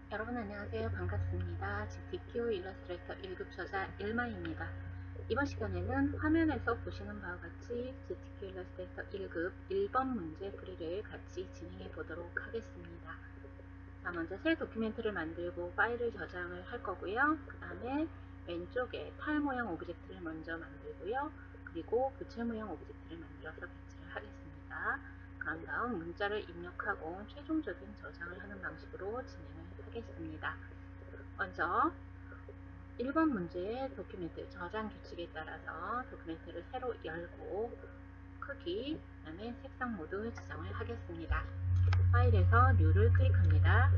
여러분 안녕하세요. 반갑습니다. GTQ 일러스트레이터 1급 저자 일마입니다. 이번 시간에는 화면에서 보시는 바와 같이 GTQ 일러스트레이터 1급 1번 문제 풀이를 같이 진행해 보도록 하겠습니다. 자, 먼저 새 도큐멘트를 만들고 파일을 저장을 할 거고요. 그 다음에 왼쪽에 탈 모양 오브젝트를 먼저 만들고요. 그리고 부채 모양 오브젝트를 만들어서 배치를 하겠습니다. 그런 다음 문자를 입력하고 최종적인 저장을 하는 방식으로 진행을 하겠습니다. 먼저 1번 문제의 도큐멘트 저장 규칙에 따라서 도큐멘트를 새로 열고 크기, 그 다음에 색상 모두 지정을 하겠습니다. 파일에서 New를 클릭합니다.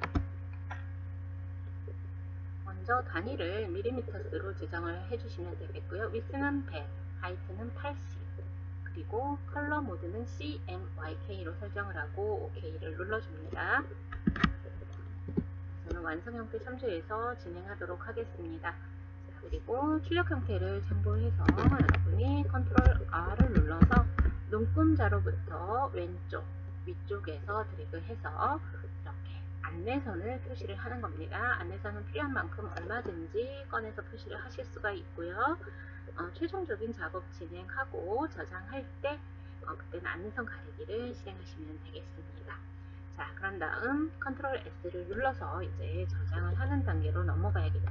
먼저 단위를 밀리미터스로 지정을 해주시면 되겠고요. 위스는 100, 하이트는 80, 그리고 컬러 모드는 CMYK로 설정을 하고 OK를 눌러줍니다. 저는 완성 형태 참조해서 진행하도록 하겠습니다. 자, 그리고 출력 형태를 참고해서 여러분이 컨트롤 R을 눌러서 눈금자로부터 왼쪽 위쪽에서 드래그해서 이렇게 안내선을 표시를 하는 겁니다. 안내선은 필요한 만큼 얼마든지 꺼내서 표시를 하실 수가 있고요. 최종적인 작업 진행하고 저장할 때 그때는 안내선 가리기를 실행하시면 되겠습니다. 자, 그런 다음 컨트롤 S를 눌러서 이제 저장을 하는 단계로 넘어가야겠죠.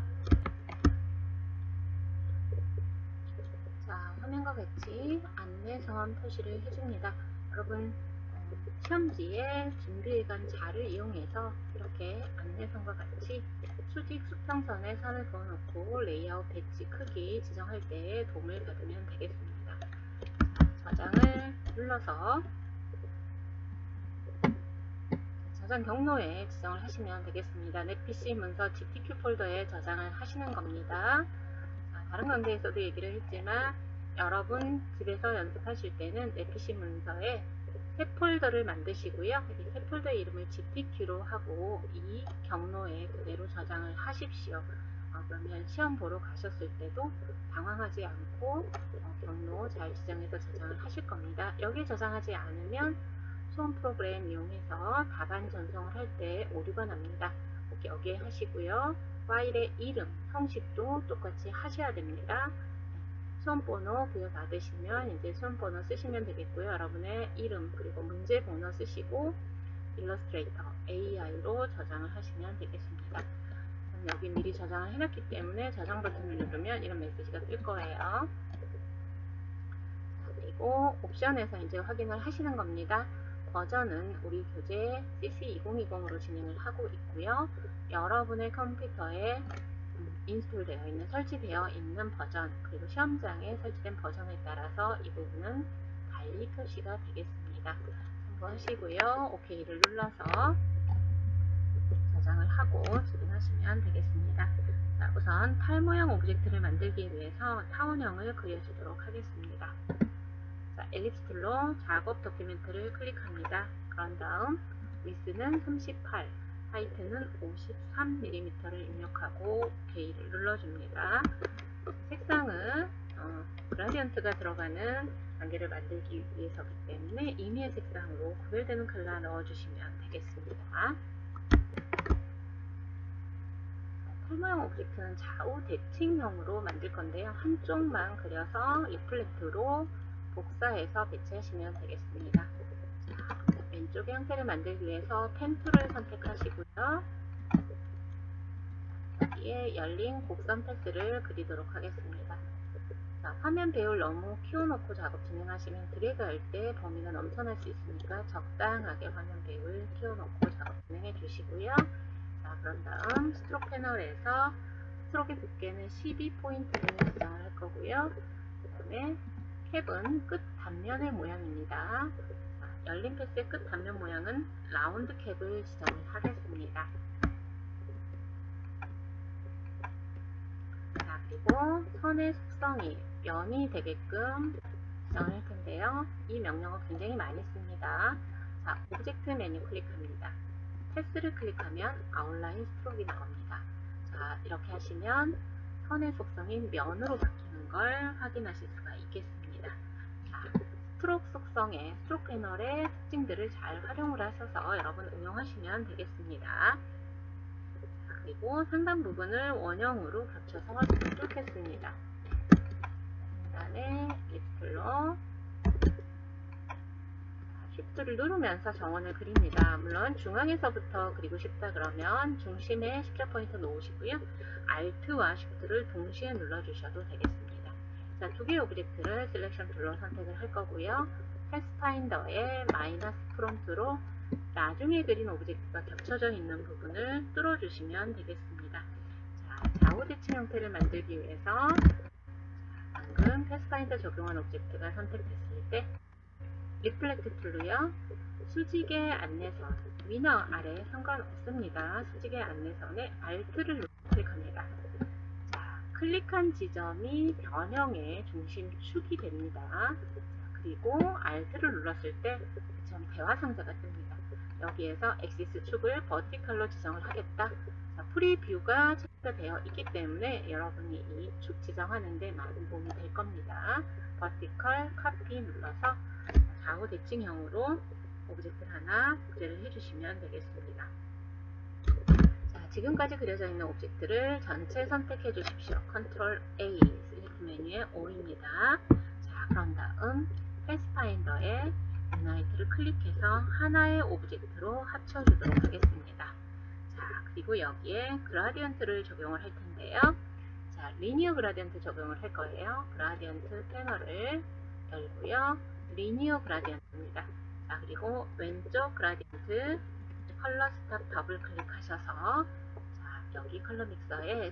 자, 화면과 같이 안내선 표시를 해줍니다. 여러분 시험지에 준비해간 자를 이용해서 이렇게 안내선과 같이 수직 수평선에 선을 그어놓고 레이아웃 배치 크기 지정할 때 도움을 받으면 되겠습니다. 자, 저장을 눌러서 저장 경로에 지정을 하시면 되겠습니다. 내 PC 문서 GTQ 폴더에 저장을 하시는 겁니다. 자, 다른 관계에서도 얘기를 했지만 여러분 집에서 연습하실 때는 내 PC 문서에 새 폴더를 만드시고요. 새 폴더의 이름을 GTQ로 하고 이 경로에 그대로 저장을 하십시오. 그러면 시험 보러 가셨을 때도 당황하지 않고 경로 잘 지정해서 저장을 하실 겁니다. 여기에 저장하지 않으면 수험 프로그램 이용해서 답안 전송을 할 때 오류가 납니다. 꼭 여기에 하시고요. 파일의 이름, 형식도 똑같이 하셔야 됩니다. 수험번호 부여받으시면 이제 수험번호 쓰시면 되겠고요. 여러분의 이름 그리고 문제번호 쓰시고 일러스트레이터 AI로 저장을 하시면 되겠습니다. 저는 여기 미리 저장을 해놨기 때문에 저장 버튼을 누르면 이런 메시지가 뜰 거예요. 자, 그리고 옵션에서 이제 확인을 하시는 겁니다. 버전은 우리 교재 CC2020으로 진행을 하고 있고요. 여러분의 컴퓨터에 인스톨 되어 있는 설치되어 있는 버전 그리고 시험장에 설치된 버전에 따라서 이 부분은 달리 표시가 되겠습니다. 참고하시고요. OK를 눌러서 저장을 하고 진행하시면 되겠습니다. 자, 우선 탈 모양 오브젝트를 만들기 위해서 타원형을 그려주도록 하겠습니다. 자, 엘립스 툴로 작업 도큐멘트를 클릭합니다. 그런 다음 위스는 38, 하이트는 53mm를 입력하고 OK를 눌러줍니다. 색상은 그라디언트가 들어가는 단계를 만들기 위해서기 때문에 임의의 색상으로 구별되는 컬러 넣어주시면 되겠습니다. 탈모양 오브젝트는 좌우 대칭형으로 만들 건데요. 한쪽만 그려서 리플렉트로 복사해서 배치하시면 되겠습니다. 자, 왼쪽의 형태를 만들기 위해서 펜 툴을 선택하시고요. 여기에 열린 곡선 패스를 그리도록 하겠습니다. 자, 화면 배열 너무 키워놓고 작업 진행하시면 드래그 할 때 범위가 넘쳐날 수 있으니까 적당하게 화면 배열 키워놓고 작업 진행해 주시고요. 자, 그런 다음 스트로크 패널에서 스트로크의 두께는 12포인트를 지정을 할 거고요. 그 다음에 캡은 끝 단면의 모양입니다. 자, 열린 패스의 끝 단면 모양은 라운드 캡을 지정을 하겠습니다. 자, 그리고 선의 속성이 면이 되게끔 지정을 할 텐데요. 이 명령어 굉장히 많이 씁니다. 자, 오브젝트 메뉴 클릭합니다. 패스를 클릭하면 아웃라인 스트로크가 나옵니다. 자, 이렇게 하시면 선의 속성이 면으로 바뀌는 걸 확인하실 수가 있겠습니다. 자, 스트로크 속성의 스트로크 패널의 특징들을 잘 활용을 하셔서 여러분 응용하시면 되겠습니다. 그리고 상단 부분을 원형으로 겹쳐서 뚫겠습니다. 상단에 립스툴로 쉬프트를 누르면서 정원을 그립니다. 물론 중앙에서부터 그리고 싶다 그러면 중심에 십자 포인트 놓으시고요. Alt와 Shift를 동시에 눌러주셔도 되겠습니다. 자, 두 개의 오브젝트를 셀렉션 툴로 선택을 할 거고요. 패스파인더의 마이너스 프롬프트로 나중에 그린 오브젝트가 겹쳐져 있는 부분을 뚫어주시면 되겠습니다. 자, 좌우 대칭 형태를 만들기 위해서 방금 패스파인더 적용한 오브젝트가 선택됐을 때 리플렉트 툴로요. 수직의 안내선, 위나 아래 상관없습니다. 수직의 안내선에 Alt를 클릭합니다. 자, 클릭한 지점이 변형의 중심축이 됩니다. 자, 그리고 Alt를 눌렀을 때 참 대화상자가 뜹니다. 여기에서 엑시스 축을 버티컬로 지정을 하겠다. 자, 프리뷰가 체크되어 있기 때문에 여러분이 이 축 지정하는 데 많은 도움이 될 겁니다. 버티컬 카피 눌러서 좌우 대칭형으로 오브젝트를 하나 복제를 해주시면 되겠습니다. 자, 지금까지 그려져 있는 오브젝트를 전체 선택해 주십시오. 컨트롤 A, 셀렉트 메뉴의 O입니다. 자, 그런 다음 패스파인더에 유나이트를 클릭해서 하나의 오브젝트로 합쳐주도록 하겠습니다. 자, 그리고 여기에 그라디언트를 적용을 할 텐데요. 자, 리니어 그라디언트 적용을 할 거예요. 그라디언트 패널을 열고요. 리니어 그라디언트입니다. 자, 그리고 왼쪽 그라디언트 컬러 스탑 더블 클릭하셔서 자, 여기 컬러 믹서에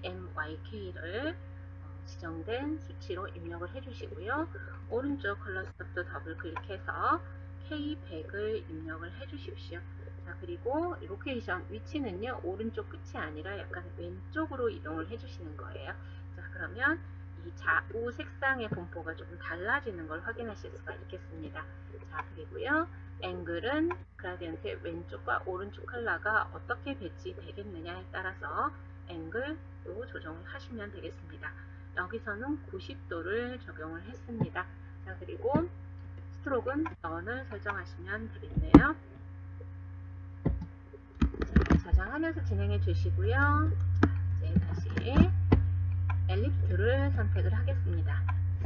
CMYK를 지정된 수치로 입력을 해주시고요. 오른쪽 컬러 스탑도 더블 클릭해서 K100을 입력을 해주십시오. 자, 그리고 로케이션 위치는요, 오른쪽 끝이 아니라 약간 왼쪽으로 이동을 해주시는 거예요. 자, 그러면 이 좌우 색상의 분포가 조금 달라지는 걸 확인하실 수가 있겠습니다. 자, 그리고요, 앵글은 그라디언트의 왼쪽과 오른쪽 컬러가 어떻게 배치되겠느냐에 따라서 앵글도 조정을 하시면 되겠습니다. 여기서는 90도를 적용을 했습니다. 자, 그리고 스트로크는 넌을 설정하시면 되겠네요. 자, 저장하면서 진행해 주시고요. 자, 이제 다시 엘립스 툴을 선택을 하겠습니다.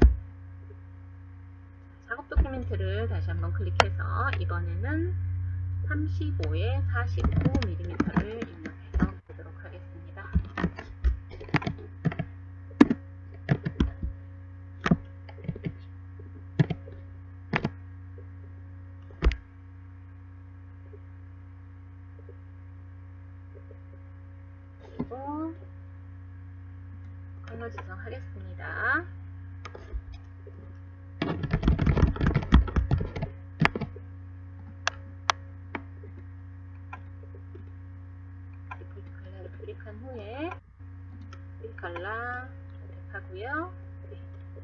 작업 도큐멘트를 다시 한번 클릭해서 이번에는 35에 49mm를 입력해서 보도록 하겠습니다. 그리고 컬러 지정하겠습니다. 디폴트 컬러를 클릭한 후에 필 컬러 선택하고요. 네.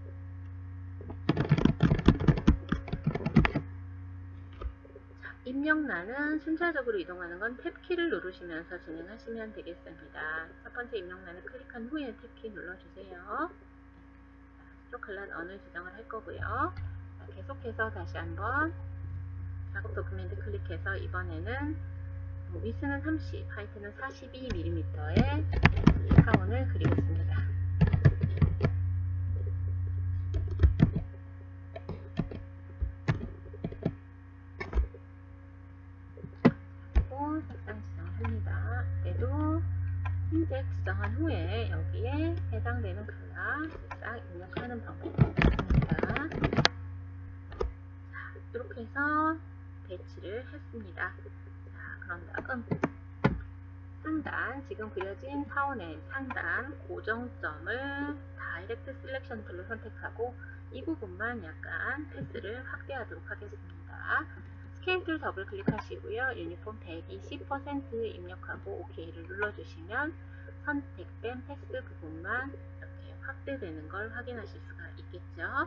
입력란은 순차적으로 이동하는 건 탭키를 누르시면서 진행하시면 되겠습니다. 첫 번째 입력란을 클릭한 후에 탭키 눌러주세요. 스트로크 컬러 넌을 지정을 할 거고요. 자, 계속해서 다시 한번 작업 도큐멘트 클릭해서 이번에는 위스는 30, 하이트는 42mm의 타원을 그리겠습니다. 그리고 색상 지정을 합니다. 얘도 흰색 지정한 후에 여기에 해당되는 컬러 색상 입력하는 방법이 있습니다. 자, 이렇게 해서 배치를 했습니다. 자, 그런 다음 상단, 지금 그려진 타원의 상단 고정점을 다이렉트 셀렉션 툴로 선택하고 이 부분만 약간 패스를 확대하도록 하겠습니다. 스케일 툴 더블 클릭하시고요. 유니폼 120% 입력하고 OK를 눌러주시면 선택된 패스 부분만 이렇게 확대되는 걸 확인하실 수가 있겠죠. 자,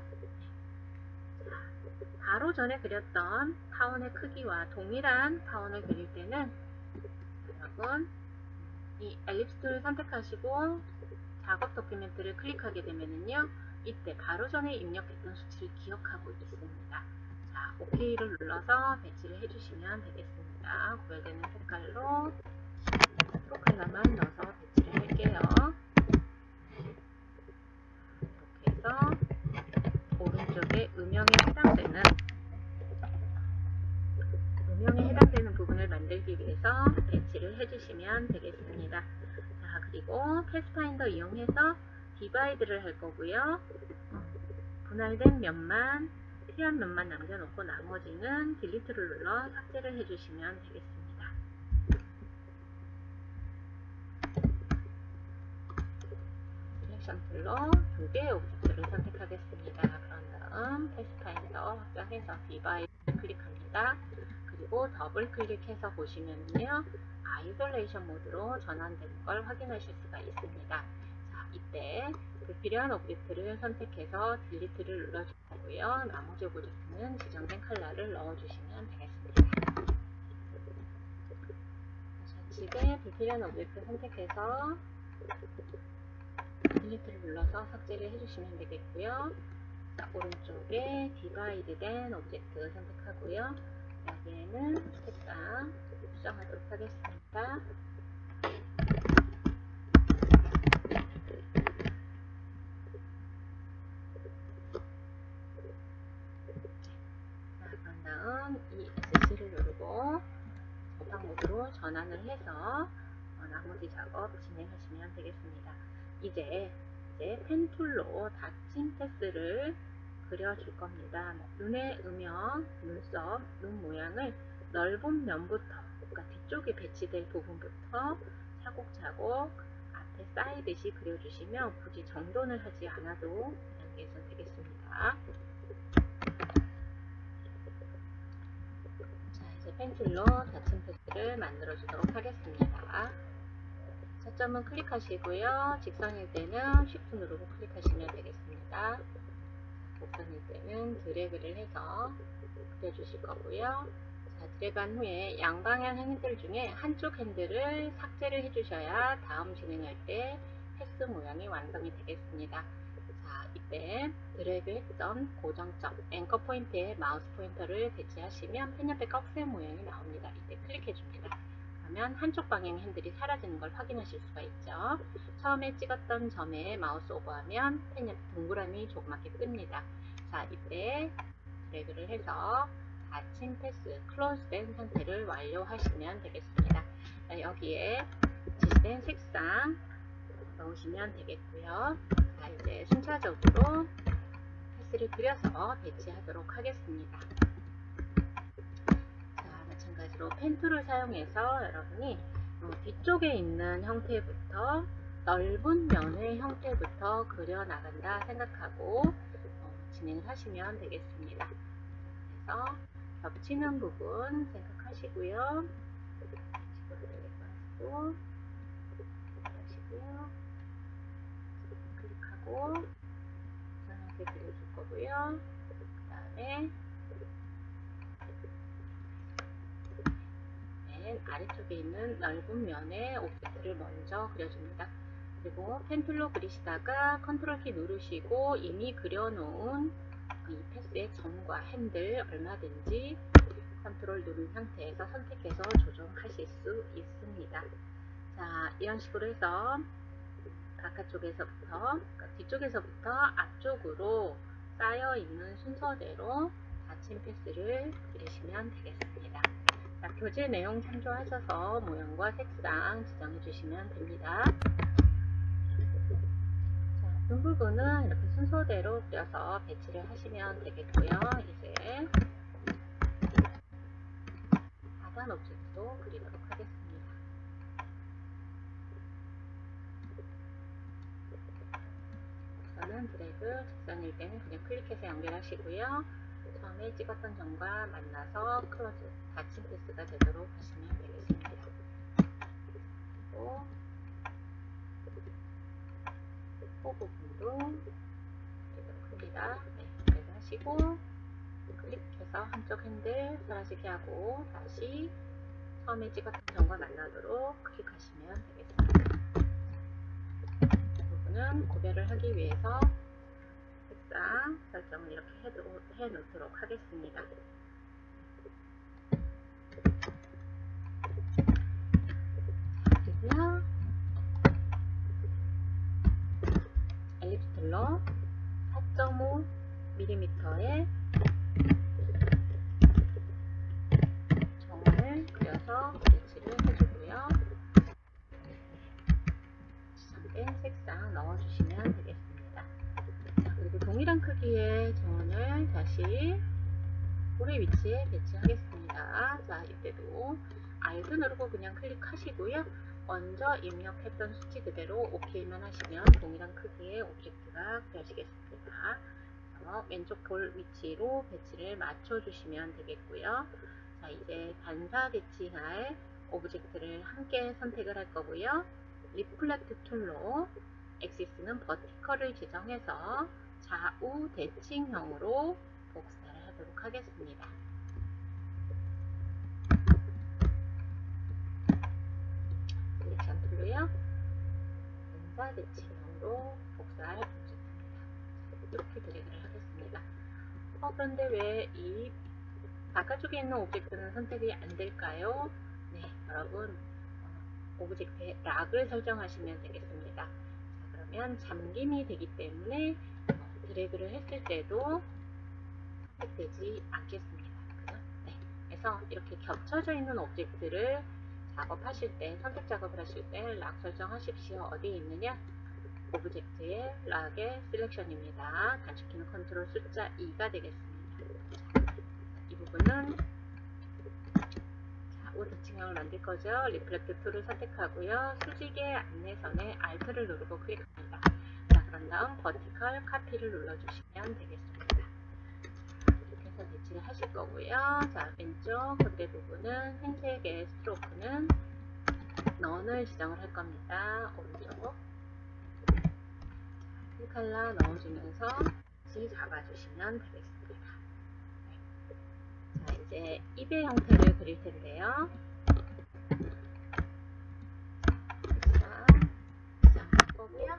바로 전에 그렸던 타원의 크기와 동일한 타원을 그릴 때는 여러분 이 엘립스 툴을 선택하시고 작업 도큐멘트를 클릭하게 되면은요, 이때 바로 전에 입력했던 수치를 기억하고 있습니다. 자, OK를 눌러서 배치를 해주시면 되겠습니다. 구별되는 색깔로 스트로크 컬러만 넣어서 배치를 할게요. 이렇게 해서 오른쪽에 음영에 해당되는 부분을 만들기 위해서 배치를 해주시면 되겠습니다. 자, 그리고 패스파인더 이용해서 디바이드를 할 거고요. 분할된 면만, 필요한 면만 남겨놓고 나머지는 딜리트를 눌러 삭제를 해주시면 되겠습니다. 셀렉션 툴로 2개의 오브젝트를 선택하겠습니다. 그런 다음 패스파인더 확장해서 디바이드 클릭합니다. 그리고 더블 클릭해서 보시면요, 아이솔레이션 모드로 전환되는 걸 확인하실 수가 있습니다. 자, 이때 불필요한 오브젝트를 선택해서 딜리트를 눌러주시고요. 나머지 오브젝트는 지정된 컬러를 넣어주시면 되겠습니다. 좌측에 불필요한 오브젝트 선택해서 딜리트를 눌러서 삭제를 해주시면 되겠고요. 자, 오른쪽에 디바이드 된 오브젝트 선택하고요. 여기에는 색상 수정하도록 하겠습니다. 자, 그런 다음 ESC를 누르고 정상 모드로 전환을 해서 나머지 작업 진행하시면 되겠습니다. 이제 펜 툴로 닫힌 패스를 그려줄 겁니다. 눈의 음영, 눈썹, 눈 모양을 넓은 면부터, 그러니까 뒤쪽에 배치될 부분부터 차곡차곡 앞에 쌓이듯이 그려주시면 굳이 정돈을 하지 않아도 그냥 되겠습니다. 자, 이제 펜툴로 닫힌 패스를 만들어 주도록 하겠습니다. 저점은 클릭하시고요. 직선일 때는 Shift 누르고 클릭하시면 되겠습니다. 곡선일 때는 드래그를 해서 그려주실 거고요. 자, 드래그한 후에 양방향 핸들 중에 한쪽 핸들을 삭제를 해주셔야 다음 진행할 때 패스 모양이 완성이 되겠습니다. 자, 이때 드래그 했던 고정점, 앵커 포인트에 마우스 포인터를 배치하시면 펜 옆에 꺽쇠 모양이 나옵니다. 이때 클릭해줍니다. 그러면 한쪽 방향 핸들이 사라지는 걸 확인하실 수가 있죠. 처음에 찍었던 점에 마우스 오버하면 펜 옆 동그라미 조그맣게 뜹니다. 자, 이때 드래그를 해서 닫힌 패스, 클로즈된 상태를 완료하시면 되겠습니다. 자, 여기에 지시된 색상 넣으시면 되겠고요. 자, 이제 순차적으로 패스를 그려서 배치하도록 하겠습니다. 마찬가지로 펜 툴을 사용해서 여러분이 뒤쪽에 있는 형태부터 넓은 면의 형태부터 그려나간다 생각하고 진행을 하시면 되겠습니다. 그래서 겹치는 부분 생각하시고요. 클릭하고 이렇게 그려줄 거고요. 그 다음에 아래쪽에 있는 넓은 면의 오브젝트를 먼저 그려줍니다. 그리고 펜툴로 그리시다가 컨트롤 키 누르시고 이미 그려놓은 이 패스의 점과 핸들 얼마든지 컨트롤 누른 상태에서 선택해서 조정하실 수 있습니다. 자, 이런 식으로 해서 바깥쪽에서부터, 그러니까 뒤쪽에서부터 앞쪽으로 쌓여있는 순서대로 닫힌 패스를 그리시면 되겠습니다. 자, 교재 내용 참조하셔서 모양과 색상 지정해 주시면 됩니다. 자, 눈 부분은 이렇게 순서대로 그려서 배치를 하시면 되겠고요. 이제 하단 오브젝트도 그리도록 하겠습니다. 우선은 드래그, 직선일 때는 그냥 클릭해서 연결하시고요. 처음에 찍었던 점과 만나서 클로즈, 닫힌 패스가 되도록 하시면 되겠습니다. 그리고 코 부분도 되도록 합니다. 네, 그래서 하시고 클릭해서 한쪽 핸들 사라지게 하고 다시 처음에 찍었던 점과 만나도록 클릭하시면 되겠습니다. 이 부분은 구별을 하기 위해서 색상 설정을 이렇게 해 놓도록 하겠습니다. 그리고요, 10mm의 정원을 그려서 배치를 해주고요. 지정된 색상 넣어주시면 되겠습니다. 자, 그리고 동일한 크기의 정원을 다시 고리 위치에 배치하겠습니다. 자, 이때도 Alt 누르고 그냥 클릭하시고요. 먼저 입력했던 수치 그대로 OK만 하시면 동일한 크기의 오브젝트가 되시겠습니다. 왼쪽 볼 위치로 배치를 맞춰주시면 되겠고요. 자, 이제 반사 대칭할 오브젝트를 함께 선택을 할 거고요. 리플렉트 툴로 엑시스는 버티컬을 지정해서 좌우 대칭형으로 복사를 하도록 하겠습니다. 셀렉션 툴로요. 반사 대칭형으로 복사할 오브젝트입니다. 이렇게 드래그를 하겠습니다. 그런데 왜 이 바깥쪽에 있는 오브젝트는 선택이 안 될까요? 네, 여러분 오브젝트에 락을 설정하시면 되겠습니다. 자, 그러면 잠김이 되기 때문에 드래그를 했을 때도 선택되지 않겠습니다. 그죠? 네, 그래서 이렇게 겹쳐져 있는 오브젝트를 작업하실 때, 선택 작업을 하실 때 락 설정하십시오. 어디에 있느냐? 오브젝트의 락의 셀렉션입니다. 단축키는 컨트롤 숫자 2가 되겠습니다. 이 부분은 좌우 대칭형을 만들 거죠. 리플렉트 툴을 선택하고요. 수직의 안내선에 Alt를 누르고 클릭합니다. 자, 그런 다음 버티컬 카피를 눌러주시면 되겠습니다. 이렇게 해서 배치를 하실 거고요. 자, 왼쪽 겉에 부분은 흰색의 스트로크는 넌을 지정을 할 겁니다. 오른쪽 컬러 넣어주면서 같이 잡아주시면 되겠습니다. 자, 이제 입의 형태를 그릴 텐데요. 자, 시작할 거고요.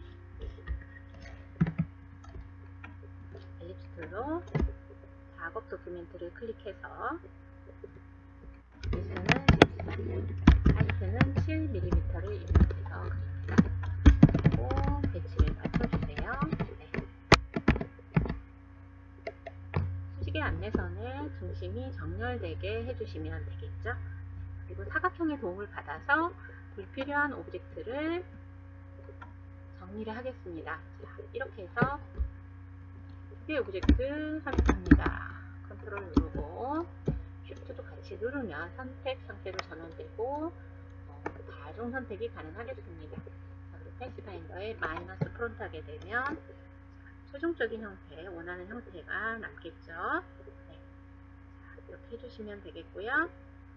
엘립스 툴로 작업 도큐멘트를 클릭해서 위스는 14, 하이트는 7mm를 입력해서 그립니다. 그리고 배치를 맞춰주세요. 네. 수직의 안내선을 중심이 정렬되게 해주시면 되겠죠. 그리고 사각형의 도움을 받아서 불필요한 오브젝트를 정리를 하겠습니다. 자, 이렇게 해서 두 개의 오브젝트 선택합니다. 컨트롤 누르고 쉬프트도 같이 누르면 선택 상태로 전환되고 다중 선택이 가능하겠습니다. 자, 그리고 패스파인더에 마이너스 프론트 하게 되면 최종적인 형태, 원하는 형태가 남겠죠. 네. 자, 이렇게 해주시면 되겠고요.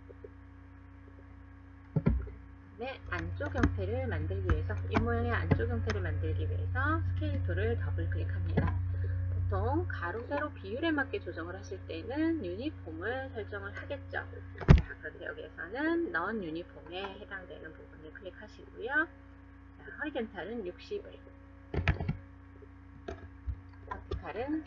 네, 안쪽 형태를 만들기 위해서, 이 모양의 안쪽 형태를 만들기 위해서 스케일 툴을 더블 클릭합니다. 보통 가로, 세로 비율에 맞게 조정을 하실 때는 유니폼을 설정을 하겠죠. 자, 그런데 여기에서는 넌 유니폼에 해당되는 부분을 클릭하시고요. 자, 허리젠탈은 60을, 버티칼은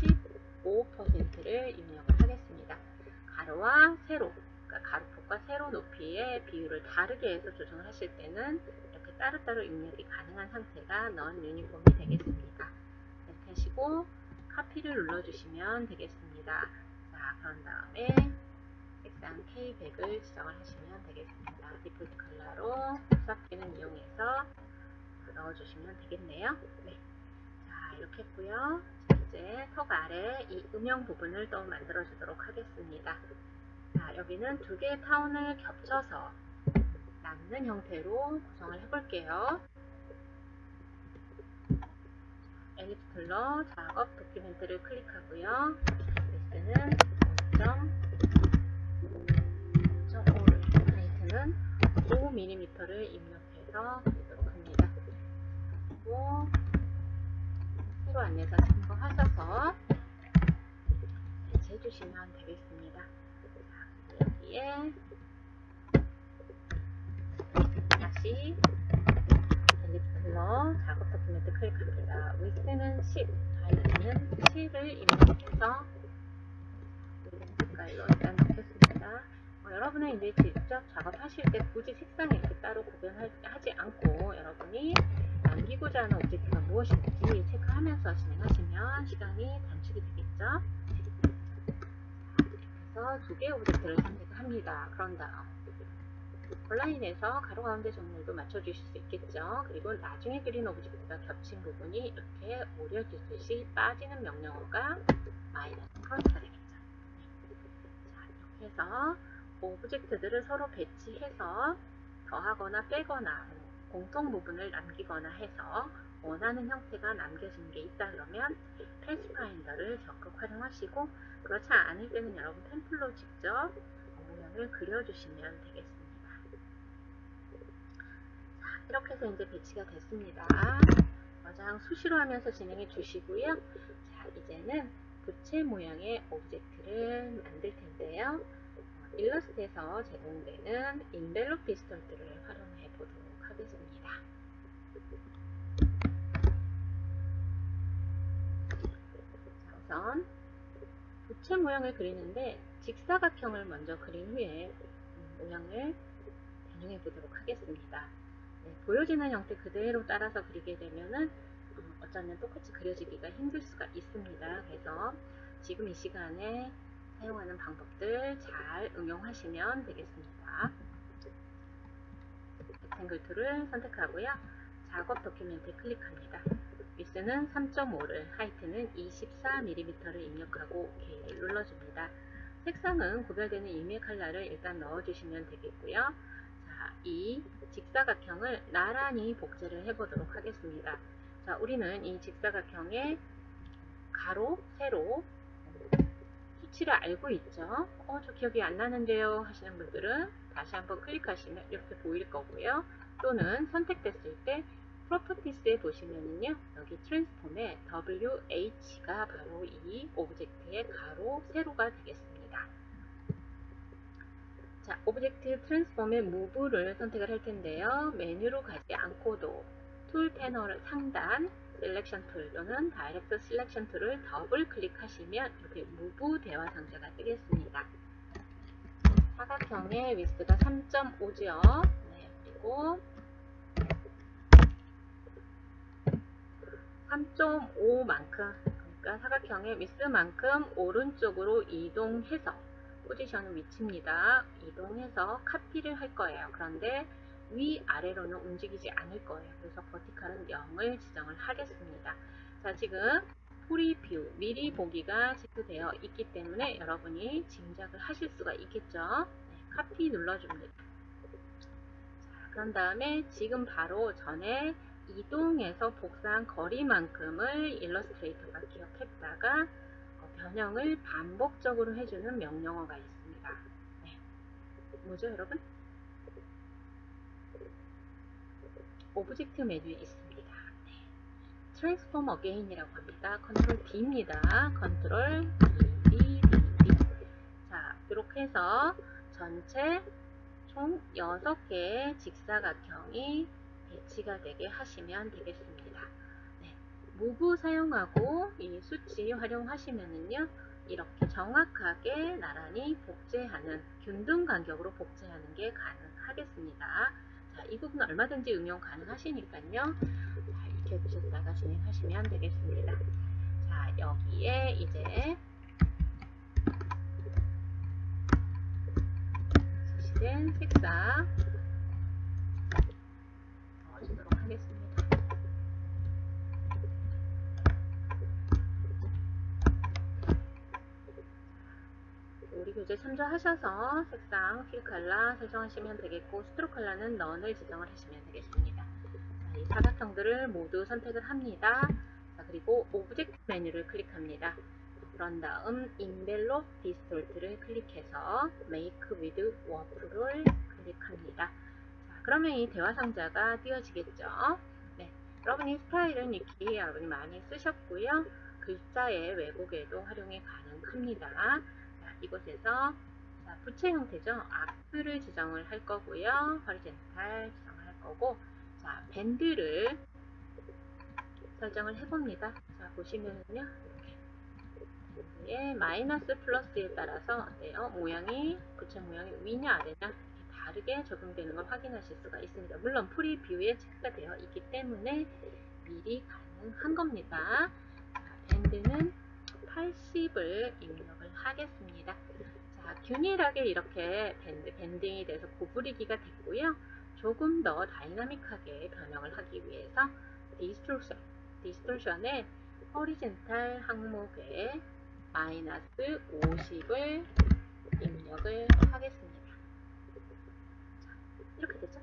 35%를 입력을 하겠습니다. 가로와 세로, 그러니까 가로폭과 세로 높이의 비율을 다르게 해서 조정을 하실 때는 이렇게 따로따로 입력이 가능한 상태가 넌 유니폼이 되겠습니다. 이렇게 하시고 카피를 눌러주시면 되겠습니다. 자, 그런 다음에 색상 K100을 지정을 하시면 되겠습니다. 디폴트 컬러로 흡사기능 이용해서 넣어주시면 되겠네요. 네. 자, 이렇게 했고요. 자, 이제 턱 아래 이 음영 부분을 또 만들어 주도록 하겠습니다. 자, 여기는 두 개의 타운을 겹쳐서 남는 형태로 구성을 해볼게요. 엘립스 툴러 작업 도큐멘트를 클릭하고요. 위스는 5.5를, 하이트는 5mm를 입력해서 그리도록 합니다. 그리고 세로 안내선 참고하셔서 배치해 주시면 되겠습니다. 자, 여기에 다시 엘립스 툴러 작업 도큐멘트 클릭합니다. 위스는 10, 하이트는 7을 입력해서 색깔로 일단 넣겠습니다. 여러분은 이제 직접 작업하실 때 굳이 색상을 이렇게 따로 구별하지 않고 여러분이 남기고자 하는 오브젝트가 무엇인지 체크하면서 진행하시면 시간이 단축이 되겠죠. 그래서 두 개의 오브젝트를 선택합니다. 그런 다음 온라인에서 가로 가운데 정렬도 맞춰주실 수 있겠죠. 그리고 나중에 그린 오브젝트가 겹친 부분이 이렇게 오려지듯이 빠지는 명령어가 마이너스 크로스가 되겠죠. 자, 이렇게 해서 오브젝트들을 서로 배치해서 더하거나 빼거나 공통 부분을 남기거나 해서 원하는 형태가 남겨진 게 있다 그러면 패스파인더를 적극 활용하시고, 그렇지 않을 때는 여러분 템플로 직접 모양을 그려주시면 되겠습니다. 이렇게 해서 이제 배치가 됐습니다. 가장 수시로 하면서 진행해 주시고요. 자, 이제는 부채 모양의 오브젝트를 만들 텐데요. 일러스트에서 제공되는 인벨롭 디스톨트를 활용해 보도록 하겠습니다. 자, 우선 부채 모양을 그리는데 직사각형을 먼저 그린 후에 모양을 변형해 보도록 하겠습니다. 네, 보여지는 형태 그대로 따라서 그리게 되면은 어쩌면 똑같이 그려지기가 힘들 수가 있습니다. 그래서 지금 이 시간에 사용하는 방법들 잘 응용하시면 되겠습니다. 렉탱글 툴을 선택하고요. 작업 도큐멘트에 클릭합니다. 위스는 3.5를, 하이트는 24mm를 입력하고 OK를 눌러줍니다. 색상은 구별되는 임의 컬러를 일단 넣어주시면 되겠고요. 자, 이 직사각형을 나란히 복제를 해보도록 하겠습니다. 자, 우리는 이 직사각형의 가로, 세로 수치를 알고 있죠. 저 기억이 안 나는데요 하시는 분들은 다시 한번 클릭하시면 이렇게 보일 거고요. 또는 선택됐을 때 프로퍼티스에 보시면은요, 여기 트랜스폼의 WH가 바로 이 오브젝트의 가로, 세로가 되겠습니다. 자, 오브젝트 트랜스폼의 무브를 선택을 할 텐데요. 메뉴로 가지 않고도 툴 패널 상단 셀렉션 툴 또는 다이렉트 셀렉션 툴을 더블 클릭하시면 이렇게 무브 대화 상자가 뜨겠습니다. 사각형의 위스가 3.5죠. 네, 그리고 3.5만큼, 그러니까 사각형의 위스만큼 오른쪽으로 이동해서 포지션은 위치입니다. 이동해서 카피를 할 거예요. 그런데 위아래로는 움직이지 않을 거예요. 그래서 버티컬은 0을 지정을 하겠습니다. 자, 지금 프리뷰, 미리 보기가 체크되어 있기 때문에 여러분이 짐작을 하실 수가 있겠죠. 네, 카피 눌러줍니다. 자, 그런 다음에 지금 바로 전에 이동해서 복사한 거리만큼을 일러스트레이터가 기억했다가 변형을 반복적으로 해주는 명령어가 있습니다. 네. 뭐죠, 여러분? 오브젝트 메뉴에 있습니다. 네. 트랜스폼 어게인이라고 합니다. 컨트롤 D입니다. 컨트롤 D. 자, 이렇게 해서 전체 총 6개의 직사각형이 배치가 되게 하시면 되겠습니다. 네, 무브 사용하고 이 수치 활용하시면은요, 이렇게 정확하게 나란히 복제하는, 균등 간격으로 복제하는 게 가능하겠습니다. 자, 이 부분은 얼마든지 응용 가능하시니까요. 자, 익혀두셨다가 진행하시면 되겠습니다. 자, 여기에 이제 지시된 색상 넣어주도록 하겠습니다. 우리 교재 참조하셔서 색상 필 컬러 설정하시면 되겠고, 스트로크 컬러는 넌을 지정을 하시면 되겠습니다. 자, 이 사각형들을 모두 선택을 합니다. 자, 그리고 오브젝트 메뉴를 클릭합니다. 그런 다음 인벨롭 디스톨트를 클릭해서 Make with Warp를 클릭합니다. 자, 그러면 이 대화 상자가 띄워지겠죠. 네, 여러분이 스타일은 이렇게 여러분이 많이 쓰셨고요. 글자의 왜곡에도 활용이 가능합니다. 자, 이곳에서 자, 부채 형태죠. 악스를 지정을 할 거고요. 허리젠탈 지정을 할 거고, 자, 밴드를 설정을 해봅니다. 자, 보시면은요, 이렇게 밴드의 마이너스 플러스에 따라서 어때요? 모양이, 부채 모양이 위냐 아래냐 이렇게 다르게 적용되는 걸 확인하실 수가 있습니다. 물론 프리뷰에 체크가 되어 있기 때문에 미리 가능한 겁니다. 자, 밴드는 80을 입력을 하겠습니다. 자, 균일하게 이렇게 밴딩이 돼서 구부리기가 됐고요. 조금 더 다이나믹하게 변형을 하기 위해서 디스토션의 호리젠탈 항목에 마이너스 50을 입력을 하겠습니다. 자, 이렇게 되죠?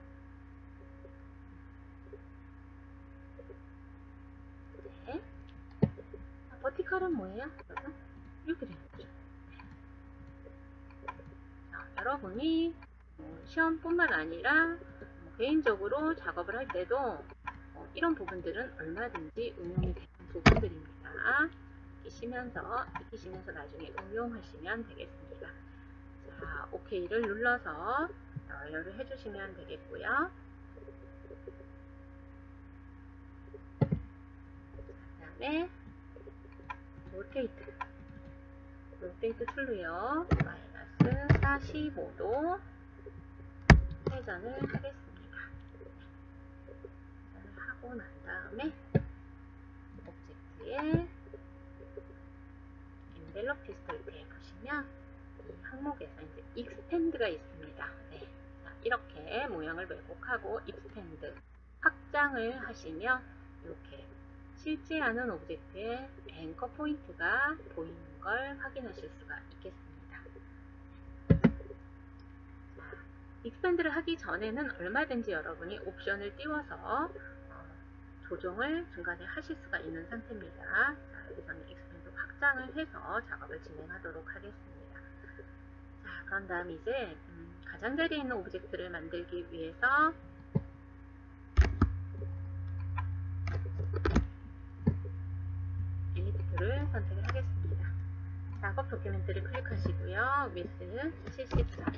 네. 버티컬은 뭐예요? 이렇게 되는 거죠. 자, 여러분이 시험뿐만 아니라 개인적으로 작업을 할 때도 이런 부분들은 얼마든지 응용이 되는 부분들입니다. 익히시면서 나중에 응용하시면 되겠습니다. 자, OK를 눌러서 연료를 해주시면 되겠고요. 그 다음에 로테이트 툴로요. 마이너스 45도 회전을 하겠습니다. 회전을 하고 난 다음에 오브젝트에 엔벨롭 피스톨트에 보시면 이 항목에서 이제 익스텐드가 있습니다. 네. 자, 이렇게 모양을 왜곡하고 익스텐드 확장을 하시면 이렇게 실제하는 오브젝트의 앵커 포인트가 보이는 걸 확인하실 수가 있겠습니다. 익스펜드를 하기 전에는 얼마든지 여러분이 옵션을 띄워서 조정을 중간에 하실 수가 있는 상태입니다. 자, 여기서는 익스펜드 확장을 해서 작업을 진행하도록 하겠습니다. 자, 그런 다음 이제 가장자리에 있는 오브젝트를 만들기 위해서 엘리프트를 선택을 하겠습니다. 작업 도큐멘트를 클릭하시고요. 위스 73,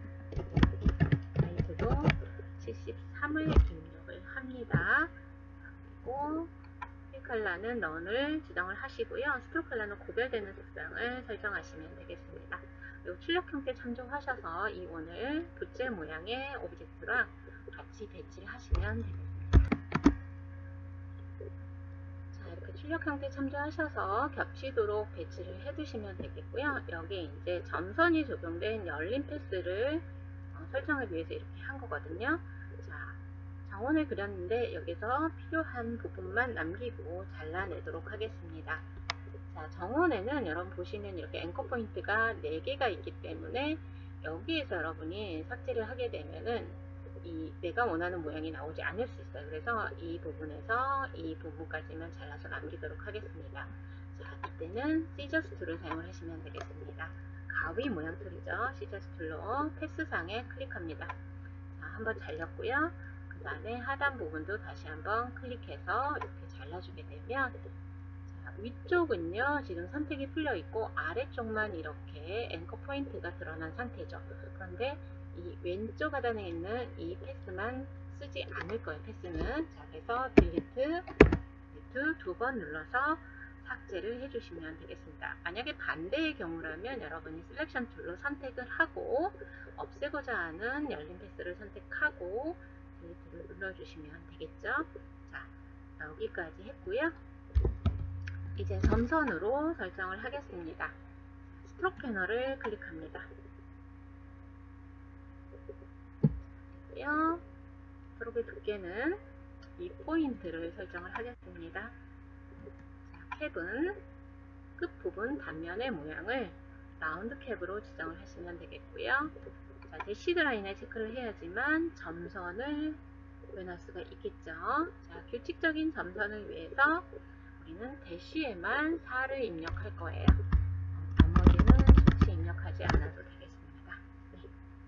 하이트도 73을 입력을 합니다. 그리고 컬러는 넌을 지정을 하시고요. 스트로크 컬러는 구별되는 색상을 설정하시면 되겠습니다. 그리고 출력 형태 참조하셔서 이 오늘 붓질 모양의 오브젝트랑 같이 배치를 하시면 되겠습니다. 자, 이렇게 출력 형태 참조하셔서 겹치도록 배치를 해두시면 되겠고요. 여기에 이제 점선이 적용된 열린 패스를 설정하기 위해서 이렇게 한 거거든요. 자, 정원을 그렸는데 여기서 필요한 부분만 남기고 잘라내도록 하겠습니다. 자, 정원에는 여러분 보시면 이렇게 앵커 포인트가 4개가 있기 때문에 여기에서 여러분이 삭제를 하게 되면은 내가 원하는 모양이 나오지 않을 수 있어요. 그래서 이 부분에서 이 부분까지만 잘라서 남기도록 하겠습니다. 자, 이때는 시저스 툴을 사용을 하시면 되겠습니다. 가위 모양 툴이죠. 시저스 툴로 패스상에 클릭합니다. 자, 한번 잘렸고요. 그 다음에 하단 부분도 다시 한번 클릭해서 이렇게 잘라주게 되면, 자, 위쪽은요 지금 선택이 풀려 있고 아래쪽만 이렇게 앵커 포인트가 드러난 상태죠. 그런데 이 왼쪽 하단에 있는 이 패스만 쓰지 않을 거예요. 패스는. 자, 그래서 딜리트 2번 눌러서 삭제를 해주시면 되겠습니다. 만약에 반대의 경우라면 여러분이 셀렉션 툴로 선택을 하고 없애고자 하는 열린 패스를 선택하고 딜리트를 눌러주시면 되겠죠. 자, 여기까지 했고요. 이제 점선으로 설정을 하겠습니다. 스트로크 패널을 클릭합니다. 스트로크의 두께는 이 포인트를 설정을 하겠습니다. 자, 캡은 끝부분 단면의 모양을 라운드 캡으로 지정을 하시면 되겠고요. 자, 대시드 라인에 체크를 해야지만 점선을 구현할 수가 있겠죠. 자, 규칙적인 점선을 위해서 우리는 대시에만 4를 입력할 거예요. 나머지는 수치 입력하지 않아도 되겠습니다. 네.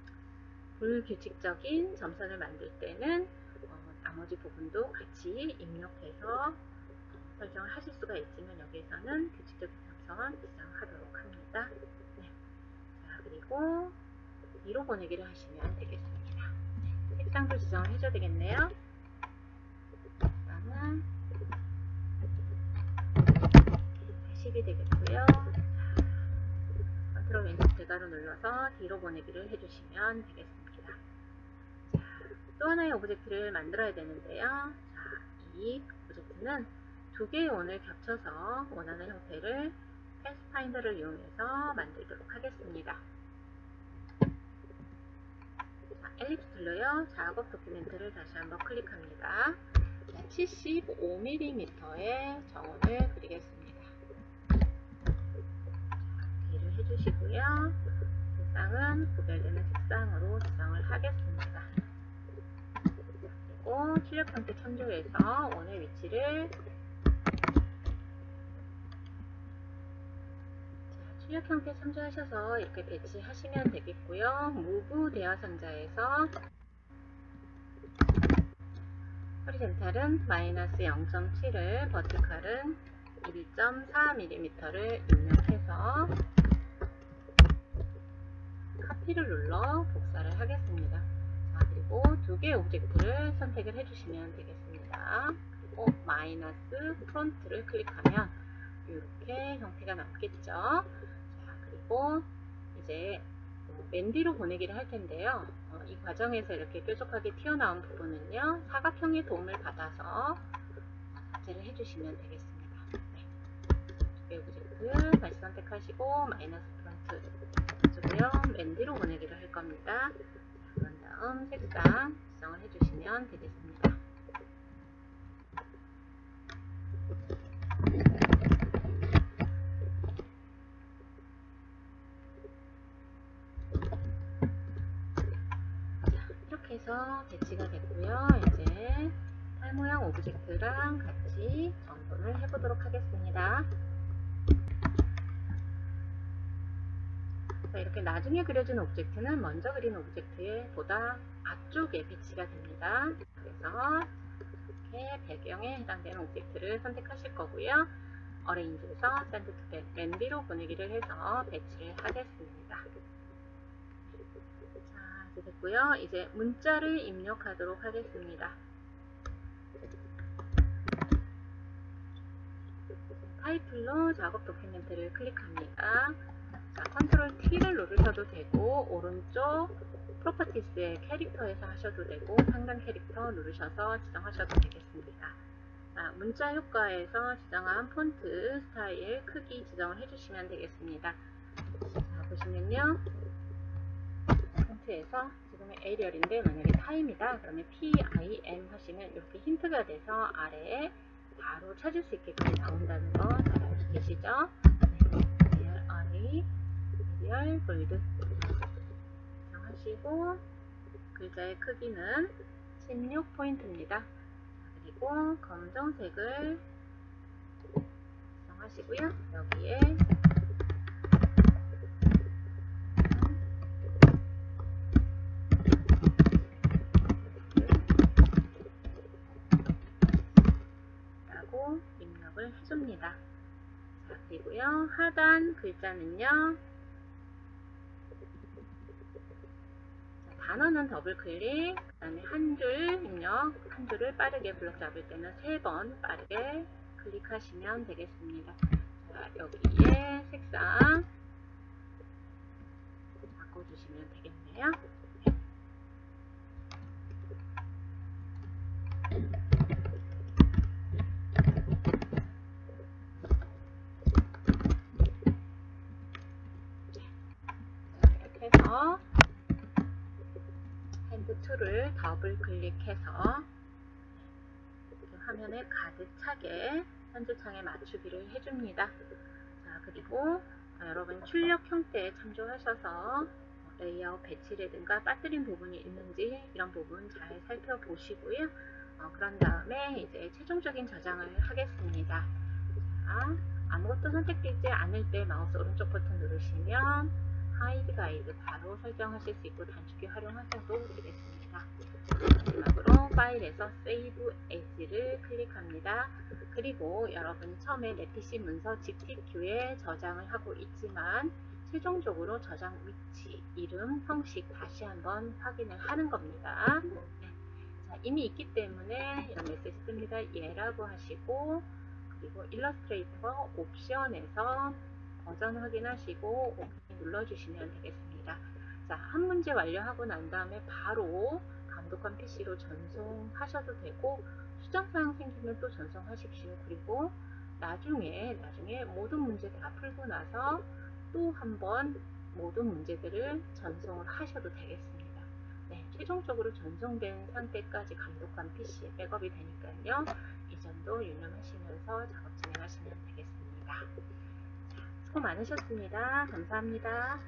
불규칙적인 점선을 만들 때는 나머지 부분도 같이 입력해서 설정을 하실 수가 있지만 여기에서는 규칙적인 점선 지정하도록 합니다. 네. 자, 그리고 뒤로 보내기를 하시면 되겠습니다. 네. 색상도 지정을 해줘야 되겠네요. 색상은 10이 되겠고요. 컨트롤 왼쪽 대괄호 눌러서 뒤로 보내기를 해주시면 되겠습니다. 또 하나의 오브젝트를 만들어야 되는데요. 자, 이 오브젝트는 두 개의 원을 겹쳐서 원하는 형태를 패스파인더를 이용해서 만들도록 하겠습니다. 자, 엘립스 툴로요. 작업 도큐멘트를 다시 한번 클릭합니다. 75mm의 정원을 그리겠습니다. 기를 해주시고요. 색상은 구별되는 색상으로 지정을 하겠습니다. 그리고 출력 형태 참조해서 원의 위치를 출력 형태 참조하셔서 이렇게 배치하시면 되겠고요. 무브 대화 상자에서 호리젠탈은 마이너스 0.7을, 버티칼은 1.4mm를 입력해서 카피를 눌러 복사를 하겠습니다. 자, 그리고 두 개의 오브젝트를 선택을 해주시면 되겠습니다. 그리고 마이너스 프론트를 클릭하면 이렇게 형태가 남겠죠. 자, 그리고 이제 맨 뒤로 보내기를 할 텐데요. 이 과정에서 이렇게 뾰족하게 튀어나온 부분은요, 사각형의 도움을 받아서 삭제를 해주시면 되겠습니다. 네. 두 개 오브젝트 다시 선택하시고 마이너스 프론트 해주고요. 맨 뒤로 보내기를 할 겁니다. 그런 다음 색상 지정을 해주시면 되겠습니다. 이렇게 해서 배치가 됐고요. 이제 팔 모양 오브젝트랑 같이 전분을 해보도록 하겠습니다. 자, 이렇게 나중에 그려진 오브젝트는 먼저 그린 오브젝트의 보다 앞쪽에 배치가 됩니다. 그래서 이렇게 배경에 해당되는 오브젝트를 선택하실 거고요. 어레인지에서 샌드 투 백, 맨 뒤로 보내기를 해서 배치를 하겠습니다. 자, 이제 됐고요. 이제 문자를 입력하도록 하겠습니다. 타이틀로 작업 도큐멘트를 클릭합니다. 자, 컨트롤 T를 누르셔도 되고, 오른쪽 프로퍼티스의 캐릭터에서 하셔도 되고, 상단 캐릭터 누르셔서 지정하셔도 되겠습니다. 자, 문자 효과에서 지정한 폰트, 스타일, 크기 지정을 해주시면 되겠습니다. 자, 보시면요. 폰트에서 지금은 에리얼인데 만약에 타임이다 그러면 PIM 하시면 이렇게 힌트가 돼서 아래에 바로 찾을 수 있게끔 나온다는 거 잘 알고 계시죠? 네, 에리얼 볼드 정하시고 글자의 크기는 16포인트입니다. 그리고 검정색을 정하시고요. 여기에 입력을 해줍니다. 자, 그리고요. 하단 글자는요. 자, 단어는 더블 클릭, 그 다음에 한 줄 입력, 한 줄을 빠르게 블록 잡을 때는 3번 빠르게 클릭하시면 되겠습니다. 자, 여기에 색상 바꿔주시면 되겠네요. 해서 핸드 툴을 더블 클릭해서 화면에 가득 차게 현재창에 맞추기를 해줍니다. 자, 그리고 여러분 출력 형태에 참조하셔서 레이아웃 배치라든가 빠뜨린 부분이 있는지 이런 부분 잘 살펴보시고요. 그런 다음에 이제 최종적인 저장을 하겠습니다. 자, 아무것도 선택되지 않을 때 마우스 오른쪽 버튼 누르시면 하이드 가이드 바로 설정하실 수 있고 단축키 활용하셔도 되겠습니다. 마지막으로 파일에서 Save As를 클릭합니다. 그리고 여러분이 처음에 내 PC 문서 GTQ에 저장을 하고 있지만 최종적으로 저장 위치, 이름, 형식 다시 한번 확인을 하는 겁니다. 네. 자, 이미 있기 때문에 이런 메시지 뜹니다. 예라고 하시고 그리고 일러스트레이터 옵션에서 버전 확인하시고 OK 눌러주시면 되겠습니다. 자, 한 문제 완료하고 난 다음에 바로 감독관 PC로 전송하셔도 되고, 수정사항 생기면 또 전송하십시오. 그리고 나중에 모든 문제 다 풀고 나서 또 한번 모든 문제들을 전송을 하셔도 되겠습니다. 네, 최종적으로 전송된 상태까지 감독관 PC에 백업이 되니까요. 이 점도 유념하시면서 작업 진행하시면 되겠습니다. 자, 수고 많으셨습니다. 감사합니다.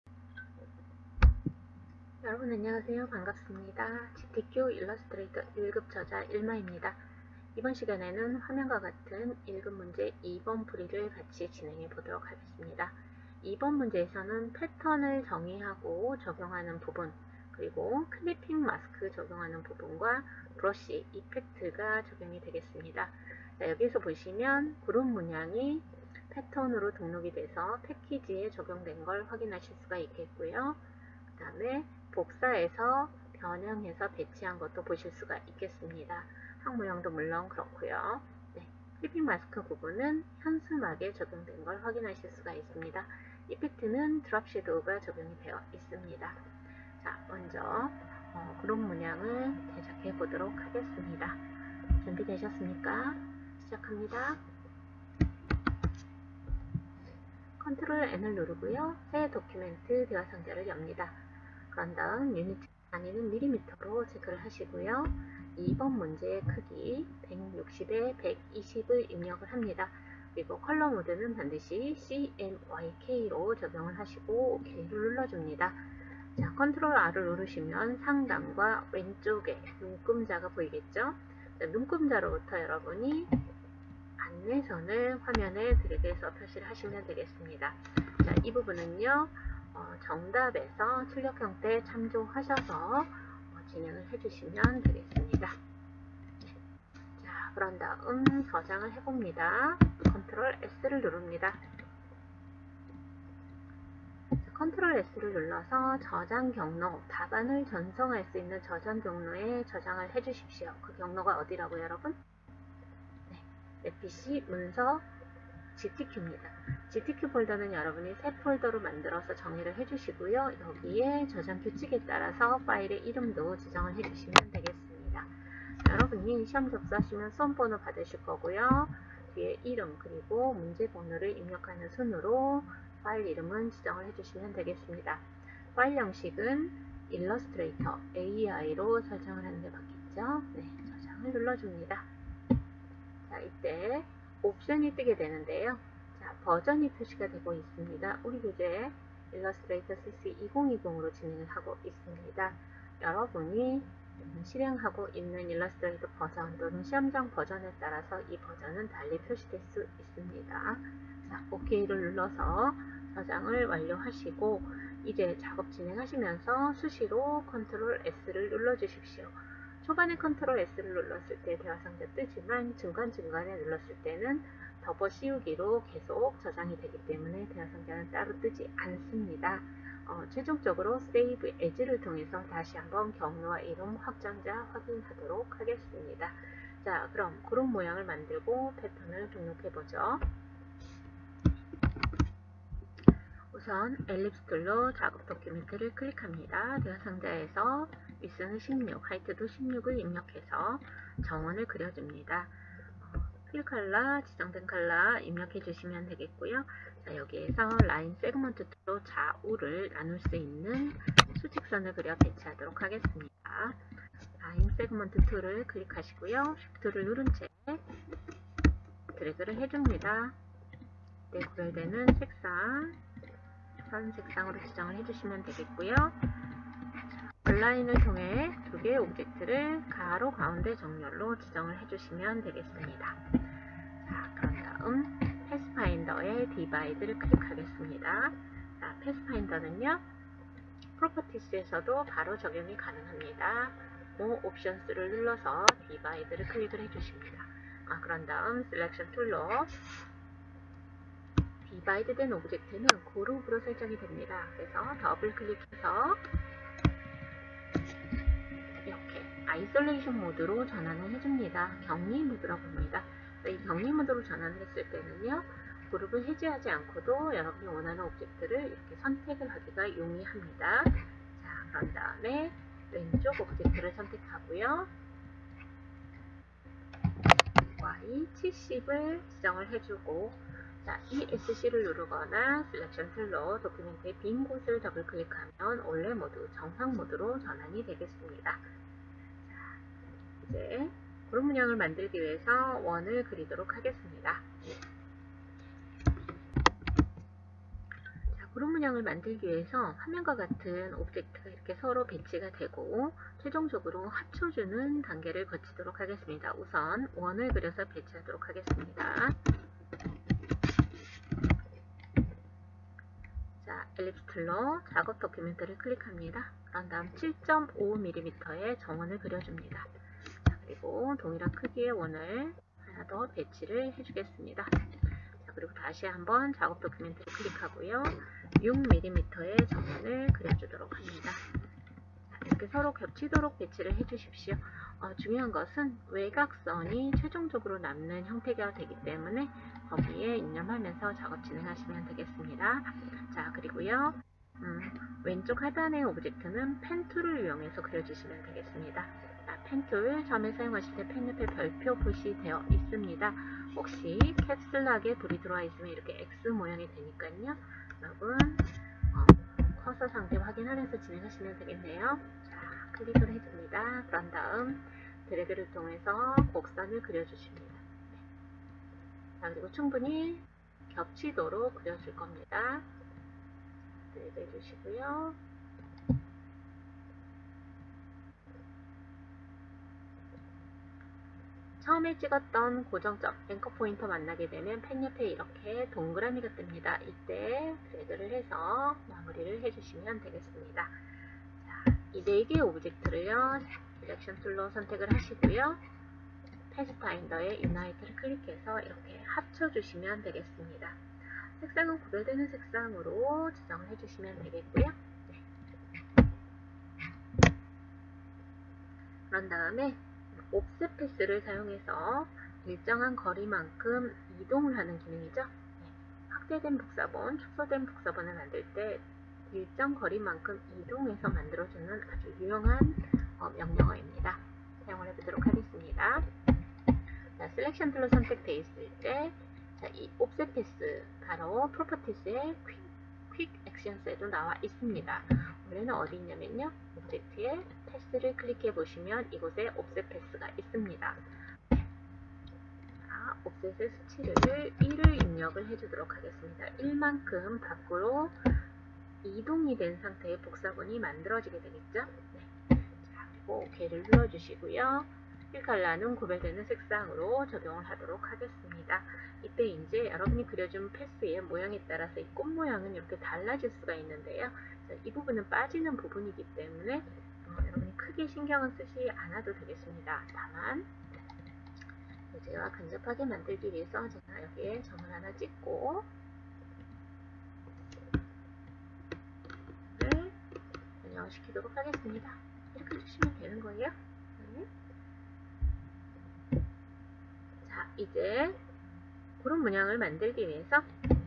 여러분 안녕하세요. 반갑습니다. GTQ 일러스트레이터 1급 저자 일마입니다. 이번 시간에는 화면과 같은 1급 문제 2번 풀이를 같이 진행해 보도록 하겠습니다. 2번 문제에서는 패턴을 정의하고 적용하는 부분, 그리고 클리핑 마스크 적용하는 부분과 브러쉬 이펙트가 적용이 되겠습니다. 자, 여기서 보시면 그룹 문양이 패턴으로 등록이 돼서 패키지에 적용된 걸 확인하실 수가 있겠고요. 그 다음에 복사해서 변형해서 배치한 것도 보실 수가 있겠습니다. 항 모양도 물론 그렇고요. 네, 클리핑 마스크 부분은 현수막에 적용된 걸 확인하실 수가 있습니다. 이펙트는 드롭 섀도우가 적용이 되어 있습니다. 자, 먼저 그룹 문양을 제작해 보도록 하겠습니다. 준비되셨습니까? 시작합니다. 컨트롤 N을 누르고요. 새 도큐멘트 대화 상자를 엽니다. 그런 다음 유니트 단위는 mm로 체크를 하시고요. 2번 문제의 크기 160에 120을 입력을 합니다. 그리고 컬러 모드는 반드시 CMYK로 적용을 하시고 OK를 눌러줍니다. 자, 컨트롤 R을 누르시면 상단과 왼쪽에 눈금자가 보이겠죠? 자, 눈금자로부터 여러분이 안내선을 화면에 드래그해서 표시를 하시면 되겠습니다. 자, 이 부분은요, 정답에서 출력 형태 참조하셔서 진행을 해주시면 되겠습니다. 네. 자, 그런 다음 저장을 해봅니다. 컨트롤 S를 누릅니다. 컨트롤 S를 눌러서 저장 경로, 답안을 전송할 수 있는 저장 경로에 저장을 해주십시오. 그 경로가 어디라고요, 여러분? 네, 내 PC 문서 GTQ입니다. GTQ 폴더는 여러분이 새 폴더로 만들어서 정의를 해주시고요. 여기에 저장 규칙에 따라서 파일의 이름도 지정을 해주시면 되겠습니다. 여러분이 시험 접수하시면 수험번호 받으실 거고요. 뒤에 이름 그리고 문제 번호를 입력하는 순으로 파일 이름은 지정을 해주시면 되겠습니다. 파일 형식은 일러스트레이터 AI로 설정을 하는 게 맞겠죠? 네, 저장을 눌러줍니다. 자, 이때 옵션이 뜨게 되는데요. 자, 버전이 표시가 되고 있습니다. 우리 교재 일러스트레이터 CC 2020으로 진행을 하고 있습니다. 여러분이 실행하고 있는 일러스트레이터 버전 또는 시험장 버전에 따라서 이 버전은 달리 표시될 수 있습니다. 자, OK를 눌러서 저장을 완료하시고 이제 작업 진행하시면서 수시로 컨트롤 S를 눌러주십시오. 초반에 컨트롤 S를 눌렀을 때 대화 상자 뜨지만 중간중간에 눌렀을 때는 덮어 씌우기로 계속 저장이 되기 때문에 대화 상자는 따로 뜨지 않습니다. 최종적으로 Save As를 통해서 다시 한번 경로와 이름 확장자 확인하도록 하겠습니다. 자, 그럼 그룹 모양을 만들고 패턴을 등록해보죠. 우선 엘립스 툴로 작업 도큐멘트를 클릭합니다. 대화 상자에서 윗선은 16, 하이트도 16을 입력해서 정원을 그려줍니다. 필 컬러, 지정된 컬러 입력해 주시면 되겠고요. 자, 여기에서 라인 세그먼트 툴로 좌우를 나눌 수 있는 수직선을 그려 배치하도록 하겠습니다. 라인 세그먼트 툴을 클릭하시고요. Shift를 누른 채 드래그를 해줍니다. 네, 구별되는 색상 선 색상으로 지정을 해주시면 되겠고요. 온라인을 통해 두 개의 오브젝트를 가로 가운데 정렬로 지정을 해주시면 되겠습니다. 자, 그런 다음 패스파인더의 디바이드를 클릭하겠습니다. 자, 패스파인더는요, 프로퍼티스에서도 바로 적용이 가능합니다. More Options를 눌러서 디바이드를 클릭을 해주십니다. 그런 다음 셀렉션 툴로 디바이드 된 오브젝트는 그룹으로 설정이 됩니다. 그래서 더블 클릭해서 이렇게 아이솔레이션 모드로 전환을 해줍니다. 격리 모드라고 합니다. 이 격리 모드로 전환을 했을 때는요, 그룹을 해제하지 않고도 여러분이 원하는 오브젝트를 이렇게 선택을 하기가 용이합니다. 자, 그런 다음에 왼쪽 오브젝트를 선택하고요. Y 70을 지정을 해주고, 자, ESC를 누르거나 셀렉션 툴로 도큐멘트의 빈 곳을 더블 클릭하면 원래 모드, 정상 모드로 전환이 되겠습니다. 자, 이제 그룹 문양을 만들기 위해서 원을 그리도록 하겠습니다. 그룹 문양을 만들기 위해서 화면과 같은 오브젝트가 이렇게 서로 배치가 되고 최종적으로 합쳐주는 단계를 거치도록 하겠습니다. 우선 원을 그려서 배치하도록 하겠습니다. 자, 엘립스 툴로 작업 도큐멘트를 클릭합니다. 그런 다음 7.5mm의 정원을 그려줍니다. 자, 그리고 동일한 크기의 원을 하나 더 배치를 해주겠습니다. 자, 그리고 다시 한번 작업 도큐멘트를 클릭하고요. 6mm의 정원을 그려주도록 합니다. 자, 이렇게 서로 겹치도록 배치를 해주십시오. 중요한 것은 외곽선이 최종적으로 남는 형태가 되기 때문에 거기에 입력하면서 작업 진행하시면 되겠습니다. 자, 그리고요. 왼쪽 하단의 오브젝트는 펜 툴을 이용해서 그려주시면 되겠습니다. 펜 툴 처음에 사용하실 때 펜 옆에 별표 표시되어 있습니다. 혹시 캡슐락에 불이 들어와 있으면 이렇게 X 모양이 되니까요. 여러분 커서 상태 확인하면서 진행하시면 되겠네요. 자, 클릭을 해줍니다. 그런 다음 드래그를 통해서 곡선을 그려주십니다. 자, 그리고 충분히 겹치도록 그려줄 겁니다. 드래그 해주시고요. 처음에 찍었던 고정점, 앵커 포인터 만나게 되면 펜 옆에 이렇게 동그라미가 뜹니다. 이때 드래그를 해서 마무리를 해주시면 되겠습니다. 자, 이 4개의 오브젝트를요, 셀렉션 툴로 선택을 하시고요. 패스파인더에 유나이트를 클릭해서 이렇게 합쳐주시면 되겠습니다. 색상은 구별되는 색상으로 지정을 해주시면 되겠고요. 네. 그런 다음에 옵셋 패스를 사용해서 일정한 거리만큼 이동을 하는 기능이죠. 네. 확대된 복사본, 축소된 복사본을 만들 때 일정 거리만큼 이동해서 만들어주는 아주 유용한 명령어입니다. 사용을 해보도록 하겠습니다. 자, 셀렉션 툴로 선택되어 있을 때, 자, 이 옵셋 패스, 바로 프로퍼티스의 퀵 액션스에도 나와 있습니다. 원래는 어디 있냐면요, 오브젝트에 패스를 클릭해 보시면 이곳에 옵셋 패스가 있습니다. 자, 옵셋의 수치를 1을 입력을 해주도록 하겠습니다. 1만큼 밖으로 이동이 된 상태의 복사본이 만들어지게 되겠죠. 네. 자, 그리고 OK를 눌러주시고요. 휠칼라는 구별되는 색상으로 적용을 하도록 하겠습니다. 이때 이제 여러분이 그려준 패스의 모양에 따라서 이 꽃 모양은 이렇게 달라질 수가 있는데요. 이 부분은 빠지는 부분이기 때문에 여러분이 크게 신경은 쓰지 않아도 되겠습니다. 다만 제가 근접하게 만들기 위해서 제가 여기에 점을 하나 찍고 변형시키도록 하겠습니다. 이렇게 해주시면 되는 거예요. 네. 자, 이제 그룹 문양을 만들기 위해서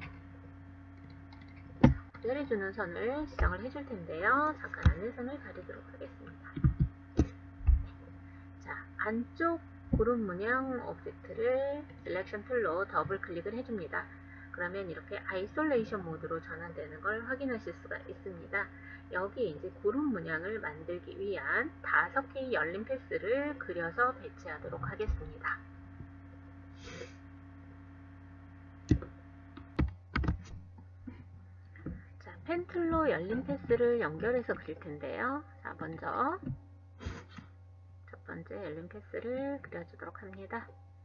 구별해주는 선을 지정을 해줄 텐데요. 잠깐 안내선을 가리도록 하겠습니다. 자, 안쪽 그룹 문양 오브젝트를 셀렉션 툴로 더블 클릭을 해줍니다. 그러면 이렇게 아이솔레이션 모드로 전환되는 걸 확인하실 수가 있습니다. 여기 이제 그룹 문양을 만들기 위한 5개의 열린 패스를 그려서 배치하도록 하겠습니다. 자, 펜 툴로 열린 패스를 연결해서 그릴 텐데요. 자, 먼저 첫 번째 열린 패스를 그려주도록 합니다.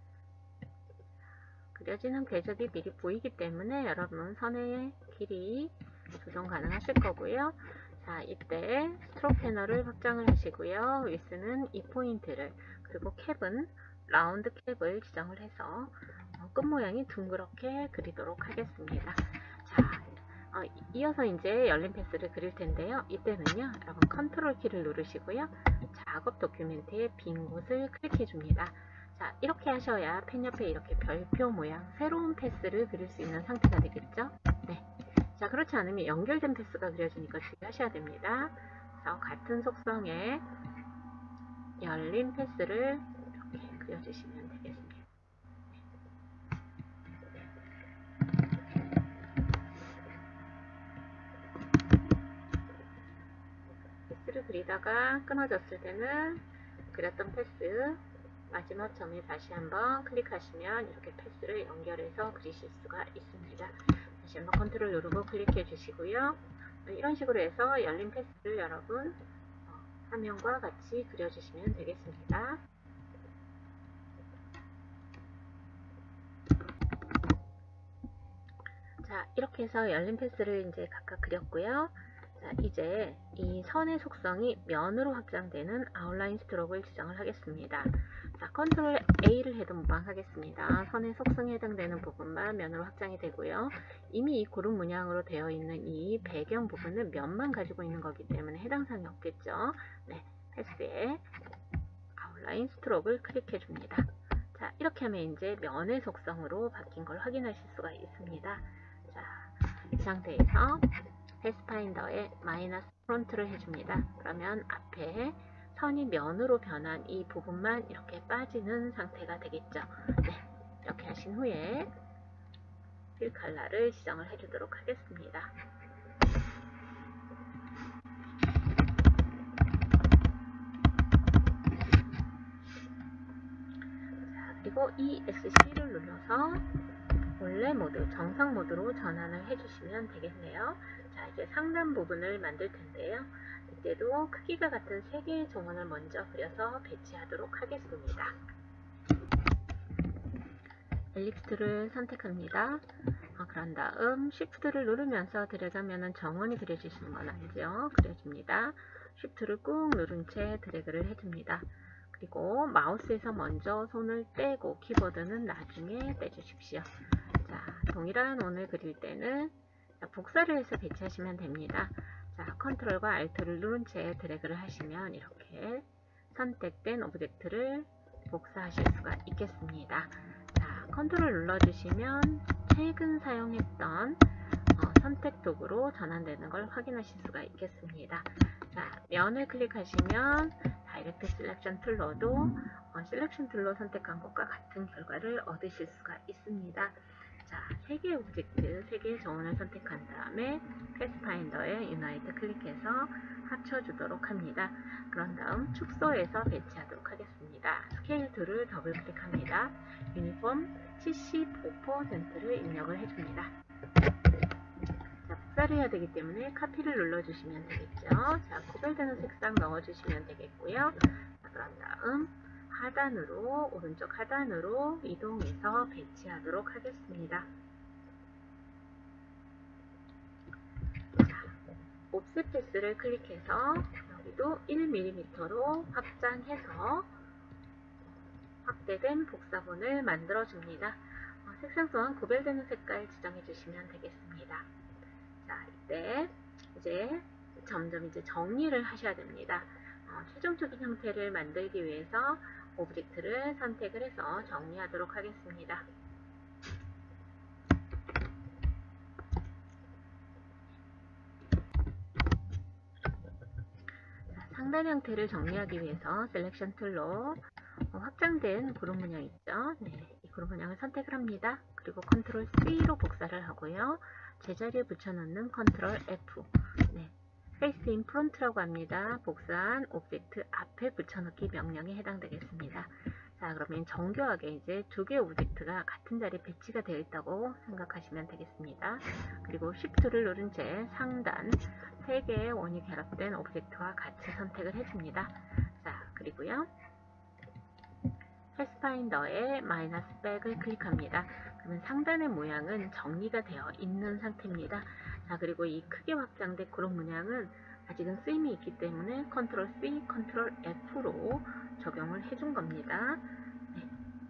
그려지는 궤적이 미리 보이기 때문에 여러분 선의 길이 조정 가능하실 거고요. 자, 이때 스트로크 패널을 확장을 하시고요. 위스는 2포인트를, 그리고 캡은 라운드 캡을 지정을 해서 끝 모양이 둥그렇게 그리도록 하겠습니다. 자, 이어서 이제 열린 패스를 그릴 텐데요. 이때는요, 여러분 컨트롤 키를 누르시고요. 작업 도큐멘트의 빈 곳을 클릭해 줍니다. 자, 이렇게 하셔야 펜 옆에 이렇게 별표 모양 새로운 패스를 그릴 수 있는 상태가 되겠죠. 네. 자, 그렇지 않으면 연결된 패스가 그려지니까 주의하셔야 됩니다. 그래서 같은 속성의 열린 패스를 이렇게 그려주시면 되겠습니다. 패스를 그리다가 끊어졌을 때는 그렸던 패스 마지막 점에 다시 한번 클릭하시면 이렇게 패스를 연결해서 그리실 수가 있습니다. 다시 한번 컨트롤 누르고 클릭해 주시고요. 이런 식으로 해서 열린 패스를 여러분 화면과 같이 그려주시면 되겠습니다. 자, 이렇게 해서 열린 패스를 이제 각각 그렸고요. 자, 이제 이 선의 속성이 면으로 확장되는 아웃라인 스트로크를 지정을 하겠습니다. 자, 컨트롤 A를 해도 무방하겠습니다. 선의 속성에 해당되는 부분만 면으로 확장이 되고요. 이미 이 그룹 문양으로 되어 있는 이 배경 부분은 면만 가지고 있는 거기 때문에 해당 사항이 없겠죠. 네, 패스에 아웃라인 스트로크를 클릭해 줍니다. 자, 이렇게 하면 이제 면의 속성으로 바뀐 걸 확인하실 수가 있습니다. 자, 이 상태에서 패스파인더에 마이너스 프론트를 해줍니다. 그러면 앞에 선이 면으로 변한 이 부분만 이렇게 빠지는 상태가 되겠죠. 네, 이렇게 하신 후에 필 컬러를 지정을 해주도록 하겠습니다. 자, 그리고 ESC를 눌러서 원래 모드, 정상 모드로 전환을 해주시면 되겠네요. 자, 이제 상단 부분을 만들 텐데요. 이때도 크기가 같은 3개의 정원을 먼저 그려서 배치하도록 하겠습니다. 엘립스를 선택합니다. 그런 다음 Shift를 누르면서 드래그하면 정원이 그려지시는 건 아니죠. 그려집니다. Shift를 꾹 누른 채 드래그를 해줍니다. 그리고 마우스에서 먼저 손을 떼고 키보드는 나중에 떼주십시오. 자, 동일한 원을 그릴 때는 복사를 해서 배치하시면 됩니다. 자, 컨트롤과 Alt를 누른 채 드래그를 하시면 이렇게 선택된 오브젝트를 복사하실 수가 있겠습니다. 자, 컨트롤 눌러주시면 최근 사용했던 선택 도구로 전환되는 걸 확인하실 수가 있겠습니다. 자, 면을 클릭하시면 다이렉트 셀렉션 툴로도 셀렉션 툴로 선택한 것과 같은 결과를 얻으실 수가 있습니다. 자, 3개의 오브젝트, 3개의 정원을 선택한 다음에 패스파인더에 유나이트 클릭해서 합쳐주도록 합니다. 그런 다음 축소해서 배치하도록 하겠습니다. 스케일 툴을 더블 클릭합니다. 유니폼 75%를 입력을 해줍니다. 자, 복사를 해야 되기 때문에 카피를 눌러주시면 되겠죠. 자, 구별되는 색상 넣어주시면 되겠고요. 자, 그런 다음 하단으로, 오른쪽 하단으로 이동해서 배치하도록 하겠습니다. 자, 옵셋 패스를 클릭해서 여기도 1mm로 확장해서 확대된 복사본을 만들어줍니다. 색상 또한 구별되는 색깔 지정해 주시면 되겠습니다. 자, 이때 이제 점점 정리를 하셔야 됩니다. 최종적인 형태를 만들기 위해서 오브젝트를 선택을 해서 정리하도록 하겠습니다. 자, 상단 형태를 정리하기 위해서 셀렉션 툴로 확장된 그룹 문양 있죠? 네, 이 그룹 문양을 선택을 합니다. 그리고 컨트롤 C로 복사를 하고요. 제자리에 붙여넣는 컨트롤 F. 네, 페이스 인 프론트라고 합니다. 복사한 오브젝트 앞에 붙여넣기 명령에 해당되겠습니다. 자, 그러면 정교하게 이제 2개의 오브젝트가 같은 자리에 배치가 되어 있다고 생각하시면 되겠습니다. 그리고 Shift를 누른 채 상단 3개의 원이 결합된 오브젝트와 같이 선택을 해줍니다. 자, 그리고요. 패스파인더에 마이너스 백을 클릭합니다. 그러면 상단의 모양은 정리가 되어 있는 상태입니다. 자, 그리고 이 크게 확장된 그룹 문양은 아직은 쓰임이 있기 때문에 컨트롤 C, 컨트롤 F로 적용을 해준 겁니다. 네.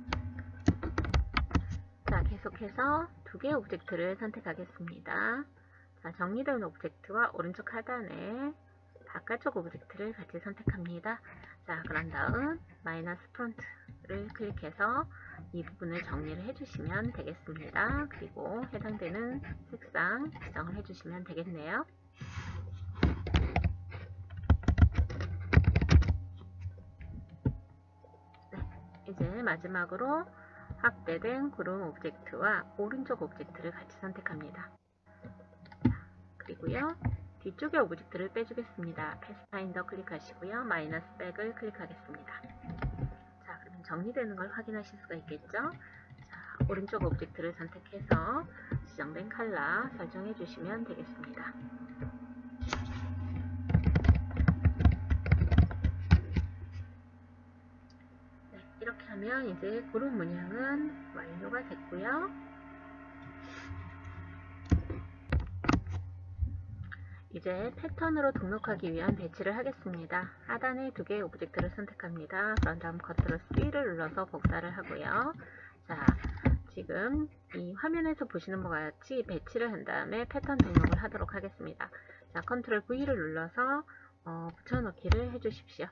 자, 계속해서 2개의 오브젝트를 선택하겠습니다. 자, 정리된 오브젝트와 오른쪽 하단에 바깥쪽 오브젝트를 같이 선택합니다. 자, 그런 다음 마이너스 프론트를 클릭해서 이 부분을 정리를 해주시면 되겠습니다. 그리고 해당되는 색상 지정을 해주시면 되겠네요. 이제 마지막으로 확대된 구름 오브젝트와 오른쪽 오브젝트를 같이 선택합니다. 그리고요, 뒤쪽의 오브젝트를 빼주겠습니다. 패스파인더 클릭하시고요. 마이너스 백을 클릭하겠습니다. 자, 그러면 정리되는 걸 확인하실 수가 있겠죠? 자, 오른쪽 오브젝트를 선택해서 지정된 컬러 설정해 주시면 되겠습니다. 네, 이렇게 하면 이제 구름 문양은 완료가 됐고요. 이제 패턴으로 등록하기 위한 배치를 하겠습니다. 하단에 두 개의 오브젝트를 선택합니다. 그런 다음 컨트롤 C를 눌러서 복사를 하고요. 자, 지금 이 화면에서 보시는 바와 같이 배치를 한 다음에 패턴 등록을 하도록 하겠습니다. 자, 컨트롤 V를 눌러서 붙여넣기를 해주십시오.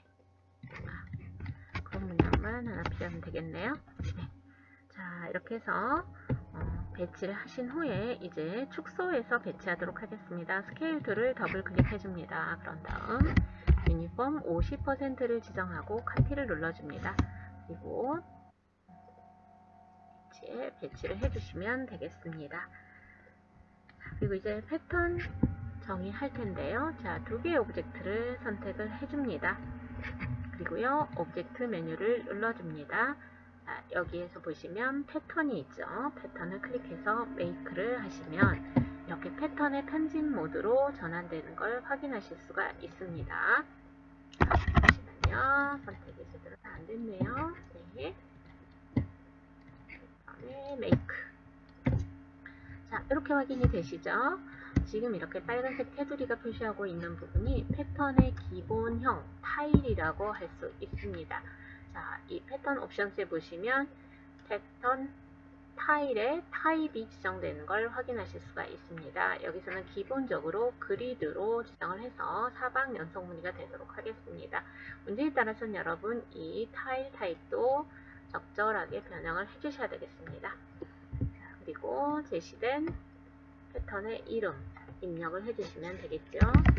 네. 그런 문양만 하나 필요하면 되겠네요. 네. 자, 이렇게 해서 배치를 하신 후에 이제 축소해서 배치하도록 하겠습니다. 스케일 툴을 더블 클릭해 줍니다. 그런 다음 유니폼 50%를 지정하고 카피를 눌러줍니다. 그리고 배치를 해주시면 되겠습니다. 그리고 이제 패턴 정의할 텐데요. 자, 두 개의 오브젝트를 선택을 해줍니다. 그리고요, 오브젝트 메뉴를 눌러줍니다. 자, 여기에서 보시면 패턴이 있죠. 패턴을 클릭해서 메이크를 하시면 이렇게 패턴의 편집 모드로 전환되는 걸 확인하실 수가 있습니다. 잠시만요. 선택이 제대로 다 안 됐네요. 네. 그다음에 메이크. 자, 이렇게 확인이 되시죠? 지금 이렇게 빨간색 테두리가 표시하고 있는 부분이 패턴의 기본형 타일이라고 할 수 있습니다. 자, 이 패턴 옵션스에 보시면 패턴 타일의 타입이 지정되는 걸 확인하실 수가 있습니다. 여기서는 기본적으로 그리드로 지정을 해서 사방 연속 무늬가 되도록 하겠습니다. 문제에 따라서는 여러분 이 타일 타입도 적절하게 변형을 해주셔야 되겠습니다. 자, 그리고 제시된 패턴의 이름 입력을 해주시면 되겠죠.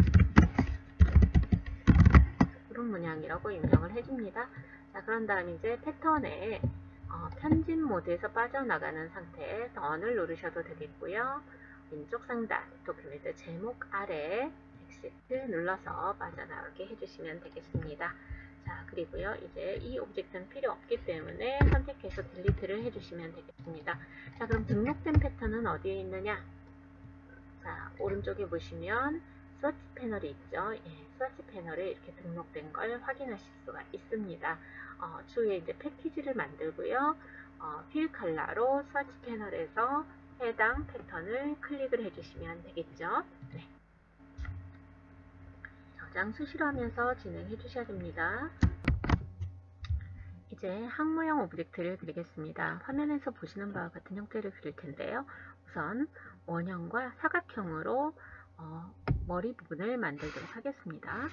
구름 문양이라고 입력을 해줍니다. 자, 그런 다음 이제 패턴의 편집 모드에서 빠져나가는 상태에 던을 누르셔도 되겠고요. 왼쪽 상단 도큐멘트 제목 아래 엑시트 눌러서 빠져나가게 해주시면 되겠습니다. 자, 그리고요, 이제 이 오브젝트는 필요 없기 때문에 선택해서 딜리트를 해주시면 되겠습니다. 자, 그럼 등록된 패턴은 어디에 있느냐? 자, 오른쪽에 보시면 서치 패널이 있죠. 예, 서치 패널에 이렇게 등록된 걸 확인하실 수가 있습니다. 추후에 이제 패키지를 만들고요. 필 컬러로 서치 패널에서 해당 패턴을 클릭을 해주시면 되겠죠. 네. 저장 수시로 하면서 진행해 주셔야 됩니다. 이제 항모형 오브젝트를 그리겠습니다. 화면에서 보시는 바와 같은 형태를 그릴 텐데요. 우선 원형과 사각형으로 머리 부분을 만들도록 하겠습니다.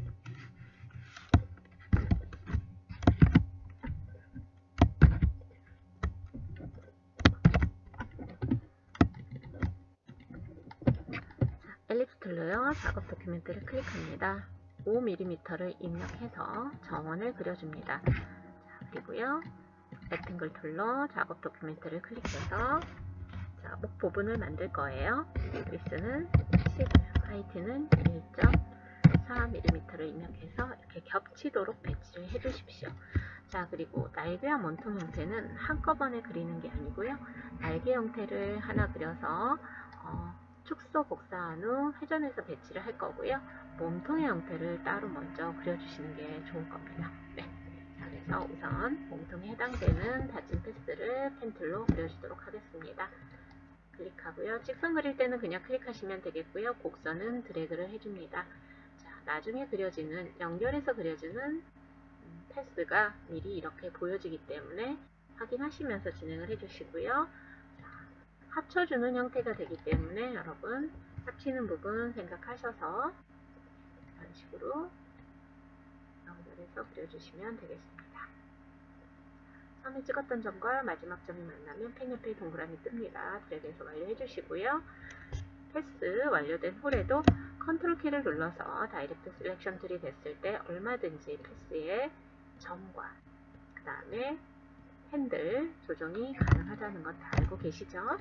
엘립스 툴로요. 작업 도큐멘트를 클릭합니다. 5mm를 입력해서 정원을 그려줍니다. 자, 그리고요, 렉탱글 툴로 작업 도큐멘트를 클릭해서 자, 목 부분을 만들 거예요. 위스는 10, 하이트는 1.4mm를 입력해서 이렇게 겹치도록 배치를 해 주십시오. 자, 그리고 날개와 몸통 형태는 한꺼번에 그리는 게 아니고요. 날개 형태를 하나 그려서 축소 복사한 후 회전해서 배치를 할 거고요. 몸통의 형태를 따로 먼저 그려주시는 게 좋을 겁니다. 네. 자, 그래서 우선 몸통에 해당되는 닫힌 패스를 펜툴로 그려주도록 하겠습니다. 클릭하고요. 직선 그릴 때는 그냥 클릭하시면 되겠고요. 곡선은 드래그를 해줍니다. 자, 나중에 그려지는, 연결해서 그려지는 패스가 미리 이렇게 보여지기 때문에 확인하시면서 진행을 해주시고요. 자, 합쳐주는 형태가 되기 때문에 여러분 합치는 부분 생각하셔서 이런 식으로 연결해서 그려주시면 되겠습니다. 처음에 찍었던 점과 마지막 점이 만나면 펜 옆에 동그라미 뜹니다. 드래그해서 완료해 주시고요. 패스 완료된 후에도 컨트롤 키를 눌러서 다이렉트 셀렉션 툴이 됐을 때 얼마든지 패스의 점과 그 다음에 핸들 조정이 가능하다는 것 다 알고 계시죠?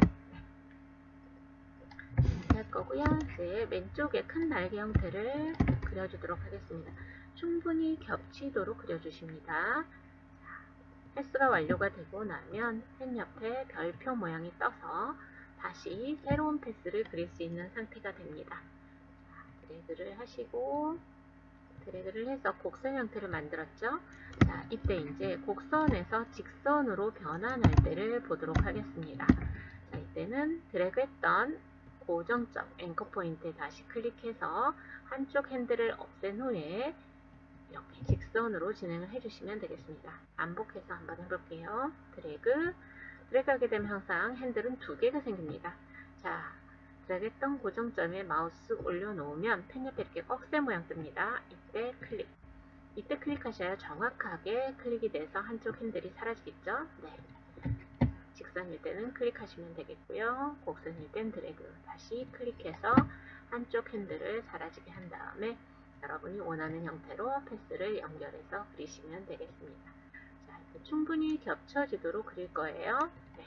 이렇게 할 거고요. 이제 왼쪽에 큰 날개 형태를 그려주도록 하겠습니다. 충분히 겹치도록 그려주십니다. 패스가 완료가 되고 나면 펜 옆에 별표 모양이 떠서 다시 새로운 패스를 그릴 수 있는 상태가 됩니다. 드래그를 하시고 드래그를 해서 곡선 형태를 만들었죠. 자, 이때 이제 곡선에서 직선으로 변환할 때를 보도록 하겠습니다. 자, 이때는 드래그했던 고정점 앵커 포인트에 다시 클릭해서 한쪽 핸들을 없앤 후에 이렇게 직선으로 진행을 해주시면 되겠습니다. 반복해서 한번 해볼게요. 드래그하게 되면 항상 핸들은 두 개가 생깁니다. 자, 드래그했던 고정점에 마우스 올려놓으면 펜 옆에 이렇게 꺽쇠 모양 뜹니다. 이때 클릭하셔야 정확하게 클릭이 돼서 한쪽 핸들이 사라지겠죠? 네. 직선일 때는 클릭하시면 되겠고요. 곡선일 땐 드래그 다시 클릭해서 한쪽 핸들을 사라지게 한 다음에 여러분이 원하는 형태로 패스를 연결해서 그리시면 되겠습니다. 자, 이렇게 충분히 겹쳐지도록 그릴 거예요. 네.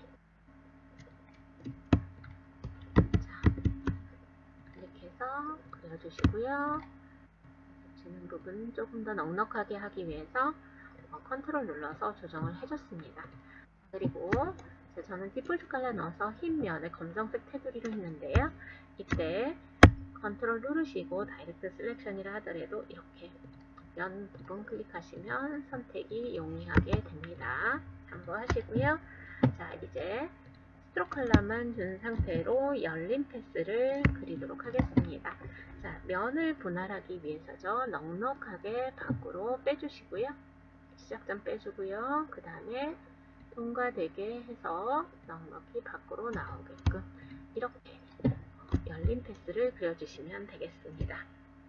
자, 이렇게 해서 그려주시고요. 겹치는 부분 조금 더 넉넉하게 하기 위해서 컨트롤 눌러서 조정을 해줬습니다. 그리고 저는 디폴트 컬러 넣어서 흰 면에 검정색 테두리로 했는데요. 이때 컨트롤 누르시고 다이렉트 셀렉션이라 하더라도 이렇게 면 부분 클릭하시면 선택이 용이하게 됩니다. 참고하시고요. 자, 이제 스트로크 컬러만 준 상태로 열린 패스를 그리도록 하겠습니다. 자, 면을 분할하기 위해서죠. 넉넉하게 밖으로 빼주시고요. 시작점 빼주고요. 그 다음에 통과되게 해서 넉넉히 밖으로 나오게끔 이렇게 열린 패스를 그려주시면 되겠습니다.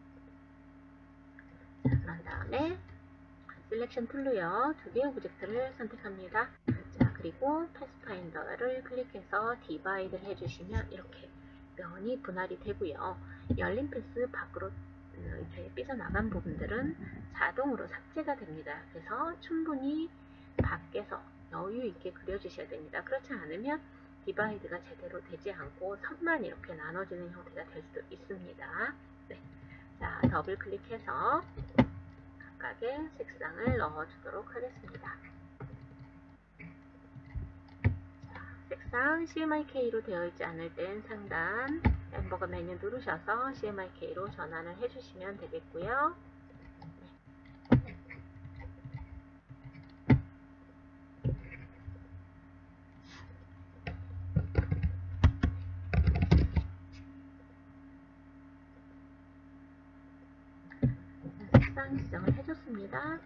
자, 그런 다음에 셀렉션 툴로요. 두 개의 오브젝트를 선택합니다. 자, 그리고 패스파인더를 클릭해서 디바이드를 해주시면 이렇게 면이 분할이 되고요. 열린 패스 밖으로 이렇게 삐져나간 부분들은 자동으로 삭제가 됩니다. 그래서 충분히 밖에서 여유 있게 그려주셔야 됩니다. 그렇지 않으면 디바이드가 제대로 되지 않고 선만 이렇게 나눠지는 형태가 될 수도 있습니다. 네. 자, 더블 클릭해서 각각의 색상을 넣어주도록 하겠습니다. 자, 색상 CMYK로 되어 있지 않을 땐 상단 햄버거 메뉴 누르셔서 CMYK로 전환을 해주시면 되겠고요. 색상 지정을 해줬습니다.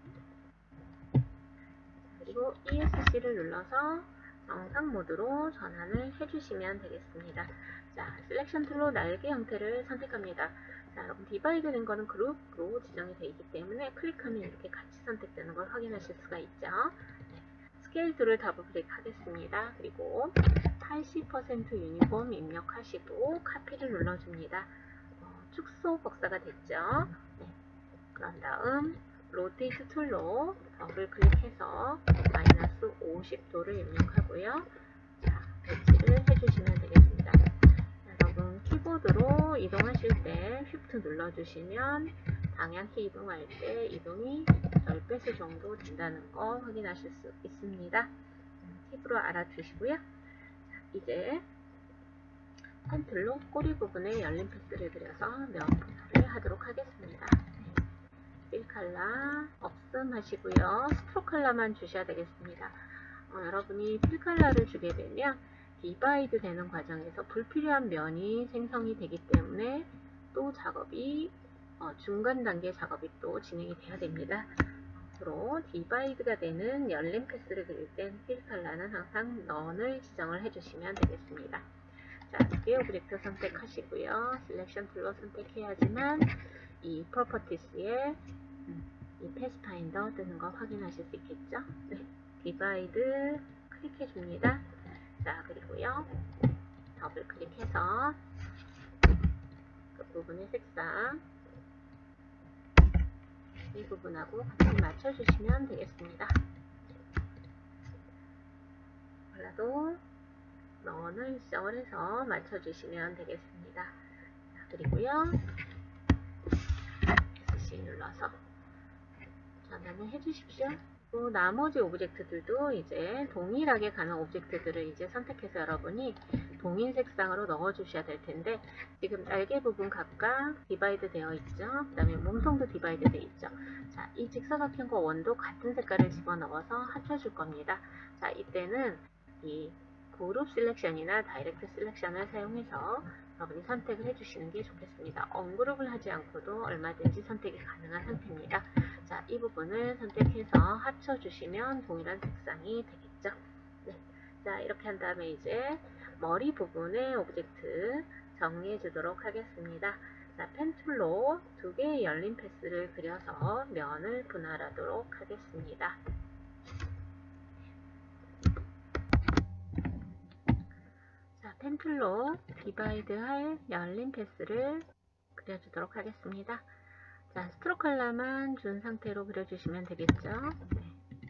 그리고 ESC를 눌러서 정상 모드로 전환을 해주시면 되겠습니다. 자, 셀렉션 툴로 날개 형태를 선택합니다. 자, 여러분 디바이드 된 거는 그룹으로 지정이 되어 있기 때문에 클릭하면 이렇게 같이 선택되는 걸 확인하실 수가 있죠. 네. 스케일 툴을 더블 클릭하겠습니다. 그리고 80% 유니폼 입력하시고 카피를 눌러줍니다. 축소 복사가 됐죠. 네. 그런 다음 로테이트 툴로 더블 클릭해서 마이너스 50도를 입력하고요. 자, 배치를 해주시면 되겠습니다. 여러분 키보드로 이동하실 때 Shift 눌러주시면 방향키 이동할 때 이동이 10배수 정도 된다는 거 확인하실 수 있습니다. 팁으로 알아두시고요. 자, 이제 컨트롤로 꼬리 부분에 열린 패스를 그려서 면 분할을 하도록 하겠습니다. 필 컬러 없음 하시고요. 스트로크 컬러만 주셔야 되겠습니다. 여러분이 필 컬러를 주게 되면 디바이드 되는 과정에서 불필요한 면이 생성이 되기 때문에 또 작업이 중간 단계 작업이 또 진행이 돼야 됩니다. 앞으로 디바이드가 되는 열린 패스를 그릴 땐 필 컬러는 항상 넌을 지정을 해주시면 되겠습니다. 자, 두 개의 오브젝트 선택하시고요. 셀렉션 툴로 선택해야지만 이 프로퍼티스에 이 패스파인더 뜨는 거 확인하실 수 있겠죠? 네, 디바이드 클릭해 줍니다. 자, 그리고요 더블 클릭해서 그 부분의 색상 이 부분하고 같이 맞춰주시면 되겠습니다. 컬러도 면을 수정을 해서 맞춰주시면 되겠습니다. 자, 그리고요 SC 눌러서 전환을 해주십시오. 또 나머지 오브젝트들도 이제 동일하게 가는 오브젝트들을 이제 선택해서 여러분이 동일 색상으로 넣어 주셔야 될 텐데, 지금 날개 부분 각각 디바이드 되어 있죠. 그 다음에 몸통도 디바이드 되어 있죠. 자, 이 직사각형과 원도 같은 색깔을 집어넣어서 합쳐줄 겁니다. 자, 이때는 이 그룹 셀렉션이나 다이렉트 셀렉션을 사용해서 여러분이 선택을 해주시는 게 좋겠습니다. 언그룹을 하지 않고도 얼마든지 선택이 가능한 상태입니다. 자, 이 부분을 선택해서 합쳐주시면 동일한 색상이 되겠죠. 네. 자, 이렇게 한 다음에 이제 머리 부분의 오브젝트 정리해 주도록 하겠습니다. 자, 펜툴로 두 개의 열린 패스를 그려서 면을 분할하도록 하겠습니다. 자, 펜툴로 디바이드 할 열린 패스를 그려주도록 하겠습니다. 자, 스트로크 컬러만 준 상태로 그려주시면 되겠죠. 네.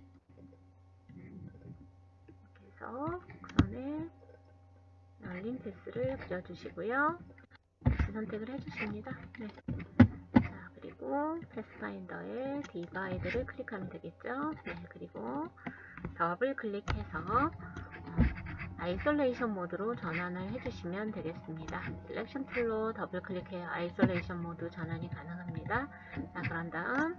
이렇게 해서 우선에 열린 패스를 그려주시고요. 선택을 해주십니다. 네. 자, 그리고 패스파인더에 디바이드를 클릭하면 되겠죠. 네, 그리고 더블 클릭해서 아이솔레이션 모드로 전환을 해주시면 되겠습니다. 셀렉션 툴로 더블 클릭해 아이솔레이션 모드 전환이 가능합니다. 자, 그런 다음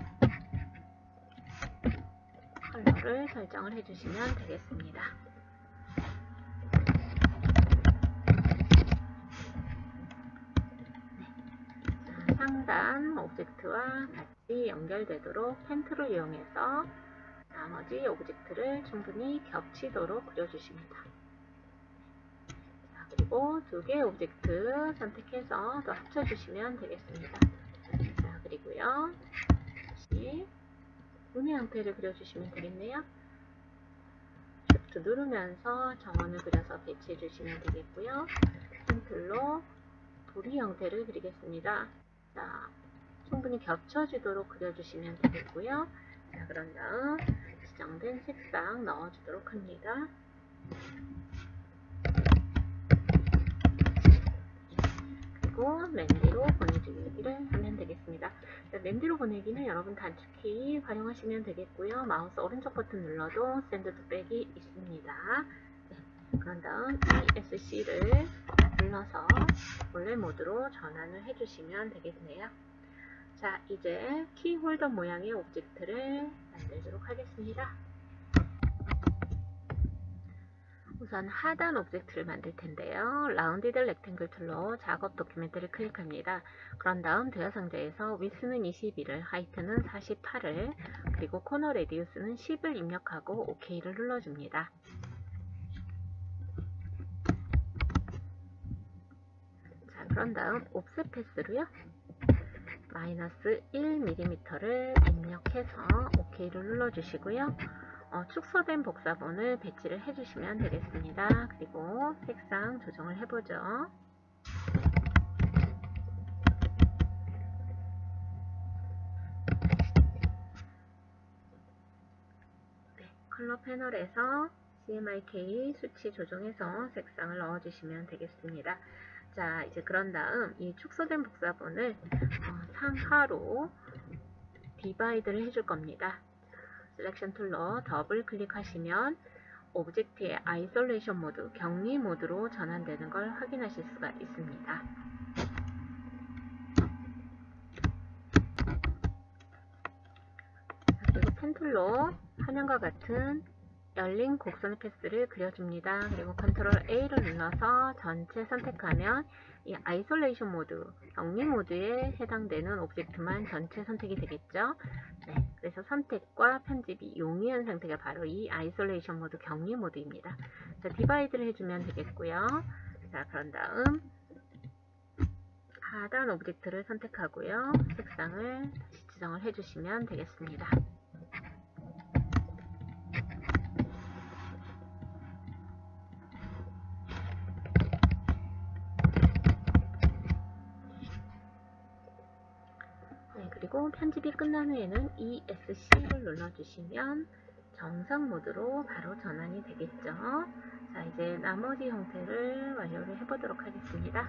컬러를 설정을 해주시면 되겠습니다. 네. 자, 상단 오브젝트와 같이 연결되도록 펜툴을 이용해서 나머지 오브젝트를 충분히 겹치도록 그려주십니다. 자, 그리고 두 개의 오브젝트 선택해서 또 합쳐주시면 되겠습니다. 자, 그리고요 다시 문의 형태를 그려주시면 되겠네요. Shift 누르면서 정원을 그려서 배치해 주시면 되겠고요. 펜툴로 도리 형태를 그리겠습니다. 자, 충분히 겹쳐지도록 그려주시면 되겠고요. 자, 그런 다음 지정된 색상 넣어주도록 합니다. 그리고 맨 뒤로 보내주기를 하면 되겠습니다. 자, 맨 뒤로 보내기는 여러분 단축키 활용하시면 되겠고요. 마우스 오른쪽 버튼 눌러도 샌드 투 백이 있습니다. 네, 그런 다음 ESC를 눌러서 원래 모드로 전환을 해주시면 되겠네요. 자, 이제 키홀더 모양의 오브젝트를 만들도록 하겠습니다. 우선 하단 오브젝트를 만들 텐데요. 라운디드 렉탱글 툴로 작업 도큐멘트를 클릭합니다. 그런 다음 대화 상자에서 위스는 21을, 하이트는 48을, 그리고 코너 레디우스는 10을 입력하고 OK를 눌러줍니다. 자, 그런 다음 옵셋 패스로요. 마이너스 1mm를 입력해서 OK를 눌러주시고요. 축소된 복사본을 배치를 해주시면 되겠습니다. 그리고 색상 조정을 해보죠. 네, 컬러 패널에서 CMYK 수치 조정해서 색상을 넣어주시면 되겠습니다. 자, 이제 그런 다음 이 축소된 복사본을 상하로 디바이드를 해줄 겁니다. 셀렉션 툴로 더블 클릭하시면 오브젝트의 아이솔레이션 모드, 격리 모드로 전환되는 걸 확인하실 수가 있습니다. 그리고 펜 툴로 화면과 같은 열린 곡선의 패스를 그려줍니다. 그리고 컨트롤 A를 눌러서 전체 선택하면 이 아이솔레이션 모드, 격리 모드에 해당되는 오브젝트만 전체 선택이 되겠죠. 네, 그래서 선택과 편집이 용이한 상태가 바로 이 아이솔레이션 모드, 격리 모드입니다. 자, 디바이드를 해주면 되겠고요. 자, 그런 다음 하단 오브젝트를 선택하고요. 색상을 다시 지정을 해주시면 되겠습니다. 그리고 편집이 끝난 후에는 ESC를 눌러주시면 정상 모드로 바로 전환이 되겠죠. 자, 이제 나머지 형태를 완료를 해보도록 하겠습니다.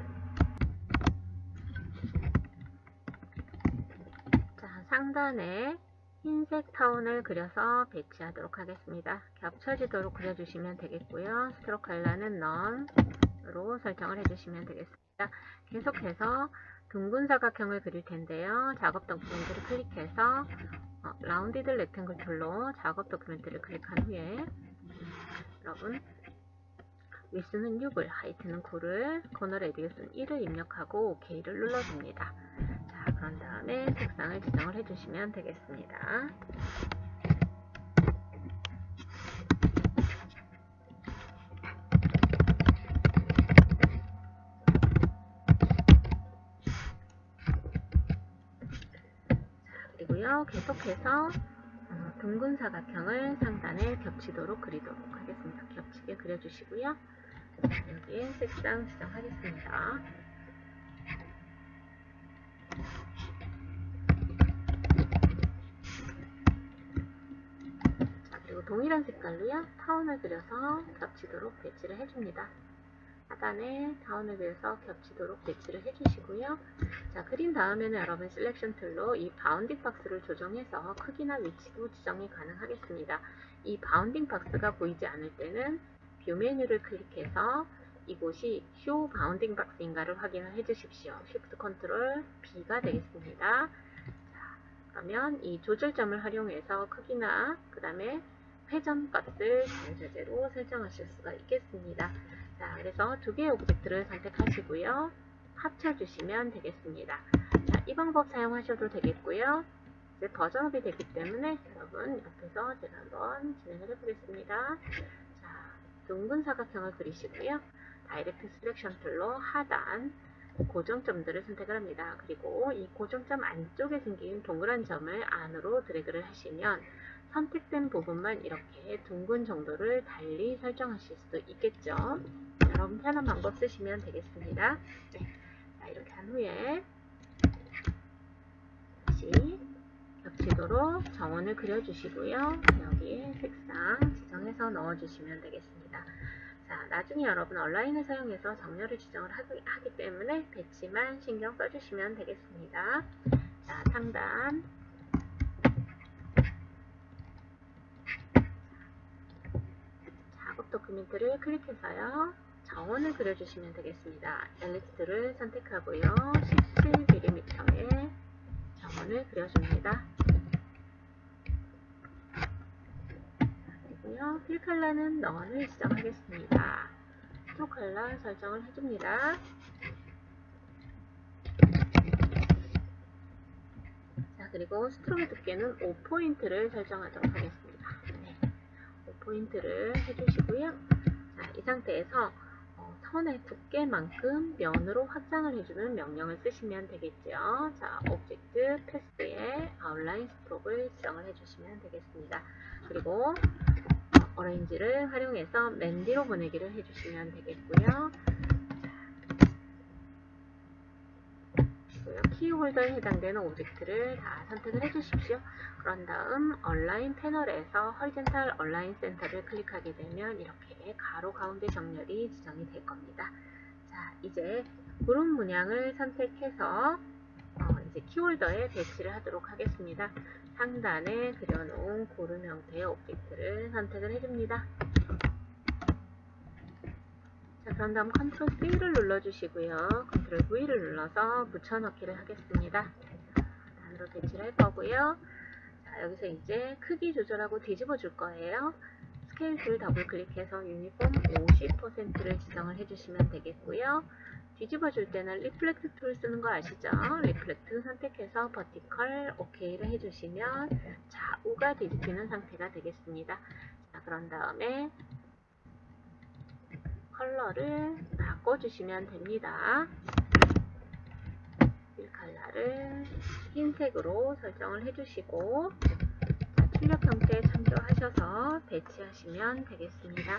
자, 상단에 흰색 타원을 그려서 배치하도록 하겠습니다. 겹쳐지도록 그려주시면 되겠고요. 스트로크 컬러는 None으로 설정을 해주시면 되겠습니다. 계속해서 둥근 사각형을 그릴 텐데요. 작업 도큐멘트를 클릭해서 라운디드 렉탱글 툴로 작업 도큐멘트를 클릭한 후에 여러분 위스는 6을, 하이트는 9를, 코너 레디우스는 1을 입력하고 OK를 눌러줍니다. 자, 그런 다음에 색상을 지정을 해주시면 되겠습니다. 그리고요, 계속해서 둥근 사각형을 상단에 겹치도록 그리도록 하겠습니다. 겹치게 그려주시고요. 여기에 색상 지정하겠습니다. 자, 그리고 동일한 색깔로요, 타원을 그려서 겹치도록 배치를 해줍니다. 하단에 타원을 그려서 겹치도록 배치를 해주시고요. 자, 그린 다음에는 여러분 셀렉션 툴로 이 바운딩 박스를 조정해서 크기나 위치도 지정이 가능하겠습니다. 이 바운딩 박스가 보이지 않을 때는 뷰 메뉴를 클릭해서 이곳이 쇼 바운딩 박스인가를 확인을 해 주십시오. Shift Ctrl B가 되겠습니다. 자, 그러면 이 조절점을 활용해서 크기나 그 다음에 회전 값을 자유자재로 설정하실 수가 있겠습니다. 자, 그래서 두 개의 오브젝트를 선택하시고요. 합쳐주시면 되겠습니다. 자, 이 방법 사용하셔도 되겠고요. 이제 버전업이 되기 때문에 여러분 옆에서 제가 한번 진행을 해보겠습니다. 자, 둥근 사각형을 그리시고요. 다이렉트 셀렉션 툴로 하단 고정점들을 선택을 합니다. 그리고 이 고정점 안쪽에 생긴 동그란 점을 안으로 드래그를 하시면 선택된 부분만 이렇게 둥근 정도를 달리 설정하실 수도 있겠죠. 여러분 편한 방법 쓰시면 되겠습니다. 네. 자, 이렇게 한 후에 다시 겹치도록 정원을 그려주시고요. 여기에 색상 지정해서 넣어주시면 되겠습니다. 자, 나중에 여러분 얼라인을 사용해서 정렬을 지정을 하기 때문에 배치만 신경 써주시면 되겠습니다. 자, 상단 작업 도큐멘트를 클릭해서요. 정원을 그려주시면 되겠습니다. 엘립스를 선택하고요. 17mm의 정원을 그려줍니다. 그리고요, 필 컬러는 None을 지정하겠습니다. 스트로크 컬러 설정을 해줍니다. 자, 그리고 스트로크 두께는 5포인트를 설정하도록 하겠습니다. 네, 5포인트를 해주시고요. 자, 이 상태에서 선의 두께만큼 면으로 확장을 해주는 명령을 쓰시면 되겠죠. 자, 오브젝트 패스에 아웃라인 스트로크를 지정을 해주시면 되겠습니다. 그리고 어레인지를 활용해서 맨 뒤로 보내기를 해주시면 되겠고요. 키홀더에 해당되는 오브젝트를 다 선택을 해주십시오. 그런 다음 얼라인 패널에서 허리젠탈 얼라인 센터를 클릭하게 되면 이렇게 가로 가운데 정렬이 지정이 될 겁니다. 자, 이제 구름 문양을 선택해서 이제 키홀더에 배치를 하도록 하겠습니다. 상단에 그려놓은 구름 형태의 오브젝트를 선택을 해줍니다. 자, 그런 다음 컨트롤 C를 눌러주시고요. 컨트롤 V를 눌러서 붙여넣기를 하겠습니다. 단으로 배치를 할 거고요. 자, 여기서 이제 크기 조절하고 뒤집어 줄 거예요. 스케일 툴 더블 클릭해서 유니폼 50%를 지정을 해주시면 되겠고요. 뒤집어 줄 때는 리플렉트 툴 쓰는 거 아시죠? 리플렉트 선택해서 버티컬 OK를 해주시면 좌우가 뒤집히는 상태가 되겠습니다. 자, 그런 다음에 컬러를 바꿔주시면 됩니다. 필 컬러를 흰색으로 설정을 해주시고 출력 형태 참조하셔서 배치하시면 되겠습니다.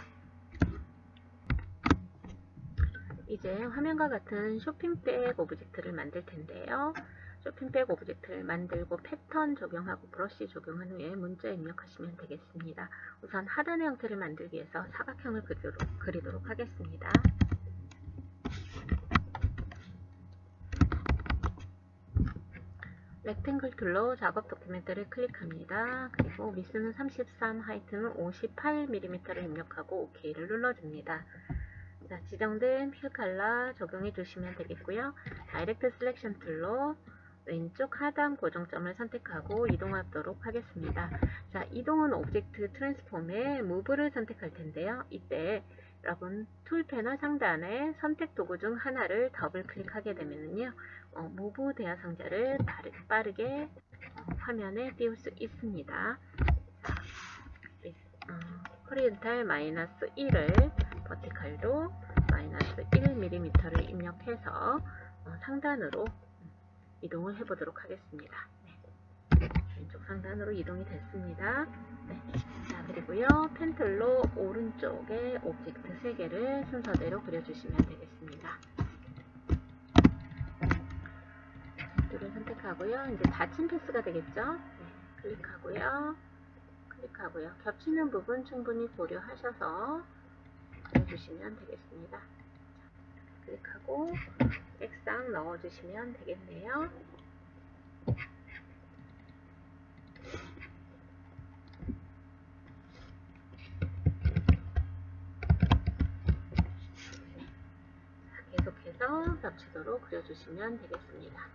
이제 화면과 같은 쇼핑백 오브젝트를 만들 텐데요. 쇼핑백 오브젝트를 만들고 패턴 적용하고 브러쉬 적용한 후에 문자 입력하시면 되겠습니다. 우선 하단의 형태를 만들기 위해서 사각형을 그리도록 하겠습니다. 렉탱글 툴로 작업 도큐멘트를 클릭합니다. 그리고 위스는 33, 하이트는 58mm를 입력하고 OK를 눌러줍니다. 자, 지정된 필 컬러 적용해 주시면 되겠고요. 다이렉트 셀렉션 툴로 왼쪽 하단 고정점을 선택하고 이동하도록 하겠습니다. 자, 이동은 오브젝트 트랜스폼의 무브를 선택할 텐데요. 이때 여러분 툴 패널 상단에 선택 도구 중 하나를 더블 클릭하게 되면요, 무브 대화 상자를 빠르게 화면에 띄울 수 있습니다. 호리젠탈 마이너스 1을 버티컬도 마이너스 1mm를 입력해서 상단으로 이동을 해 보도록 하겠습니다. 네. 왼쪽 상단으로 이동이 됐습니다. 네. 자, 그리고요, 펜툴로 오른쪽에 오브젝트 3개를 순서대로 그려주시면 되겠습니다. 둘을 선택하고요. 이제 닫힌 패스가 되겠죠? 네. 클릭하고요. 겹치는 부분 충분히 고려하셔서 그려주시면 되겠습니다. 클릭하고 색상 넣어주시면 되겠네요. 계속해서 겹치도록 그려주시면 되겠습니다.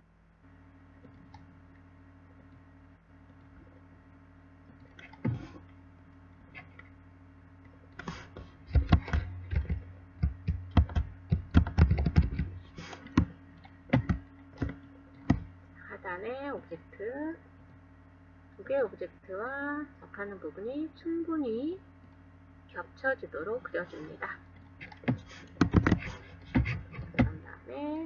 하단의 오브젝트, 두 개의 오브젝트와 접하는 부분이 충분히 겹쳐지도록 그려줍니다. 그런 다음에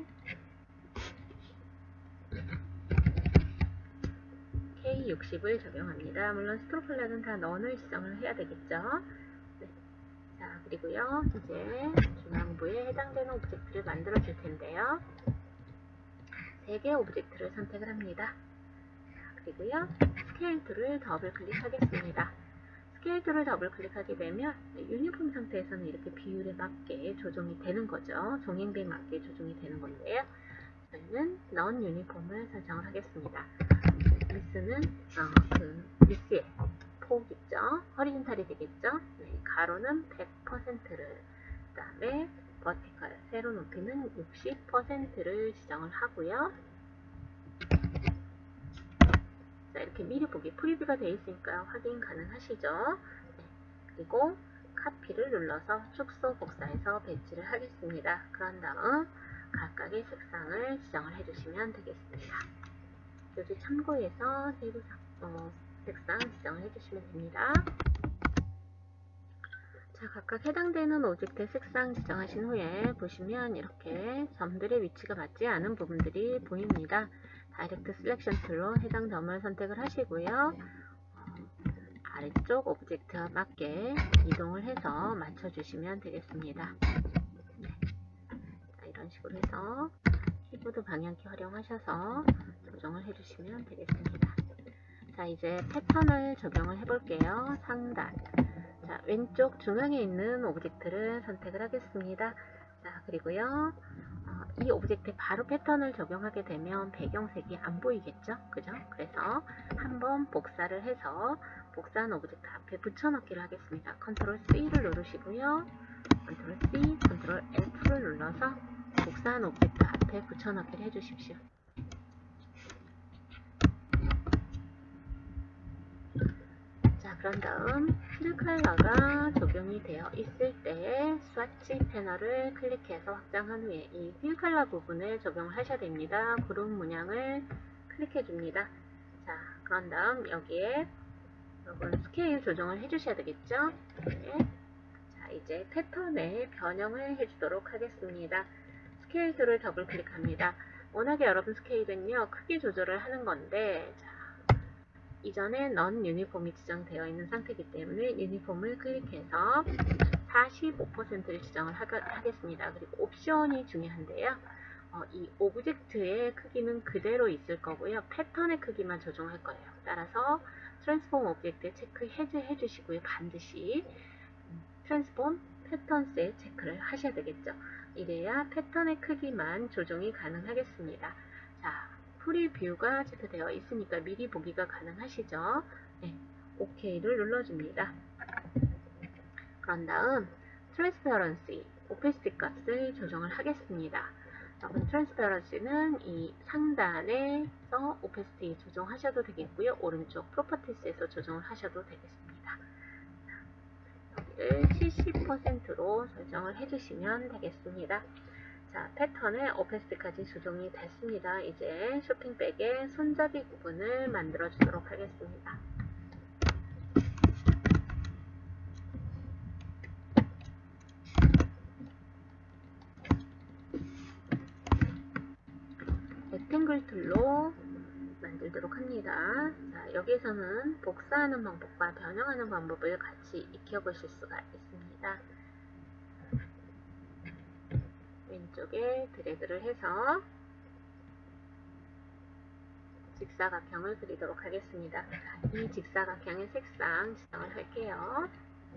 K60을 적용합니다. 물론 스트로크 컬러는 다 넌을 지정을 해야 되겠죠. 네. 자, 그리고요, 이제 중앙부에 해당되는 오브젝트를 만들어 줄 텐데요. 3개의 오브젝트를 선택을 합니다. 그리고요, 스케일 툴을 더블 클릭하겠습니다. 스케일 툴을 더블 클릭하게 되면 유니폼 상태에서는 이렇게 비율에 맞게 조정이 되는 거죠. 종횡비에 맞게 조정이 되는 건데요. 저희는 넌 유니폼을 설정을 하겠습니다. 위스는 위스의 폭 있죠. 허리젠탈이 되겠죠. 네, 가로는 100%를, 그 다음에 버티컬 세로 높이는 60%를 지정을 하고요. 자, 이렇게 미리 보기 프리뷰가 되어 있으니까 확인 가능하시죠. 네, 그리고 카피를 눌러서 축소 복사해서 배치를 하겠습니다. 그런 다음 각각의 색상을 지정을 해주시면 되겠습니다. 여기 참고해서 세부 색상 지정을 해주시면 됩니다. 자, 각각 해당되는 오브젝트 색상 지정하신 후에 보시면 이렇게 점들의 위치가 맞지 않은 부분들이 보입니다. 다이렉트 셀렉션 툴로 해당 점을 선택을 하시고요. 아래쪽 오브젝트와 맞게 이동을 해서 맞춰주시면 되겠습니다. 네. 자, 이런 식으로 해서 키보드 방향키 활용하셔서 조정을 해주시면 되겠습니다. 자, 이제 패턴을 적용을 해볼게요. 상단. 자, 왼쪽 중앙에 있는 오브젝트를 선택을 하겠습니다. 자, 그리고요, 이 오브젝트에 바로 패턴을 적용하게 되면 배경색이 안 보이겠죠? 그죠? 그래서 한번 복사를 해서 복사한 오브젝트 앞에 붙여넣기를 하겠습니다. 컨트롤 C를 누르시고요. 컨트롤 C, 컨트롤 F를 눌러서 복사한 오브젝트 앞에 붙여넣기를 해주십시오. 자, 그런 다음 필 컬러가 적용이 되어 있을 때 스와치 패널을 클릭해서 확장한 후에 이 필 컬러 부분을 적용을 하셔야 됩니다. 구름 문양을 클릭해 줍니다. 자, 그런 다음 여기에 여러분 스케일 조정을 해 주셔야 되겠죠. 네. 자, 이제 패턴에 변형을 해 주도록 하겠습니다. 스케일 툴을 더블 클릭합니다. 워낙에 여러분 스케일은요, 크기 조절을 하는 건데, 자, 이전에 넌 유니폼이 지정되어 있는 상태이기 때문에 유니폼을 클릭해서 45%를 지정을 하겠습니다. 그리고 옵션이 중요한데요. 이 오브젝트의 크기는 그대로 있을 거고요. 패턴의 크기만 조정할 거예요. 따라서 트랜스폼 오브젝트 체크 해제 해주시고요. 반드시 트랜스폼 패턴스에 체크를 하셔야 되겠죠. 이래야 패턴의 크기만 조정이 가능하겠습니다. 자, 프리뷰가 체크되어 있으니까 미리 보기가 가능하시죠. 네, OK를 눌러줍니다. 그런 다음 트랜스퍼런시, 오페시티 값을 조정을 하겠습니다. 여러분 트랜스퍼런시는 이 상단에서 오페시티 조정하셔도 되겠고요. 오른쪽 프로퍼티스에서 조정을 하셔도 되겠습니다. 여기를 70%로 설정을 해주시면 되겠습니다. 자, 패턴의 오페시티까지 조정이 됐습니다. 이제 쇼핑백의 손잡이 부분을 만들어 주도록 하겠습니다. 렉탱글 툴로 만들도록 합니다. 자, 여기에서는 복사하는 방법과 변형하는 방법을 같이 익혀보실 수가 있습니다. 왼쪽에 드래그를 해서 직사각형을 그리도록 하겠습니다. 이 직사각형의 색상 지정을 할게요.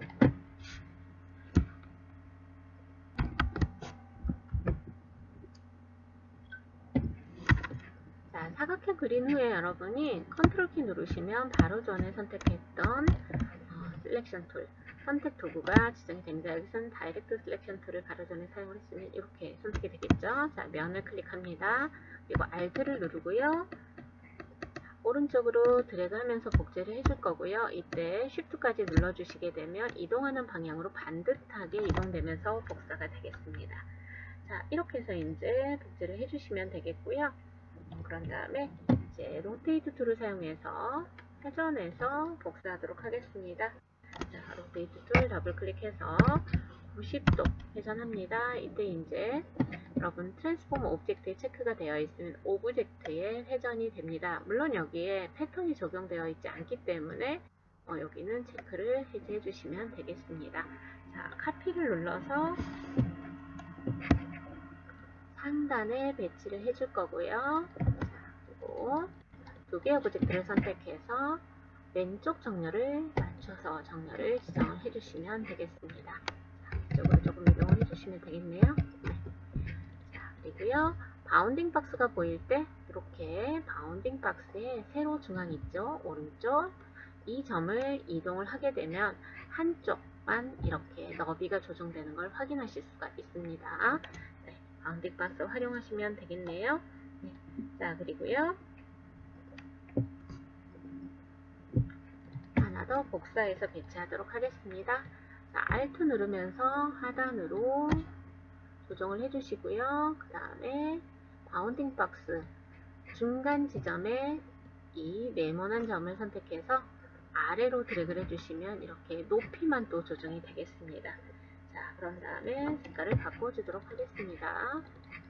자, 사각형 그린 후에 여러분이 컨트롤 키 누르시면 바로 전에 선택했던 셀렉션 툴, 선택 도구가 지정이 됩니다. 여기서는 다이렉트 셀렉션 툴을 바로 전에 사용을 했으면 이렇게 선택이 되겠죠. 자, 면을 클릭합니다. 그리고 Alt를 누르고요. 오른쪽으로 드래그 하면서 복제를 해줄 거고요. 이때 Shift까지 눌러주시게 되면 이동하는 방향으로 반듯하게 이동되면서 복사가 되겠습니다. 자, 이렇게 해서 이제 복제를 해주시면 되겠고요. 그런 다음에 이제 로테이트 툴을 사용해서 회전해서 복사하도록 하겠습니다. 자, 로테이트 툴 더블 클릭해서 90도 회전합니다. 이때 이제 여러분 트랜스폼 오브젝트에 체크가 되어 있으면 오브젝트에 회전이 됩니다. 물론 여기에 패턴이 적용되어 있지 않기 때문에 여기는 체크를 해제해 주시면 되겠습니다. 자, 카피를 눌러서 상단에 배치를 해줄 거고요. 자, 그리고 두 개의 오브젝트를 선택해서 왼쪽 정렬을 맞춰서 정렬을 지정을 해주시면 되겠습니다. 자, 이쪽으로 조금 이동을 해주시면 되겠네요. 네. 자, 그리고요. 바운딩 박스가 보일 때 이렇게 바운딩 박스에 세로 중앙 있죠? 오른쪽 이 점을 이동을 하게 되면 한쪽만 이렇게 너비가 조정되는 걸 확인하실 수가 있습니다. 네, 바운딩 박스 활용하시면 되겠네요. 네. 자, 그리고요. 하나 더 복사해서 배치하도록 하겠습니다. 자, Alt 누르면서 하단으로 조정을 해주시고요. 그 다음에 바운딩 박스 중간 지점에 이 네모난 점을 선택해서 아래로 드래그를 해주시면 이렇게 높이만 또 조정이 되겠습니다. 자, 그런 다음에 색깔을 바꿔주도록 하겠습니다.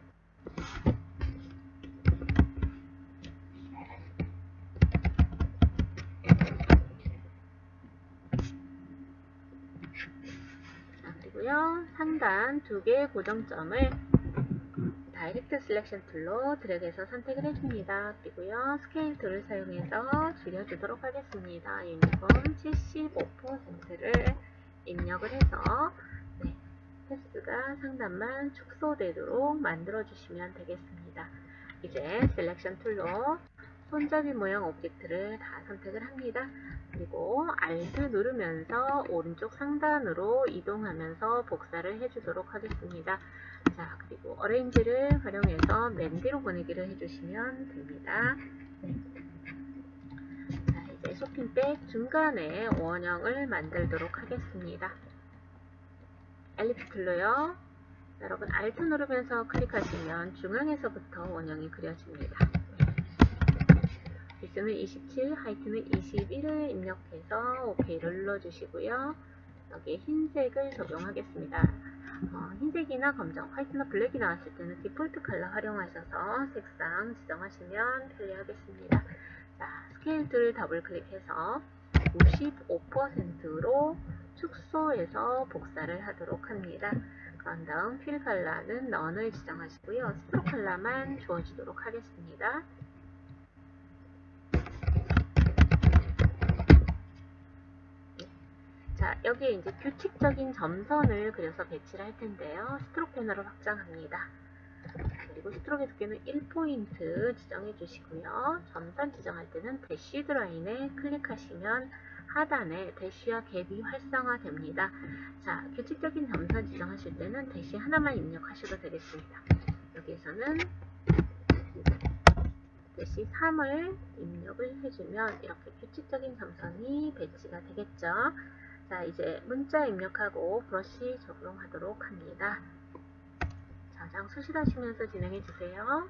상단 두 개의 고정점을 다이렉트 셀렉션 툴로 드래그해서 선택을 해줍니다. 그리고요, 스케일 툴을 사용해서 줄여주도록 하겠습니다. 유니폼 75%를 입력을 해서 패스가 상단만 축소되도록 만들어주시면 되겠습니다. 이제 셀렉션 툴로 손잡이 모양 오브젝트를 다 선택을 합니다. 그리고 Alt 누르면서 오른쪽 상단으로 이동하면서 복사를 해주도록 하겠습니다. 자, 그리고 어레인지를 활용해서 맨 뒤로 보내기를 해주시면 됩니다. 네. 자, 이제 쇼핑백 중간에 원형을 만들도록 하겠습니다. 엘립스 툴로요. 여러분 Alt 누르면서 클릭하시면 중앙에서부터 원형이 그려집니다. 윗선은 27, 하이트는 21을 입력해서 OK를 눌러주시고요. 여기에 흰색을 적용하겠습니다. 흰색이나 검정, 화이트나 블랙이 나왔을 때는 디폴트 컬러 활용하셔서 색상 지정하시면 편리하겠습니다. 자, 스케일 툴 더블 클릭해서 95%로 축소해서 복사를 하도록 합니다. 그런 다음 필 컬러는 넌을 지정하시고요. 스트로크 컬러만 주어지도록 하겠습니다. 자, 여기에 이제 규칙적인 점선을 그려서 배치를 할 텐데요. 스트로크 패널을 확장합니다. 그리고 스트로크의 두께는 1포인트 지정해 주시고요. 점선 지정할 때는 대쉬드 라인에 클릭하시면 하단에 대쉬와 갭이 활성화됩니다. 자, 규칙적인 점선 지정하실 때는 대쉬 하나만 입력하셔도 되겠습니다. 여기에서는 대쉬 3을 입력을 해주면 이렇게 규칙적인 점선이 배치가 되겠죠. 자, 이제 문자 입력하고 브러쉬 적용하도록 합니다. 저장 수실하시면서 진행해 주세요.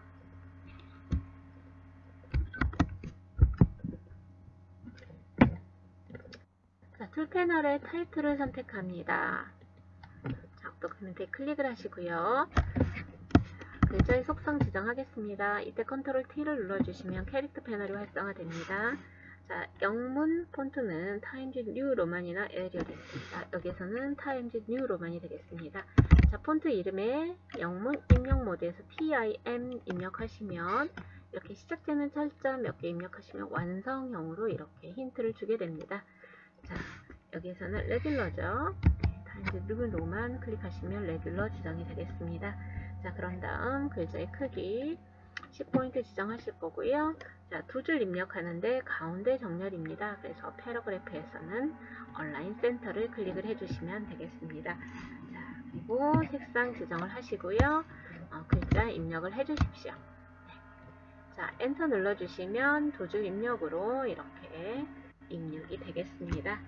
자, 툴 패널의 타이틀을 선택합니다. 자, 도큐멘트에 클릭을 하시고요. 글자의 속성 지정하겠습니다. 이때 컨트롤 T를 눌러주시면 캐릭터 패널이 활성화됩니다. 자, 영문 폰트는 타임즈 뉴 로만이나 에리얼이 있습니다. 여기에서는 타임즈 뉴 로만이 되겠습니다. 자, 폰트 이름에 영문 입력 모드에서 TIM 입력하시면 이렇게 시작되는 철자 몇 개 입력하시면 완성형으로 이렇게 힌트를 주게 됩니다. 자, 여기에서는 레귤러죠. 타임즈 뉴 로만 클릭하시면 레귤러 지정이 되겠습니다. 자, 그런 다음 글자의 크기 10포인트 지정하실 거고요. 자, 두 줄 입력하는데 가운데 정렬입니다. 그래서 패러그래프에서는 온라인 센터를 클릭을 해주시면 되겠습니다. 자, 그리고 색상 지정을 하시고요. 글자 입력을 해주십시오. 네. 자, 엔터 눌러주시면 두 줄 입력으로 이렇게 입력이 되겠습니다.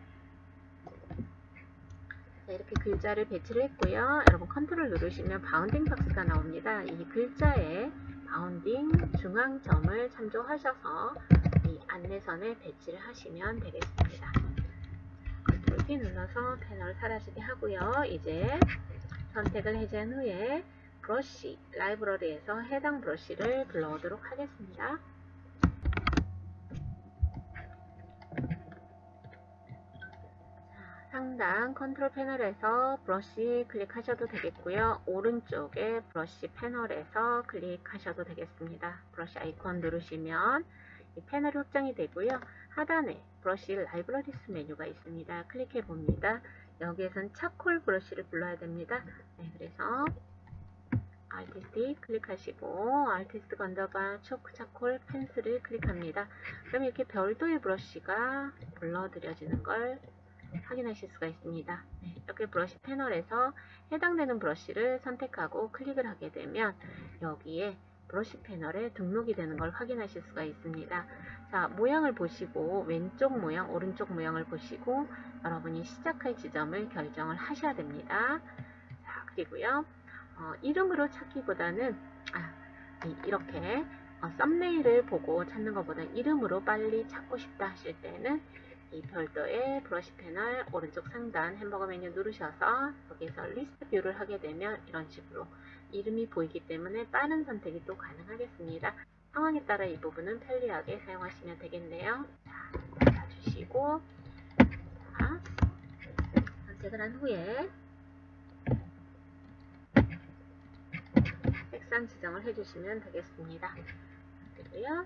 자, 이렇게 글자를 배치를 했고요. 여러분 컨트롤 누르시면 바운딩 박스가 나옵니다. 이 글자에 바운딩 중앙점을 참조하셔서 이 안내선에 배치를 하시면 되겠습니다. 컨트롤 T 눌러서 패널 사라지게 하고요. 이제 선택을 해제한 후에 브러쉬 라이브러리에서 해당 브러쉬를 불러오도록 하겠습니다. 상단 컨트롤 패널에서 브러쉬 클릭하셔도 되겠고요. 오른쪽에 브러쉬 패널에서 클릭하셔도 되겠습니다. 브러쉬 아이콘 누르시면 이 패널이 확장이 되고요. 하단에 브러쉬 라이브러리스 메뉴가 있습니다. 클릭해 봅니다. 여기에선 차콜 브러쉬를 불러야 됩니다. 네, 그래서 아티스트 클릭하시고 아티스트 건더바 초크 차콜 펜슬을 클릭합니다. 그럼 이렇게 별도의 브러쉬가 불러들여지는 걸 확인하실 수가 있습니다. 네, 이렇게 브러쉬 패널에서 해당되는 브러쉬를 선택하고 클릭을 하게 되면 여기에 브러쉬 패널에 등록이 되는 걸 확인하실 수가 있습니다. 자, 모양을 보시고 왼쪽 모양, 오른쪽 모양을 보시고 여러분이 시작할 지점을 결정을 하셔야 됩니다. 자, 그리고요. 이름으로 찾기보다는 이렇게 썸네일을 보고 찾는 것보다 이름으로 빨리 찾고 싶다 하실 때는 이 별도의 브러쉬 패널 오른쪽 상단 햄버거 메뉴 누르셔서 여기서 리스트 뷰를 하게 되면 이런 식으로 이름이 보이기 때문에 빠른 선택이 또 가능하겠습니다. 상황에 따라 이 부분은 편리하게 사용하시면 되겠네요. 자, 닫아주시고 자, 선택을 한 후에 색상 지정을 해주시면 되겠습니다. 그리고요.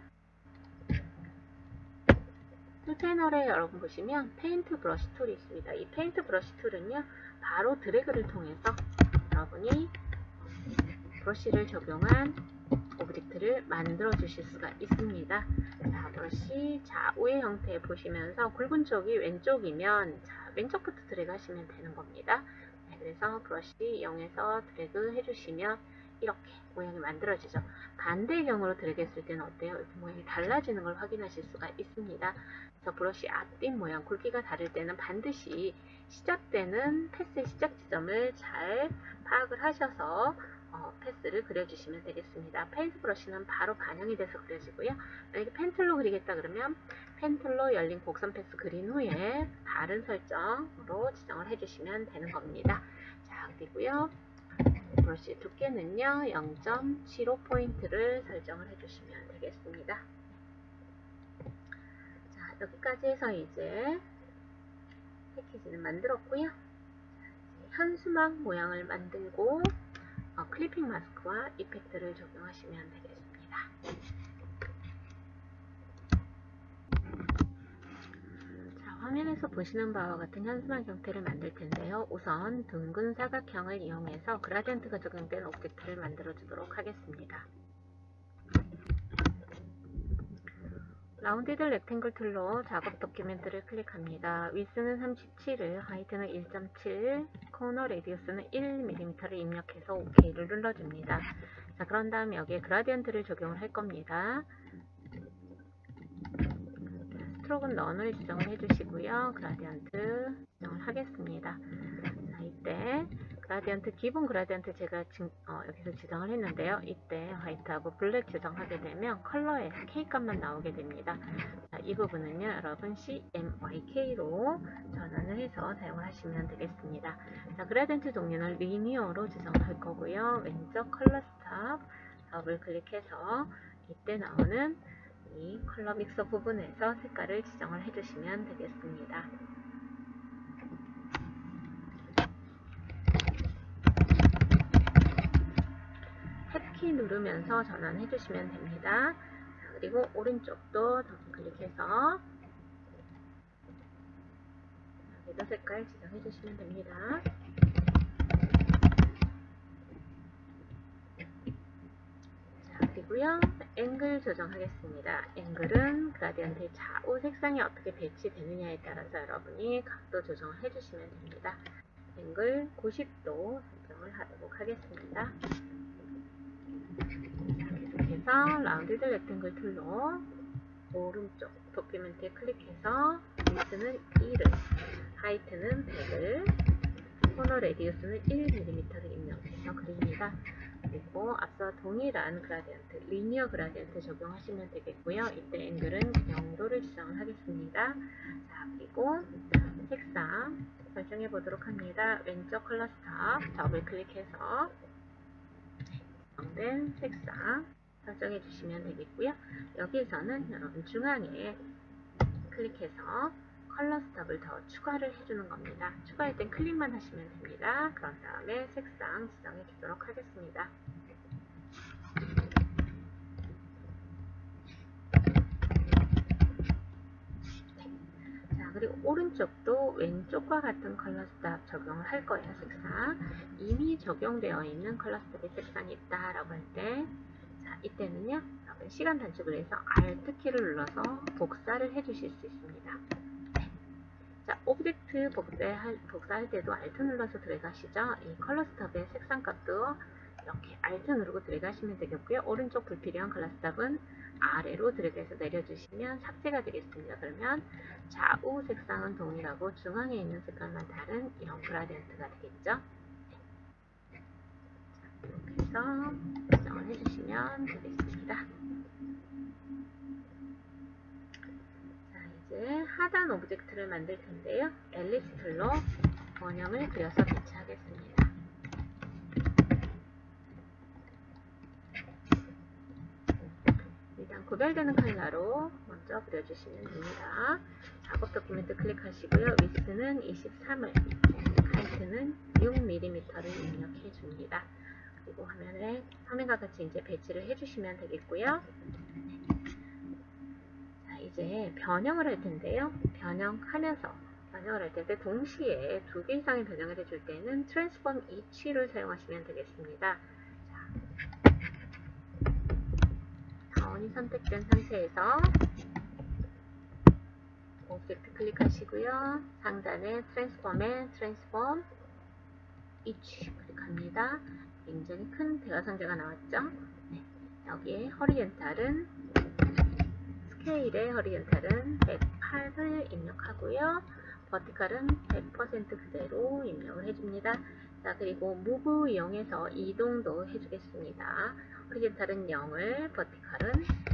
툴 패널에 여러분 보시면 페인트 브러쉬 툴이 있습니다. 이 페인트 브러쉬 툴은요, 바로 드래그를 통해서 여러분이 브러쉬를 적용한 오브젝트를 만들어 주실 수가 있습니다. 자, 브러쉬 좌우의 형태 보시면서 굵은 쪽이 왼쪽이면 자, 왼쪽부터 드래그 하시면 되는 겁니다. 네, 그래서 브러쉬 0에서 드래그 해주시면 이렇게 모양이 만들어지죠. 반대의 경우로 드래그 했을 때는 어때요? 이렇게 모양이 달라지는 걸 확인하실 수가 있습니다. 그래서 브러쉬 앞뒷 모양, 굵기가 다를 때는 반드시 시작되는 패스의 시작 지점을 잘 파악을 하셔서 패스를 그려주시면 되겠습니다. 페인트 브러쉬는 바로 반영이 돼서 그려지고요. 만약에 펜툴로 그리겠다 그러면 펜툴로 열린 곡선 패스 그린 후에 다른 설정으로 지정을 해주시면 되는 겁니다. 자, 그리고요. 브러쉬 두께는요 0.75포인트를 설정을 해주시면 되겠습니다. 자, 여기까지 해서 이제 패키지는 만들었고요. 현수막 모양을 만들고 클리핑 마스크와 이펙트를 적용하시면 되겠습니다. 자, 화면에서 보시는 바와 같은 현수막 형태를 만들 텐데요. 우선 둥근 사각형을 이용해서 그라디언트가 적용된 오브젝트를 만들어 주도록 하겠습니다. 라운디드 렉탱글 툴로 작업 도큐멘트를 클릭합니다. 위스는 37을, 하이트는 1.7, 코너 레디우스는 1mm를 입력해서 OK를 눌러줍니다. 자, 그런 다음에 여기에 그라디언트를 적용을 할 겁니다. 스트로크는 넌을 지정을 해주시고요. 그라디언트 지정을 하겠습니다. 자, 이때 그라디언트, 기본 그라디언트 제가 여기서 지정을 했는데요. 이때 화이트하고 블랙 지정하게 되면 컬러에서 K값만 나오게 됩니다. 자, 이 부분은요, 여러분 CMYK로 전환을 해서 사용을 하시면 되겠습니다. 자, 그라디언트 종류는 리니어로 지정을 할 거고요. 왼쪽 컬러 스탑 더블 클릭해서 이때 나오는 이 컬러 믹서 부분에서 색깔을 지정을 해주시면 되겠습니다. 탭키 누르면서 전환해 주시면 됩니다. 자, 그리고 오른쪽도 더블 클릭해서 여기도 색깔 지정해 주시면 됩니다. 자, 그리고요, 앵글 조정하겠습니다. 앵글은 그라디언트의 좌우 색상이 어떻게 배치되느냐에 따라서 여러분이 각도 조정을 해주시면 됩니다. 앵글 90도 설정을 하도록 하겠습니다. 계속해서 라운디드 렉탱글 툴로 오른쪽 도큐멘트에 클릭해서 위스는 1을, 하이트는 100을, 코너 레디우스는 1mm를 입력해서 그립니다. 그리고 앞서 동일한 그라디언트, 리니어 그라디언트 적용하시면 되겠고요. 이때 앵글은 0도를 지정을 하겠습니다. 자, 그리고 색상 설정해 보도록 합니다. 왼쪽 컬러 스탑 더블 클릭해서 지정된 색상 설정해 주시면 되겠고요. 여기에서는 여러분 중앙에 클릭해서 컬러 스탑을 더 추가를 해주는 겁니다. 추가할 땐 클릭만 하시면 됩니다. 그런 다음에 색상 지정해 주도록 하겠습니다. 자, 그리고 오른쪽도 왼쪽과 같은 컬러 스탑 적용을 할 거예요. 색상 이미 적용되어 있는 컬러 스탑의 색상이 있다라고 할 때, 자, 이때는요, 시간 단축을 위해서 Alt 키를 눌러서 복사를 해주실 수 있습니다. 자, 오브젝트 복사할 때도 Alt 눌러서 들어가시죠. 이 컬러 스탑의 색상 값도 이렇게 Alt 누르고 들어가시면 되겠고요. 오른쪽 불필요한 컬러 스탑은 아래로 들어가서 내려주시면 삭제가 되겠습니다. 그러면 좌우 색상은 동일하고 중앙에 있는 색깔만 다른 이런 그라디언트가 되겠죠. 자, 이렇게 해서 지정을 해주시면 되겠습니다. 이제 하단 오브젝트를 만들 텐데요. 앨리스 툴로 원형을 그려서 배치하겠습니다. 일단 구별되는 컬러로 먼저 그려주시면 됩니다. 작업 도큐멘트 클릭하시고요. 위스는 23을, 하이트는 6mm를 입력해 줍니다. 그리고 화면과 같이 이제 배치를 해주시면 되겠고요. 이제 변형을 할 텐데요. 변형을 할 텐데 동시에 2개 이상의 변형을 해줄 때는 트랜스폼 each를 사용하시면 되겠습니다. 자, 자원이 선택된 상태에서 오브젝트 클릭하시고요. 상단에 트랜스폼에 트랜스폼 each 클릭합니다. 굉장히 큰 대화상자가 나왔죠. 네. 여기에 허리젠탈은 스케일의 허리젠탈은 108을 입력하고요. 버티컬은 100% 그대로 입력을 해줍니다. 자, 그리고 무브 이용해서 이동도 해주겠습니다. 허리젠탈은 0을, 버티컬은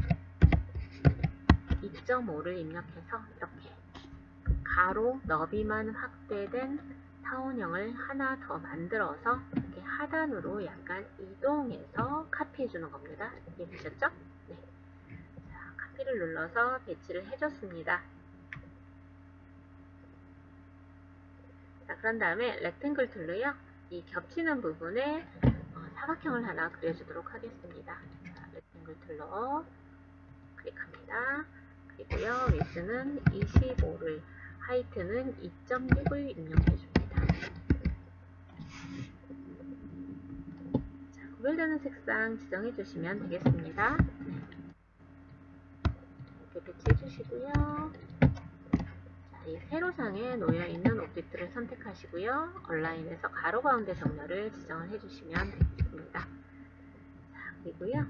2.5를 입력해서 이렇게 가로 너비만 확대된 타원형을 하나 더 만들어서 이렇게 하단으로 약간 이동해서 카피해주는 겁니다. 이해되셨죠? 네. 카피를 눌러서 배치를 해줬습니다. 그런 다음에 렉탱글 툴로요. 이 겹치는 부분에 사각형을 하나 그려주도록 하겠습니다. 자, 렉탱글 툴로 클릭합니다. 그리고요, 위스는 25를, 하이트는 2.6을 입력해줍니다. 자, 구별되는 색상 지정해주시면 되겠습니다. 이렇게 배치해주시고요. 자, 이 세로상에 놓여있는 오브젝트를 선택하시고요. 얼라인에서 가로 가운데 정렬을 지정을 해주시면 되겠습니다. 자, 그리고요.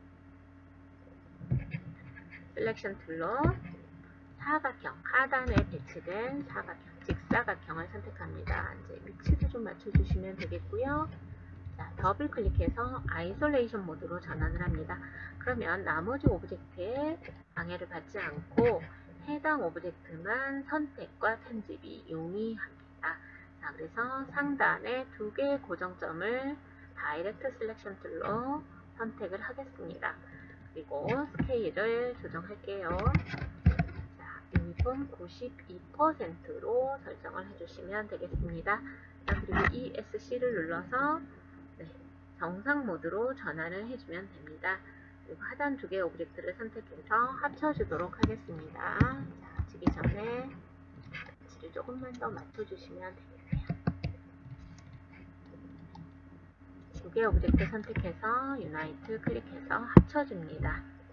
셀렉션 툴로 사각형, 하단에 배치된 사각형, 직사각형을 선택합니다. 이제 위치도 좀 맞춰주시면 되겠고요. 자, 더블 클릭해서 아이솔레이션 모드로 전환을 합니다. 그러면 나머지 오브젝트에 방해를 받지 않고 해당 오브젝트만 선택과 편집이 용이합니다. 자, 그래서 상단에 두 개의 고정점을 다이렉트 셀렉션 툴로 선택을 하겠습니다. 그리고 스케일을 조정할게요. 자, 유니폼 92%로 설정을 해주시면 되겠습니다. 자, 그리고 ESC를 눌러서 정상 모드로 전환을 해주면 됩니다. 그리고 하단 두 개의 오브젝트를 선택해서 합쳐주도록 하겠습니다. 자, 합치기 전에 위치를 조금만 더 맞춰주시면 되겠네요. 두 개의 오브젝트 선택해서 유나이트 클릭해서 합쳐줍니다.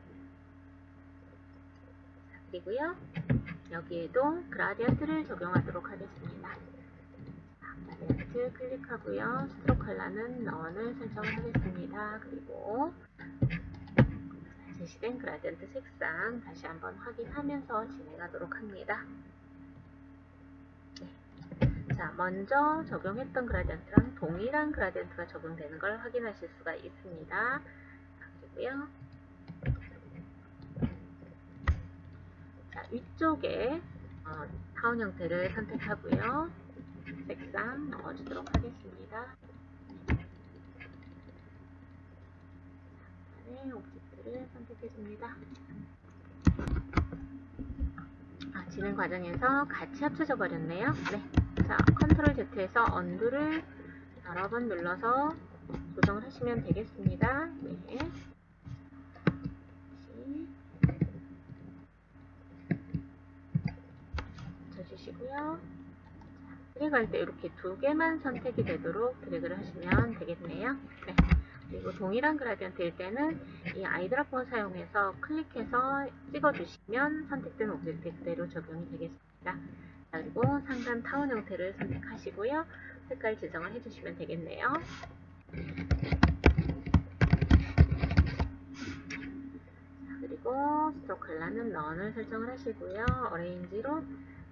자, 그리고요, 여기에도 그라디언트를 적용하도록 하겠습니다. 그라디언트 클릭하고요, 스트로크 컬러는 넌을 설정을 하겠습니다. 그리고 제시된 그라디언트 색상 다시 한번 확인하면서 진행하도록 합니다. 네. 자, 먼저 적용했던 그라디언트랑 동일한 그라디언트가 적용되는 걸 확인하실 수가 있습니다. 자, 그리고요, 자, 위쪽에 타운 형태를 선택하고요, 색상 넣어주도록 하겠습니다. 네, 오브젝트를 선택해줍니다. 진행 과정에서 같이 합쳐져 버렸네요. 네. 자, 컨트롤 Z에서 언두를 여러 번 눌러서 조정을 하시면 되겠습니다. 네. 붙여주시고요. 드래그할 때 이렇게 두 개만 선택이 되도록 드래그를 하시면 되겠네요. 네. 그리고 동일한 그라디언트일 때는 이 아이드랍본을 사용해서 클릭해서 찍어주시면 선택된 오브젝트 그대로 적용이 되겠습니다. 자, 그리고 상단 타운 형태를 선택하시고요. 색깔 지정을 해주시면 되겠네요. 자, 그리고 스트로크 컬러는 넌을 설정을 하시고요. 어레인지로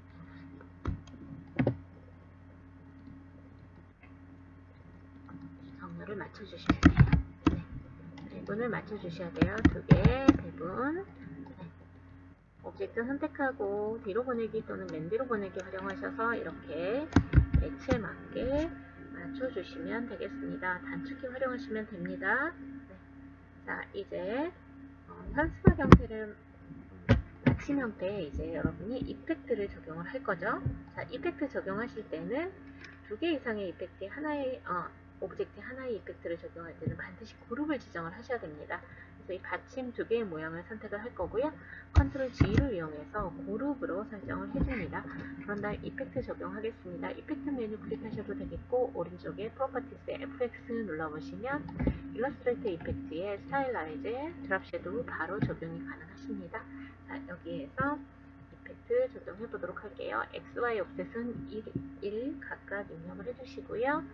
정렬을 맞춰주시면 돼요. 네. 대분을 맞춰주셔야 돼요. 두 개 대분. 네. 오브젝트 선택하고 뒤로 보내기 또는 맨 뒤로 보내기 활용하셔서 이렇게 배치에 맞게 맞춰주시면 되겠습니다. 단축키 활용하시면 됩니다. 네. 자, 이제 현수막 형태를 마침 형태에 이제 여러분이 이펙트를 적용을 할 거죠. 자, 이펙트 적용하실 때는 두 개 이상의 이펙트 하나의 오브젝트 하나의 이펙트를 적용할 때는 반드시 그룹을 지정을 하셔야 됩니다. 그래서 이 받침 두 개의 모양을 선택을 할 거고요. 컨트롤 G를 이용해서 그룹으로 설정을 해줍니다. 그런 다음 이펙트 적용하겠습니다. 이펙트 메뉴 클릭하셔도 되겠고 오른쪽에 프로퍼티스에 FX 눌러보시면 일러스트레이터 이펙트에 스타일라이즈에 드랍 섀도우 바로 적용이 가능하십니다. 자, 여기에서 이펙트 적용해 보도록 할게요. XY 옵셋은 1 각각 입력을 해주시고요.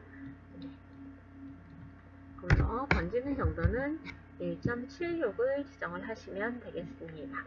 그리고 번지는 정도는 1.76을 지정을 하시면 되겠습니다.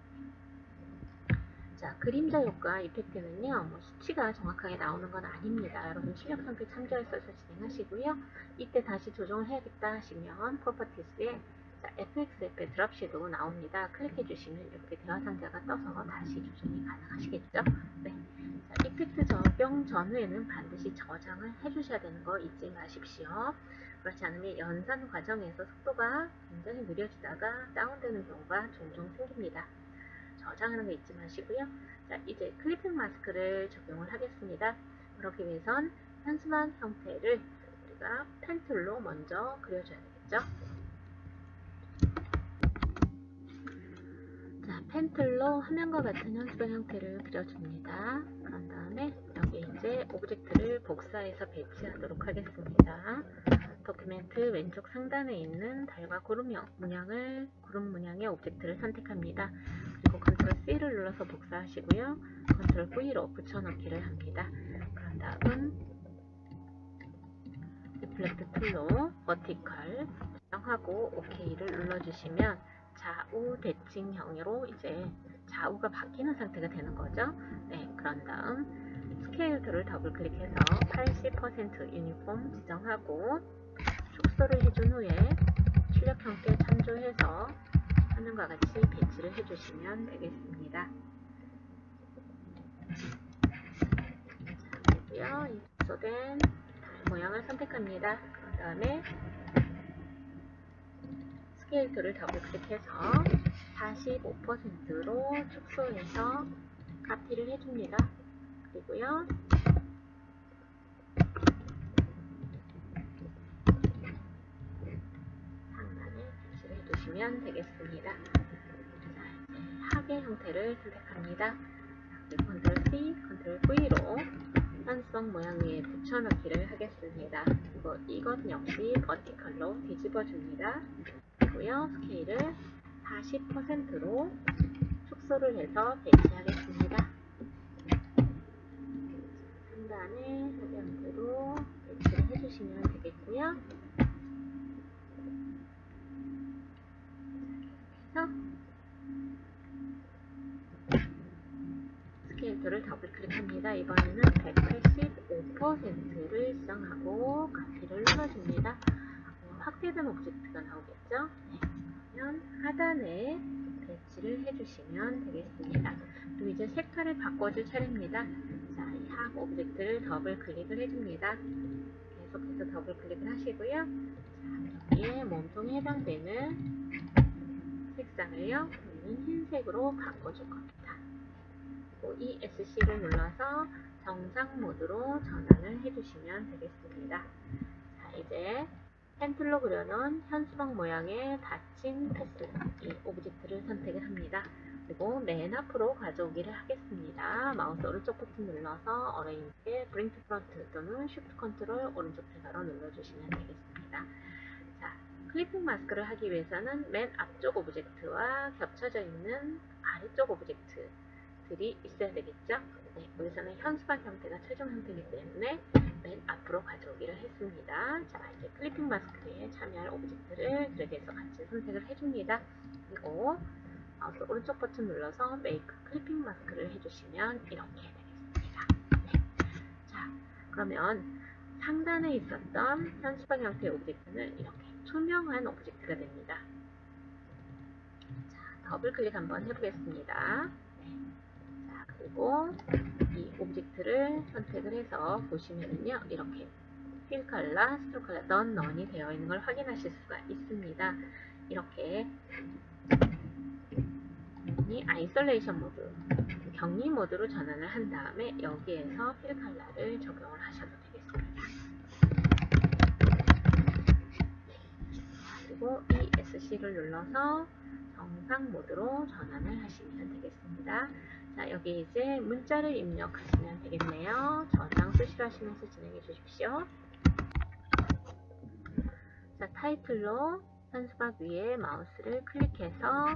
자, 그림자 효과 이펙트는요, 뭐 수치가 정확하게 나오는 건 아닙니다. 여러분 출력 상태 참조해서 진행하시고요. 이때 다시 조정을 해야겠다 하시면 프로퍼티스에 FXF의 드랍 섀도우 나옵니다. 클릭해 주시면 이렇게 대화 상자가 떠서 다시 조정이 가능하시겠죠? 네. 자, 이펙트 적용 전후에는 반드시 저장을 해주셔야 되는 거 잊지 마십시오. 그렇지 않으면 연산 과정에서 속도가 굉장히 느려지다가 다운되는 경우가 종종 생깁니다. 저장하는 거 잊지 마시고요. 자, 이제 클리핑 마스크를 적용을 하겠습니다. 그러기 위해선 현수막 형태를 우리가 펜툴로 먼저 그려줘야 되겠죠. 자, 펜툴로 화면과 같은 현수막 형태를 그려줍니다. 그런 다음에 여기 이제 오브젝트를 복사해서 배치하도록 하겠습니다. 도큐멘트 왼쪽 상단에 있는 달과 구름 문양의 오브젝트를 선택합니다. 그리고 컨트롤 C를 눌러서 복사하시고요. 컨트롤 V로 붙여넣기를 합니다. 그런 다음 리플렉트 툴로 버티컬 지정하고 OK를 눌러주시면 좌우 대칭형으로 이제 좌우가 바뀌는 상태가 되는 거죠. 네, 그런 다음 스케일 툴을 더블 클릭해서 80% 유니폼 지정하고 축소를 해준 후에 출력 형태 참조해서 화면과 같이 배치를 해주시면 되겠습니다. 그리고요, 이 축소된 모양을 선택합니다. 그 다음에 스케일 툴을 더블 클릭해서 45%로 축소해서 카피를 해줍니다. 그리고요, 상단에 배치를 해주시면 되겠습니다. 자, 이제 하계 형태를 선택합니다. 컨트롤 C, 컨트롤 V로 현수막 모양 위에 붙여넣기를 하겠습니다. 그리고 이것 역시 버티컬로 뒤집어 줍니다. 그리고요, 스케일을 40%로 축소를 해서 배치하겠습니다. 상단에 하계 형태로 배치를 해주시면 되겠고요. 그래서 스케일 툴을 더블 클릭합니다. 이번에는 185%를 지정하고 카피를 눌러줍니다. 확대된 오브젝트가 나오겠죠? 네, 그러면 하단에 배치를 해주시면 되겠습니다. 그리고 이제 색깔을 바꿔줄 차례입니다. 자, 이 학 오브젝트를 더블 클릭을 해줍니다. 계속해서 더블 클릭을 하시고요. 자, 여기에 몸통에 해당되는 색상을요, 우리는 흰색으로 바꿔줄 겁니다. ESC를 눌러서 정상 모드로 전환을 해주시면 되겠습니다. 자, 이제 펜툴로 그려놓은 현수막 모양의 닫힌 패스, 이 오브젝트를 선택을 합니다. 그리고 맨 앞으로 가져오기를 하겠습니다. 마우스 오른쪽 버튼 눌러서 어레인지에 브링 투 프런트 또는 쉬프트 컨트롤 오른쪽 제가로 눌러주시면 되겠습니다. 자, 클리핑 마스크를 하기 위해서는 맨 앞쪽 오브젝트와 겹쳐져 있는 아래쪽 오브젝트들이 있어야 되겠죠? 네, 여기서는 현수막 형태가 최종 형태이기 때문에 맨 앞으로 가져오기를 했습니다. 자, 이제 클리핑 마스크에 참여할 오브젝트를 그래드에서 같이 선택을 해줍니다. 그리고 마우스 오른쪽 버튼 눌러서 메이크 클리핑 마스크를 해주시면 이렇게 되겠습니다. 네. 자, 그러면 상단에 있었던 현수막 형태의 오브젝트는 이렇게 투명한 오브젝트가 됩니다. 자, 더블 클릭 한번 해보겠습니다. 네. 자, 그리고 이 오브젝트를 선택을 해서 보시면은요, 이렇게 필 컬러, 스트로크 컬러, 넌이 되어 있는 걸 확인하실 수가 있습니다. 이렇게 이 아이솔레이션 모드, 격리 모드로 전환을 한 다음에 여기에서 필 컬러를 적용을 하셔도 되겠습니다. 그리고 ESC를 눌러서 정상 모드로 전환을 하시면 되겠습니다. 자, 여기 이제 문자를 입력하시면 되겠네요. 저장 수시로 하시면서 진행해 주십시오. 자, 타이틀로 현수막 위에 마우스를 클릭해서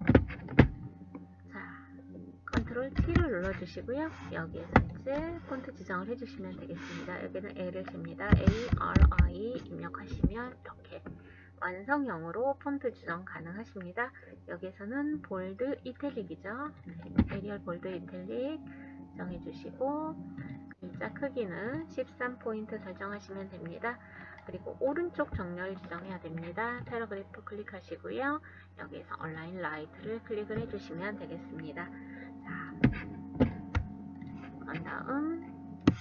자, 컨트롤 T를 눌러주시고요. 여기에서 이제 폰트 지정을 해주시면 되겠습니다. 여기는 L입니다. ARI 입력하시면 이렇게 완성형으로 폰트 지정 가능하십니다. 여기에서는 볼드 이탈릭이죠. 에리얼 볼드 이탈릭 정해주시고 글자 크기는 13포인트 설정하시면 됩니다. 그리고 오른쪽 정렬 지정해야 됩니다. 패러그래프 클릭하시고요. 여기에서 온라인 라이트를 클릭을 해주시면 되겠습니다. 자, 그런 다음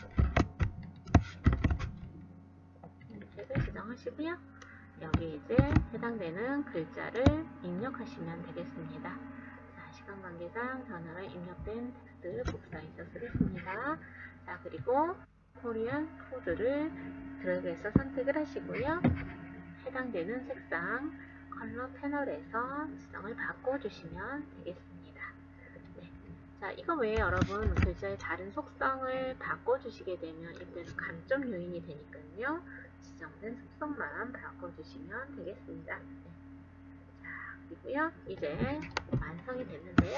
색을 지정하시고요. 여기 이제 해당되는 글자를 입력하시면 되겠습니다. 자, 시간 관계상 전화로 입력된 텍스트 복사해서 쓰겠습니다. 자, 그리고 코리안 푸드를 드래그해서 선택을 하시고요. 해당되는 색상 컬러 패널에서 지정을 바꿔주시면 되겠습니다. 네. 자, 이거 외에 여러분 글자의 다른 속성을 바꿔주시게 되면 이때는 감점 요인이 되니까요. 지정된 속성만 바꿔주시면 되겠습니다. 네. 자, 그리고요. 이제 완성이 됐는데요.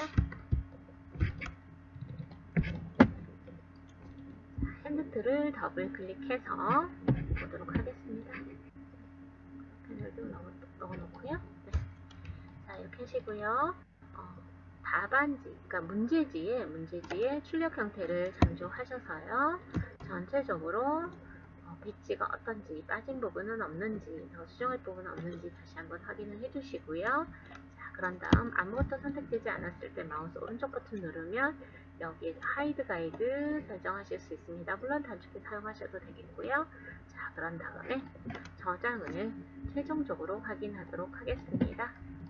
핸드툴을 더블 클릭해서 보도록 하겠습니다. 패널도 넣어놓고요. 네. 자, 이렇게 하시고요. 답안지, 그러니까 문제지의 출력 형태를 참조하셔서요. 전체적으로 비치가 어떤지, 빠진 부분은 없는지, 더 수정할 부분은 없는지 다시 한번 확인을 해주시고요. 자, 그런 다음 아무것도 선택되지 않았을 때 마우스 오른쪽 버튼 누르면 여기에 하이드 가이드 설정하실 수 있습니다. 물론 단축키 사용하셔도 되겠고요. 자, 그런 다음에 저장을 최종적으로 확인하도록 하겠습니다.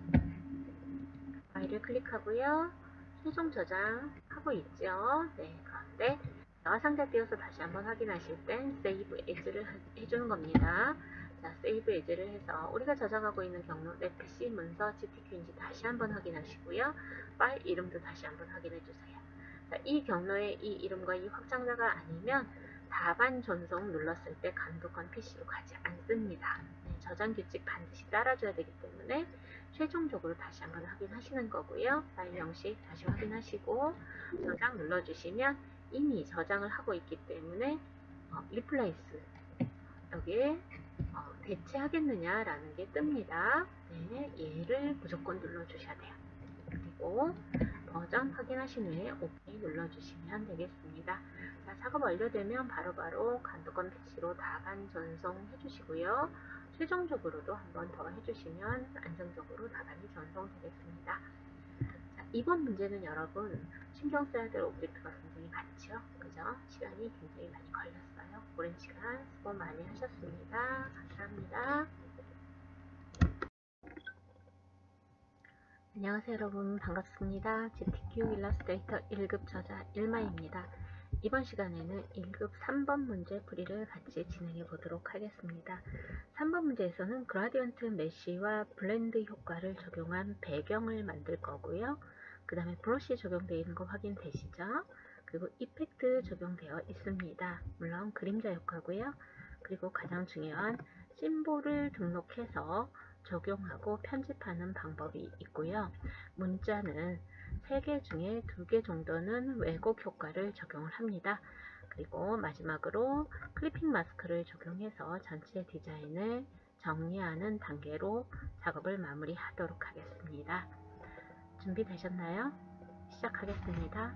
파일을 클릭하고요. 최종 저장하고 있죠. 네, 그런데 상자 띄워서 다시 한번 확인하실 땐 세이브 에즈를 해주는 겁니다. 자, 세이브 에즈를 해서 우리가 저장하고 있는 경로 내 PC 문서 GTQ인지 다시 한번 확인하시고요. 파일 이름도 다시 한번 확인해 주세요. 자, 이 경로의 이 이름과 이 확장자가 아니면 답안 전송 눌렀을 때 감독관 PC로 가지 않습니다. 네, 저장 규칙 반드시 따라줘야 되기 때문에 최종적으로 다시 한번 확인하시는 거고요. 파일 형식 다시 확인하시고 저장 눌러주시면 이미 저장을 하고 있기 때문에 리플레이스 여기에 대체하겠느냐라는 게 뜹니다. 네, 얘를 무조건 눌러주셔야 돼요. 그리고 버전 확인하신 후에 OK 눌러주시면 되겠습니다. 자, 작업 완료되면 바로바로 감독관 PC로 답안 전송해 주시고요. 최종적으로도 한 번 더 해주시면 안정적으로 답안이 전송되겠습니다. 자, 이번 문제는 여러분 신경 써야 될 오브젝트가 굉장히 많죠. 그죠? 시간이 굉장히 많이 걸렸어요. 오랜 시간 수고 많이 하셨습니다. 감사합니다. 안녕하세요 여러분, 반갑습니다. GTQ 일러스트레이터 1급 저자 일마입니다. 이번 시간에는 1급 3번 문제 풀이를 같이 진행해 보도록 하겠습니다. 3번 문제에서는 그라디언트 메쉬와 블렌드 효과를 적용한 배경을 만들 거고요. 그 다음에 브러쉬 적용되어 있는 거 확인되시죠? 그리고 이펙트 적용되어 있습니다. 물론 그림자 효과고요. 그리고 가장 중요한 심볼을 등록해서 적용하고 편집하는 방법이 있고요. 문자는 3개 중에 2개 정도는 왜곡 효과를 적용을 합니다. 그리고 마지막으로 클리핑 마스크를 적용해서 전체 디자인을 정리하는 단계로 작업을 마무리하도록 하겠습니다. 준비되셨나요? 시작하겠습니다.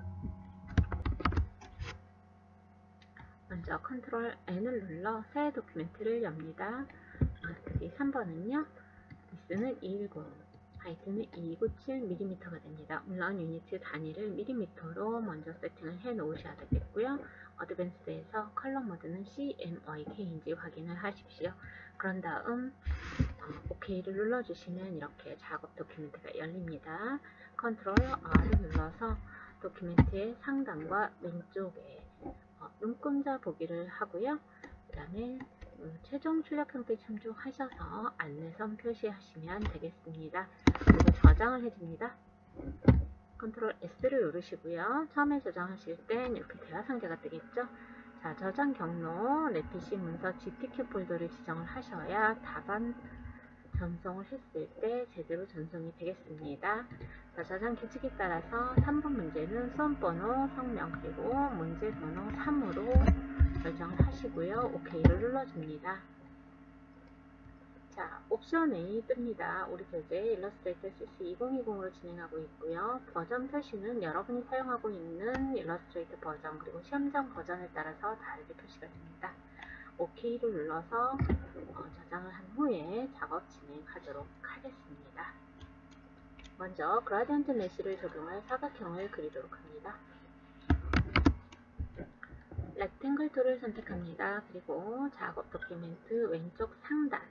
먼저 컨트롤 N을 눌러 새 도큐멘트를 엽니다. 여기 3번은요. 위스는 210, 하이트는 297mm가 됩니다. 물론 유니트 단위를 mm로 먼저 세팅을 해 놓으셔야 되겠고요. 어드밴스드에서 컬러 모드는 CMYK인지 확인을 하십시오. 그런 다음 OK를 눌러주시면 이렇게 작업 도큐멘트가 열립니다. 컨트롤 R을 눌러서 도큐멘트의 상단과 왼쪽에 눈금자 보기를 하고요. 그 다음에 최종 출력 형태 참조하셔서 안내선 표시하시면 되겠습니다. 그리고 저장을 해줍니다. 컨트롤 S를 누르시고요. 처음에 저장하실 땐 이렇게 대화 상자가 뜨겠죠. 자, 저장 경로 내 PC 문서 GTQ 폴더를 지정을 하셔야 답안 전송을 했을 때 제대로 전송이 되겠습니다. 자, 저장 규칙에 따라서 3번 문제는 수험번호, 성명, 그리고 문제 번호 3으로 결정을 하시고요. OK를 눌러줍니다. 자, 옵션 A 뜹니다. 우리 교재 일러스트레이터 CC 2020으로 진행하고 있고요. 버전 표시는 여러분이 사용하고 있는 일러스트레이터 버전 그리고 시험장 버전에 따라서 다르게 표시가 됩니다. OK를 눌러서 저장을 한 후에 작업 진행하도록 하겠습니다. 먼저 그라디언트 메쉬를 적용할 사각형을 그리도록 합니다. 렉탱글 툴을 선택합니다. 그리고 작업 도큐멘트 왼쪽 상단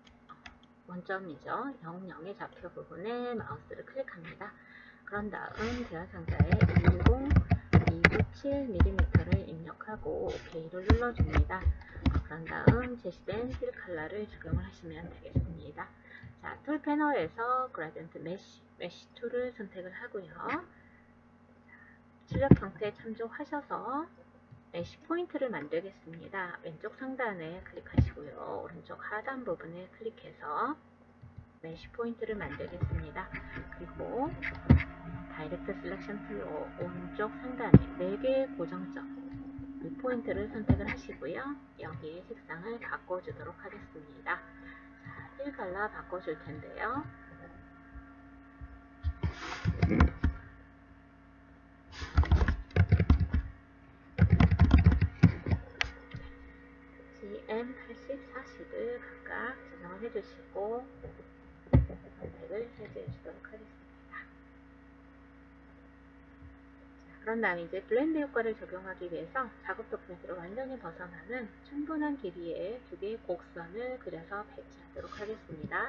원점이죠. 00의 좌표 부분에 마우스를 클릭합니다. 그런 다음 대화 상자에 10, 297mm를 입력하고 OK를 눌러줍니다. 그런 다음 제시된 필 컬러를 적용을 하시면 되겠습니다. 자, 툴 패널에서 그라디언트 메쉬 툴을 선택을 하고요. 출력 형태 참조하셔서 메쉬 포인트를 만들겠습니다. 왼쪽 상단에 클릭하시고요. 오른쪽 하단 부분에 클릭해서 메쉬 포인트를 만들겠습니다. 그리고 다이렉트 셀렉션 툴로 오른쪽 상단에 4개의 고정점 이 포인트를 선택을 하시고요. 여기에 색상을 바꿔주도록 하겠습니다. 자, 필 컬러 바꿔줄 텐데요. GM 80, 40을 각각 지정을 해주시고 선택을 해주도록 하겠습니다. 그런 다음에 이제 블렌드 효과를 적용하기 위해서 작업 도큐멘트를 완전히 벗어나는 충분한 길이의 2개의 곡선을 그려서 배치하도록 하겠습니다.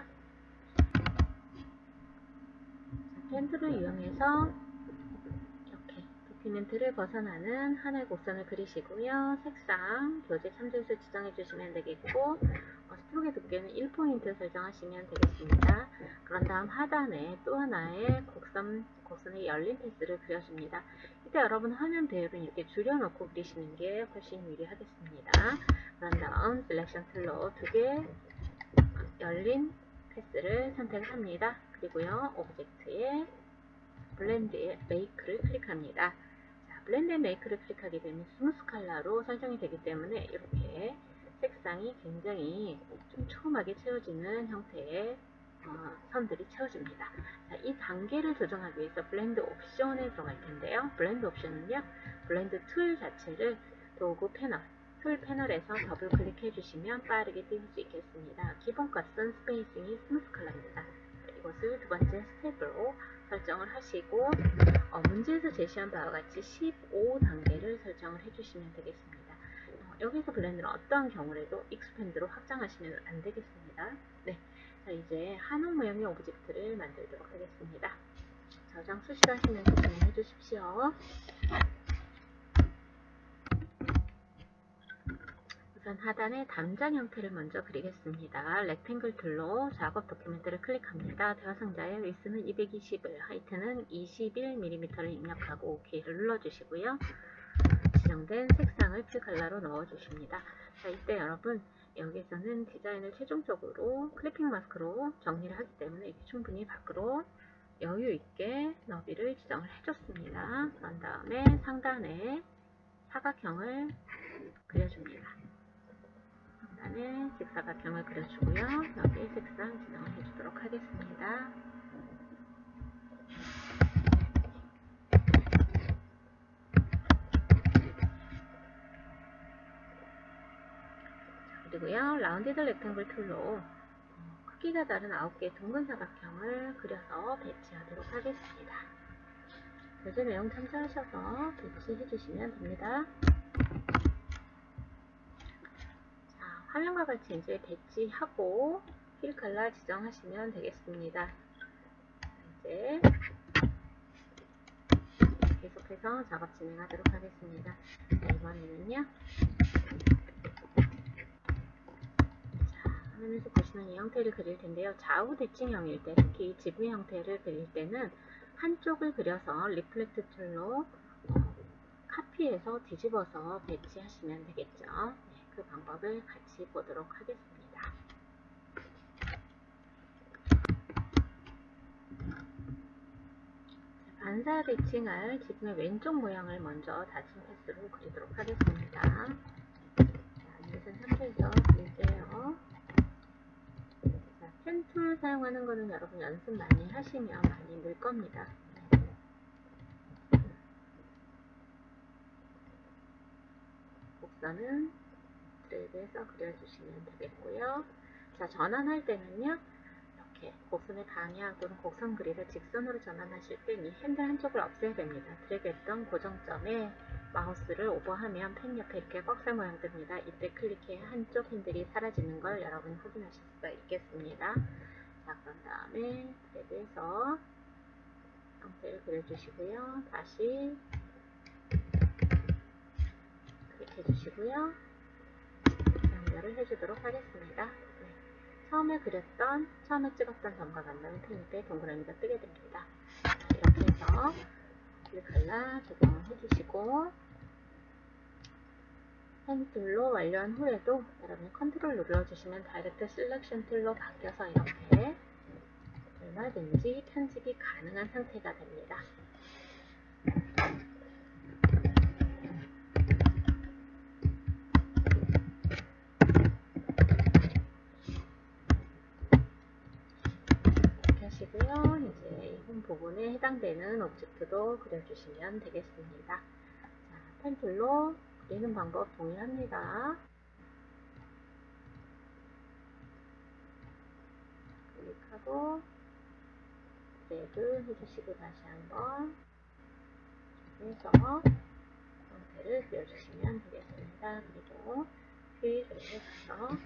펜 툴을 이용해서 이렇게 도큐멘트를 벗어나는 하나의 곡선을 그리시고요. 색상, 교재 참조해서 지정해 주시면 되겠고 스트로크의 두께는 1포인트 설정하시면 되겠습니다. 그런 다음 하단에 또 하나의 곡선의 열린 패스를 그려줍니다. 이때 여러분 화면 배열은 이렇게 줄여놓고 그리시는 게 훨씬 유리하겠습니다. 그런 다음 셀렉션 툴로 2개 열린 패스를 선택합니다. 그리고요, 오브젝트에 블렌드 메이크를 클릭합니다. 자, 블렌드 메이크를 클릭하게 되면 스무스 컬러로 설정이 되기 때문에 이렇게 색상이 굉장히 좀 촘하게 채워지는 형태의 선들이 채워집니다. 자, 이 단계를 조정하기 위해서 블렌드 옵션에 들어갈 텐데요. 블렌드 옵션은요, 블렌드 툴 자체를 도구 패널, 툴 패널에서 더블 클릭해 주시면 빠르게 띄울 수 있겠습니다. 기본 값은 스페이싱이 스무스 컬러입니다. 이것을 두 번째 스텝으로 설정을 하시고 문제에서 제시한 바와 같이 15단계를 설정을 해주시면 되겠습니다. 여기서 블렌드는 어떠한 경우라도 익스팬드로 확장하시면 안 되겠습니다. 네, 자, 이제 한옥 모양의 오브젝트를 만들도록 하겠습니다. 저장 수시하시면서 진행해 주십시오. 우선 하단에 담장 형태를 먼저 그리겠습니다. 렉탱글 툴로 작업 도큐멘트를 클릭합니다. 대화 상자의 위스는 220을, 하이트는 21mm를 입력하고 OK를 눌러주시고요. 지정된 색상을 필 컬러로 넣어주십니다. 자, 이때 여러분 여기서는 디자인을 최종적으로 클리핑 마스크로 정리를 하기 때문에 충분히 밖으로 여유있게 너비를 지정을 해줬습니다. 그런 다음에 상단에 사각형을 그려줍니다. 상단에 직사각형을 그려주고요. 여기에 색상 지정을 해주도록 하겠습니다. 그리고요, 라운디드 렉탱글 툴로 크기가 다른 9개의 둥근 사각형을 그려서 배치하도록 하겠습니다. 교재 내용 참조하셔서 배치해 주시면 됩니다. 자, 화면과 같이 이제 배치하고 필 컬러 지정하시면 되겠습니다. 이제 계속해서 작업 진행하도록 하겠습니다. 자, 이번에는요, 화면에서 보시는 이 형태를 그릴 텐데요. 좌우 대칭형일 때, 특히 지부 형태를 그릴 때는 한쪽을 그려서 리플렉트 툴로 카피해서 뒤집어서 배치하시면 되겠죠. 네, 그 방법을 같이 보도록 하겠습니다. 반사 대칭할 지붕의 왼쪽 모양을 먼저 닫힌 패스로 그리도록 하겠습니다. 자, 이것은 참조해서 그릴게요. 펜 툴 사용하는 거는 여러분 연습 많이 하시면 많이 늘 겁니다. 곡선은 드래그해서 그려주시면 되겠고요. 자, 전환할 때는요, 이렇게 곡선의 방향 또는 곡선 그리를 직선으로 전환하실 때 이 핸들 한쪽을 없애야 됩니다. 드래그했던 고정점에 마우스를 오버하면 펜 옆에 이렇게 꺽쇠 모양 뜹니다. 이때 클릭해 한쪽 핸들이 사라지는 걸 여러분이 확인하실 수가 있겠습니다. 자, 그런 다음에 드래그해서 형태를 그려주시고요. 다시 이렇게 해주시고요. 연결을 해주도록 하겠습니다. 네. 처음에 찍었던 점과 만나는 테니까 동그라미가 뜨게 됩니다. 자, 이렇게 해서 이 컬러 적용을 해주시고, 펜 툴로 완료한 후에도 여러분이 컨트롤 눌러주시면 다이렉트 셀렉션 툴로 바뀌어서 이렇게 얼마든지 편집이 가능한 상태가 됩니다. 하시고요. 이제 이 부분에 해당되는 오브젝트도 그려주시면 되겠습니다. 자, 펜 툴로 그리는 방법 동일합니다. 클릭하고 드래그 해주시고 다시 한번 해서 형태를 그려주시면 되겠습니다. 그리고 퓨즈를 해서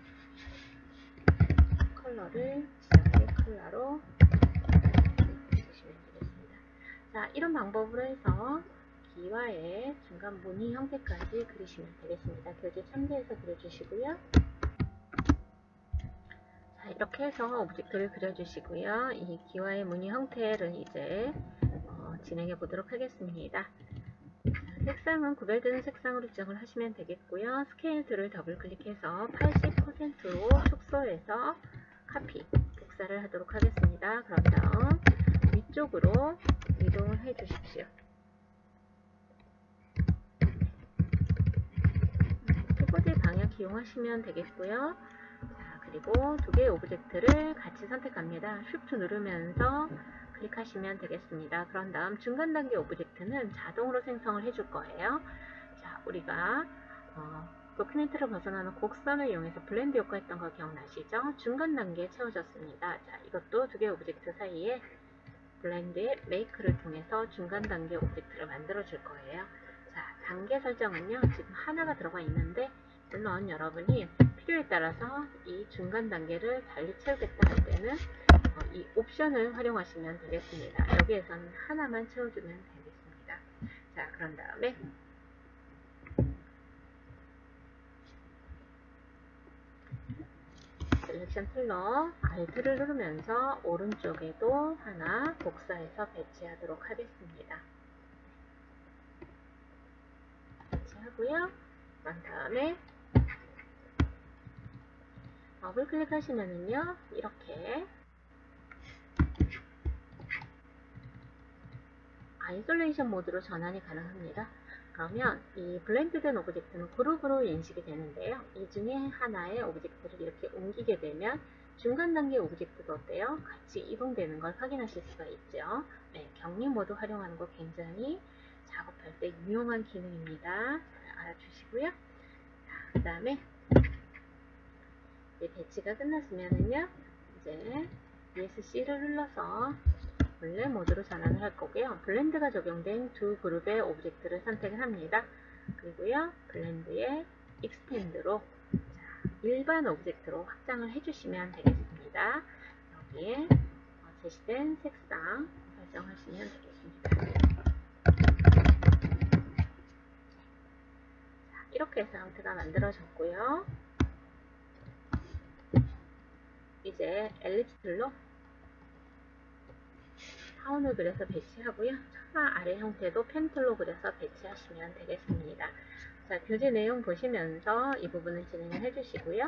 컬러를 지정의 컬러로 해주시면 되겠습니다. 자, 이런 방법으로 해서 기와의 중간 무늬 형태까지 그리시면 되겠습니다. 교재 참고해서 그려주시고요. 자, 이렇게 해서 오브젝트를 그려주시고요. 이 기와의 무늬 형태를 이제 진행해 보도록 하겠습니다. 자, 색상은 구별되는 색상으로 지정을 하시면 되겠고요. 스케일 툴을 더블 클릭해서 80%로 축소해서 카피, 복사를 하도록 하겠습니다. 그런 다음 위쪽으로 이동을 해 주십시오. 키보드 방향 이용하시면 되겠고요. 자, 그리고 두 개의 오브젝트를 같이 선택합니다. Shift 누르면서 클릭하시면 되겠습니다. 그런 다음 중간 단계 오브젝트는 자동으로 생성을 해줄 거예요. 자, 우리가 도큐멘트를 벗어나는 곡선을 이용해서 블렌드 효과 했던 거 기억나시죠? 중간 단계에 채워졌습니다. 자, 이것도 두 개의 오브젝트 사이에 블렌드의 메이크를 통해서 중간 단계 오브젝트를 만들어 줄 거예요. 자, 단계 설정은요, 지금 하나가 들어가 있는데, 물론 여러분이 필요에 따라서 이 중간 단계를 달리 채우겠다 할 때는 이 옵션을 활용하시면 되겠습니다. 여기에서는 하나만 채워주면 되겠습니다. 자, 그런 다음에 셀렉션 툴러 Alt를 누르면서 오른쪽에도 하나 복사해서 배치하도록 하겠습니다. 배치하고요. 그런 다음에 더블 클릭하시면은요, 이렇게 아이솔레이션 모드로 전환이 가능합니다. 그러면 이 블렌드된 오브젝트는 그룹으로 인식이 되는데요. 이 중에 하나의 오브젝트를 이렇게 옮기게 되면 중간 단계 오브젝트도 어때요? 같이 이동되는 걸 확인하실 수가 있죠. 네, 격리 모드 활용하는 거 굉장히 작업할 때 유용한 기능입니다. 잘 알아주시고요. 그 다음에 배치가 끝났으면은요, 이제 ESC를 눌러서 원래 모드로 전환을 할 거고요. 블렌드가 적용된 두 그룹의 오브젝트를 선택을 합니다. 그리고요, 블렌드의 익스텐드로 일반 오브젝트로 확장을 해주시면 되겠습니다. 여기에 제시된 색상 설정하시면 되겠습니다. 자, 이렇게 해서 형태가 만들어졌고요. 이제 엘립스 툴로 타운을 그려서 배치하고요. 처마 아래 형태도 펜툴로 그려서 배치하시면 되겠습니다. 자, 교재 내용 보시면서 이 부분을 진행을 해주시고요.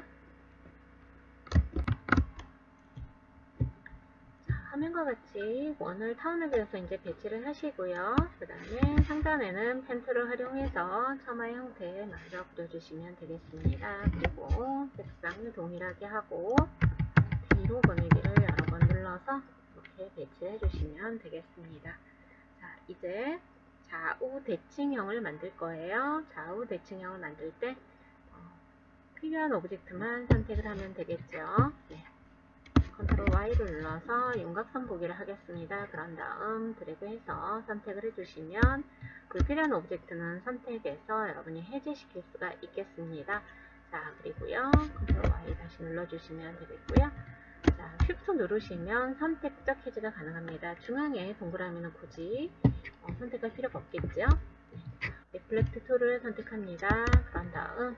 자, 화면과 같이 원을 타운을 그려서 이제 배치를 하시고요. 그 다음에 상단에는 펜툴을 활용해서 처마의 형태에 맞춰 그려주시면 되겠습니다. 그리고 색상을 동일하게 하고 뒤로 보내기를 여러 번 눌러서 이렇게 배치해 주시면 되겠습니다. 자, 이제 좌우 대칭형을 만들 거예요. 좌우 대칭형을 만들 때 필요한 오브젝트만 선택을 하면 되겠죠. 네. 컨트롤 Y를 눌러서 윤곽선 보기를 하겠습니다. 그런 다음 드래그해서 선택을 해주시면 불필요한 오브젝트는 선택해서 여러분이 해제시킬 수가 있겠습니다. 자, 그리고요, 컨트롤 Y 다시 눌러주시면 되겠고요. 자, Shift 누르시면 선택적 해제가 가능합니다. 중앙에 동그라미는 굳이 선택할 필요가 없겠죠. 리플렉트 툴을 선택합니다. 그런 다음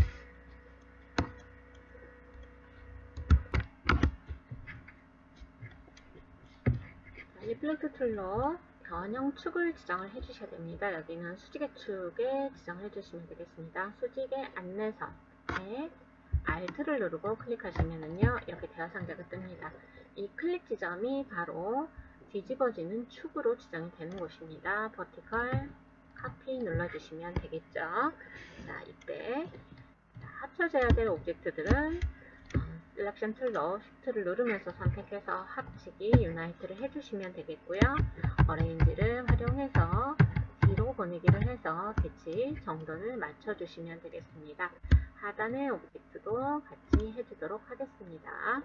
리플렉트 툴로 변형 축을 지정을 해주셔야 됩니다. 여기는 수직의 축에 지정을 해주시면 되겠습니다. 수직의 안내선에 Alt를 누르고 클릭하시면은요, 이렇게 대화 상자가 뜹니다. 이 클릭 지점이 바로 뒤집어지는 축으로 지정이 되는 곳입니다. 버티컬 카피 눌러주시면 되겠죠. 자, 이때 합쳐져야 될 오브젝트들은 셀렉션 툴로 Shift를 누르면서 선택해서 합치기, 유나이트를 해주시면 되겠고요. 어레인지를 활용해서 뒤로 보내기를 해서 배치 정도를 맞춰주시면 되겠습니다. 하단의 오브젝트도 같이 해주도록 하겠습니다.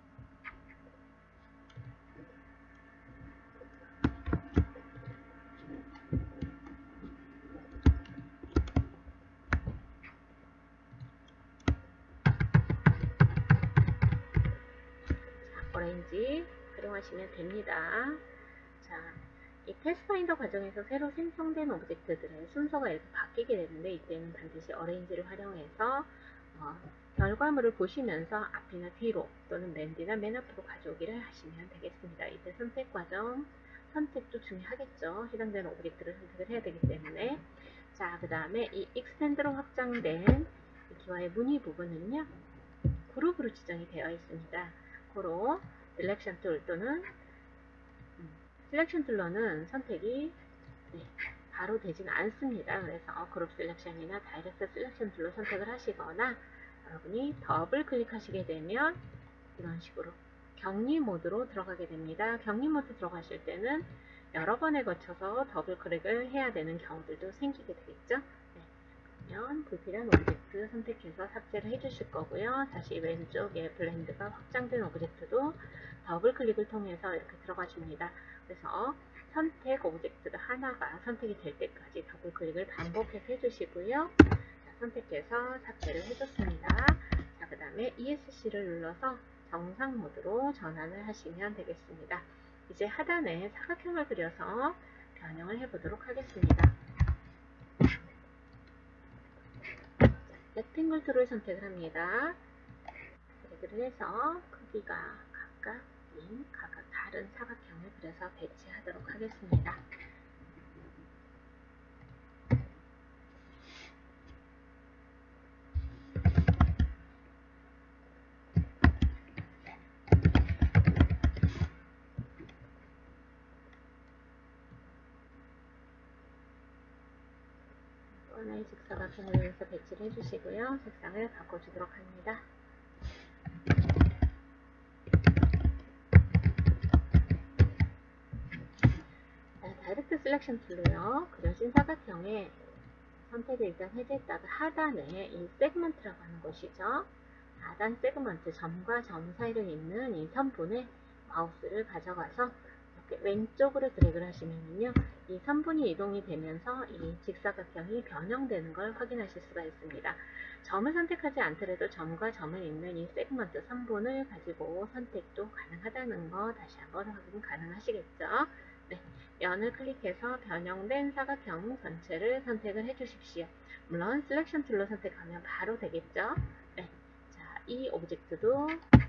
어레인지 활용하시면 됩니다. 자, 이 패스파인더 과정에서 새로 생성된 오브젝트들의 순서가 이렇게 바뀌게 되는데, 이때는 반드시 어레인지를 활용해서 결과물을 보시면서 앞이나 뒤로 또는 맨 뒤나 맨 앞으로 가져오기를 하시면 되겠습니다. 이때 선택 과정, 선택도 중요하겠죠. 해당되는 오브젝트를 선택을 해야 되기 때문에. 자, 그 다음에 이 익스텐드로 확장된 기와의 무늬 부분은요, 그룹으로 지정이 되어 있습니다. 고로 셀렉션 툴 또는 셀렉션 툴러는 선택이 바로 되지는 않습니다. 그래서 그룹 셀렉션이나 다이렉트 셀렉션 툴로 선택을 하시거나, 여러분이 더블 클릭하시게 되면 이런 식으로 격리 모드로 들어가게 됩니다. 격리 모드 들어가실 때는 여러 번에 거쳐서 더블 클릭을 해야 되는 경우들도 생기게 되겠죠. 네. 그러면 불필요한 오브젝트 선택해서 삭제를 해주실 거고요. 다시 왼쪽에 블렌드가 확장된 오브젝트도 더블 클릭을 통해서 이렇게 들어가 줍니다. 그래서 선택 오브젝트가 하나가 선택이 될 때까지 더블 클릭을 반복해서 해주시고요. 자, 선택해서 삭제를 해줬습니다. 자, 그 다음에 ESC를 눌러서 정상 모드로 전환을 하시면 되겠습니다. 이제 하단에 사각형을 그려서 변형을 해보도록 하겠습니다. 렉탱글 툴을 선택을 합니다. 드래그를 해서 크기가 각각 다른 사각형을 그려서 배치하도록 하겠습니다. 하나의 직사각형을 위해서 배치를 해주시고요. 색상을 바꿔주도록 합니다. 다이렉트 셀렉션 툴로요, 그려진 사각형에 선택을 일단 해제했다가 하단에 이 세그먼트라고 하는 곳이죠. 하단 세그먼트, 점과 점 사이를 잇는 이 선분에 마우스를 가져가서 이렇게 왼쪽으로 드래그를 하시면요, 이 선분이 이동이 되면서 이 직사각형이 변형되는 걸 확인하실 수가 있습니다. 점을 선택하지 않더라도 점과 점을 잇는 이 세그먼트 선분을 가지고 선택도 가능하다는 거 다시 한번 확인 가능하시겠죠. 네, 면을 클릭해서 변형된 사각형 전체를 선택을 해주십시오. 물론 셀렉션 툴로 선택하면 바로 되겠죠. 네, 자, 이 오브젝트도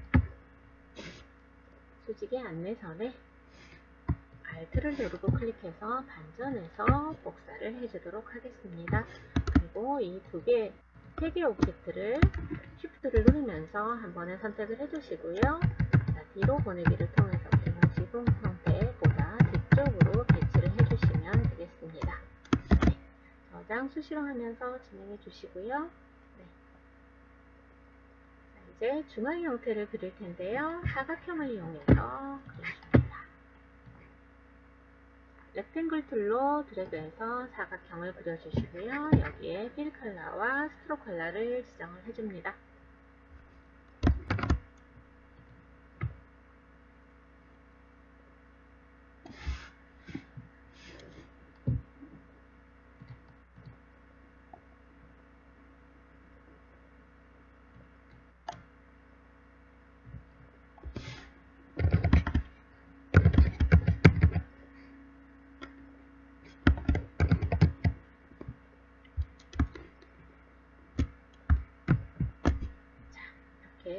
수직의 안내선에 Alt를 누르고 클릭해서 반전해서 복사를 해주도록 하겠습니다. 그리고 이 세 개 오브젝트를 Shift를 누르면서 한 번에 선택을 해주시고요. 자, 뒤로 보내기를 통해서 지금 형태보다 뒤쪽으로 배치를 해주시면 되겠습니다. 네, 저장 수시로 하면서 진행해 주시고요. 네. 자, 이제 중앙 형태를 그릴 텐데요. 사각형을 이용해서 그려줍니다. 렉탱글 툴로 드래그해서 사각형을 그려주시고요. 여기에 필 컬러와 스트로크 컬러를 지정을 해줍니다.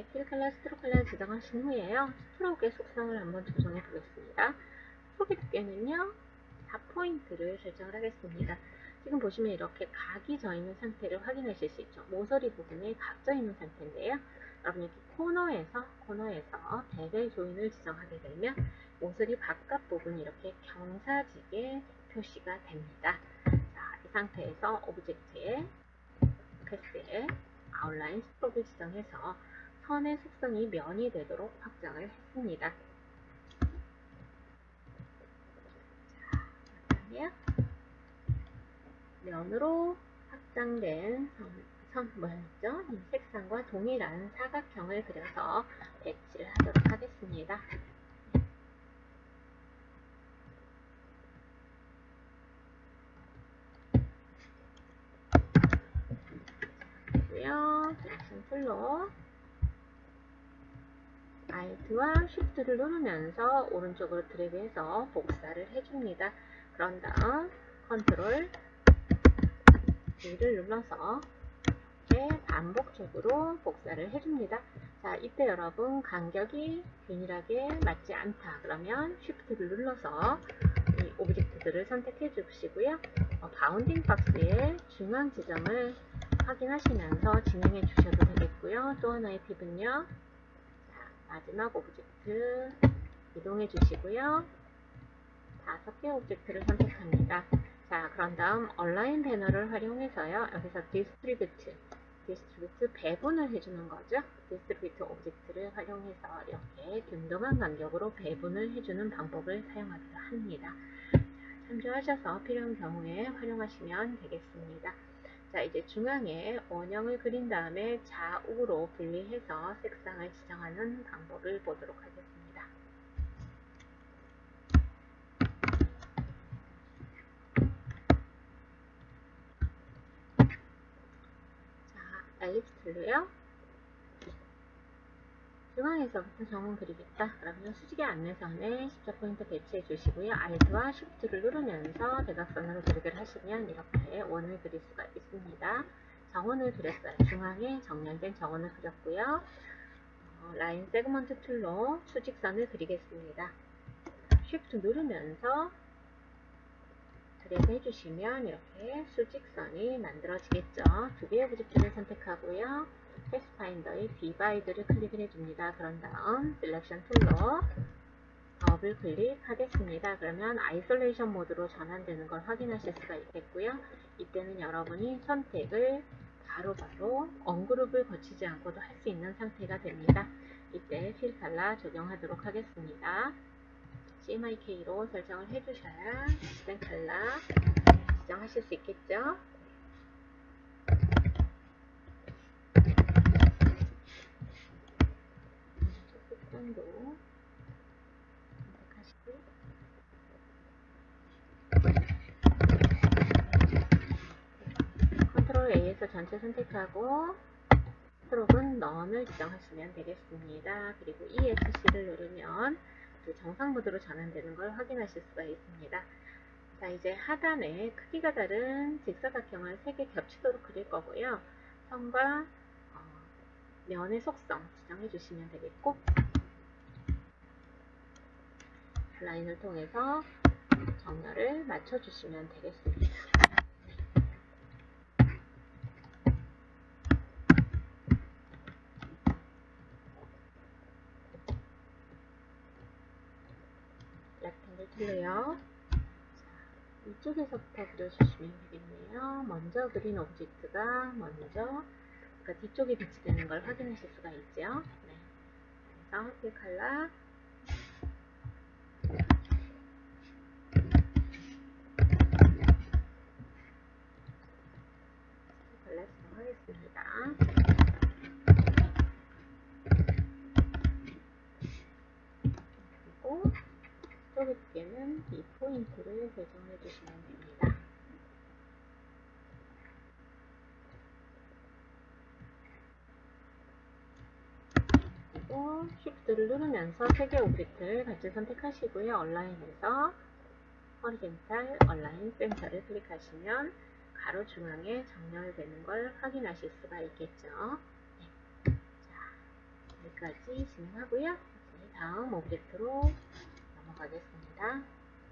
이제 필 컬러, 스트로크 컬러 지정하신 후에요. 스트로크의 속성을 한번 조정해 보겠습니다. 스트로크 두께는요 4포인트를 설정을 하겠습니다. 지금 보시면 이렇게 각이 져 있는 상태를 확인하실 수 있죠. 모서리 부분에 각 져 있는 상태인데요. 여러분 이렇게 코너에서 베벨 조인을 지정하게 되면 모서리 바깥 부분이 이렇게 경사지게 표시가 됩니다. 자, 이 상태에서 오브젝트의 패스에 아웃라인 스트로크를 지정해서 선의 속성이 면이 되도록 확장을 했습니다. 자, 면으로 확장된 선 뭐였죠? 이 색상과 동일한 사각형을 그려서 배치를 하도록 하겠습니다. 그리고요, 셀렉션 툴로 Alt와 Shift를 누르면서 오른쪽으로 드래그해서 복사를 해줍니다. 그런 다음 컨트롤 D를 눌러서 이렇게 반복적으로 복사를 해줍니다. 자, 이때 여러분 간격이 균일하게 맞지 않다 그러면 Shift를 눌러서 이 오브젝트들을 선택해 주시고요. 바운딩 박스의 중앙 지점을 확인하시면서 진행해 주셔도 되겠고요. 또 하나의 팁은요. 자, 마지막 오브젝트 이동해 주시고요. 5개 오브젝트를 선택합니다. 자, 그런 다음 얼라인 배너를 활용해서요. 여기서 디스트리뷰트 배분을 해주는 거죠. 디스트리뷰트 오브젝트를 활용해서 이렇게 균등한 간격으로 배분을 해주는 방법을 사용하기도 합니다. 자, 참조하셔서 필요한 경우에 활용하시면 되겠습니다. 자, 이제 중앙에 원형을 그린 다음에 좌우로 분리해서 색상을 지정하는 방법을 보도록 하겠습니다. 자, 엘립스 툴로요. 중앙에서부터 점은 그리겠다. 그러면 수직의 안내선에 십자 포인트 배치해 주시고요. Alt와 Shift를 누르면서 대각선으로 그리기를 하시면 이렇게 원을 그릴 수가 있습니다. 정원을 그렸어요. 중앙에 정렬된 정원을 그렸고요. 라인 세그먼트 툴로 수직선을 그리겠습니다. Shift 누르면서 드래그 해주시면 이렇게 수직선이 만들어지겠죠. 두 개의 오브젝트를 선택하고요. 패스파인더의 디바이드를 클릭을 해줍니다. 그런 다음 셀렉션 툴로 더블 클릭하겠습니다. 그러면 아이솔레이션 모드로 전환되는 걸 확인하실 수가 있겠고요. 이때는 여러분이 선택을 바로바로 언그룹을 거치지 않고도 할 수 있는 상태가 됩니다. 이때 필 컬러 적용하도록 하겠습니다. CMYK로 설정을 해주셔야 시즌 컬러 지정하실 수 있겠죠. 색상도 선택하시고 컨트롤 A에서 전체 선택하고 스트로크는 넌을 지정하시면 되겠습니다. 그리고 ESC를 누르면 그 정상 모드로 전환되는 걸 확인하실 수가 있습니다. 자, 이제 하단에 크기가 다른 직사각형을 3개 겹치도록 그릴 거고요. 선과 면의 속성 지정해 주시면 되겠고, 라인을 통해서 정렬을 맞춰 주시면 되겠습니다. 렉탱글 툴로요. 이쪽에서부터 그려주시면 되겠네요. 먼저 그린 오브젝트가 그러니까 뒤쪽에 배치되는 걸 확인하실 수가 있죠. 네. 그래서 필 컬러 지정하겠습니다. 그리고 스트로크 두께는 2포인트를 설정해 주시면 됩니다. 그리고 Shift를 누르면서 3개 오브젝트를 같이 선택하시고요. 얼라인에서 호리젠탈 얼라인 센터를 클릭하시면 가로 중앙에 정렬되는 걸 확인하실 수가 있겠죠. 네. 자, 여기까지 진행하고요. 이제 다음 오브젝트로 넘어가겠습니다.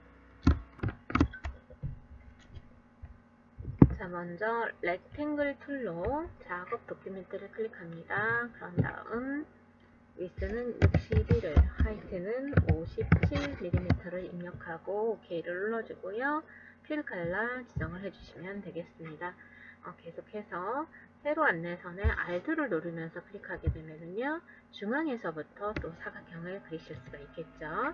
자, 먼저 렉탱글 툴로 작업 도큐멘트를 클릭합니다. 그런 다음 위스는 61을, 하이트는 57mm를 입력하고 OK를 눌러주고요. 필 컬러 지정을 해주시면 되겠습니다. 계속해서 세로 안내선에 Alt를 누르면서 클릭하게 되면요, 중앙에서부터 또 사각형을 그리실 수가 있겠죠.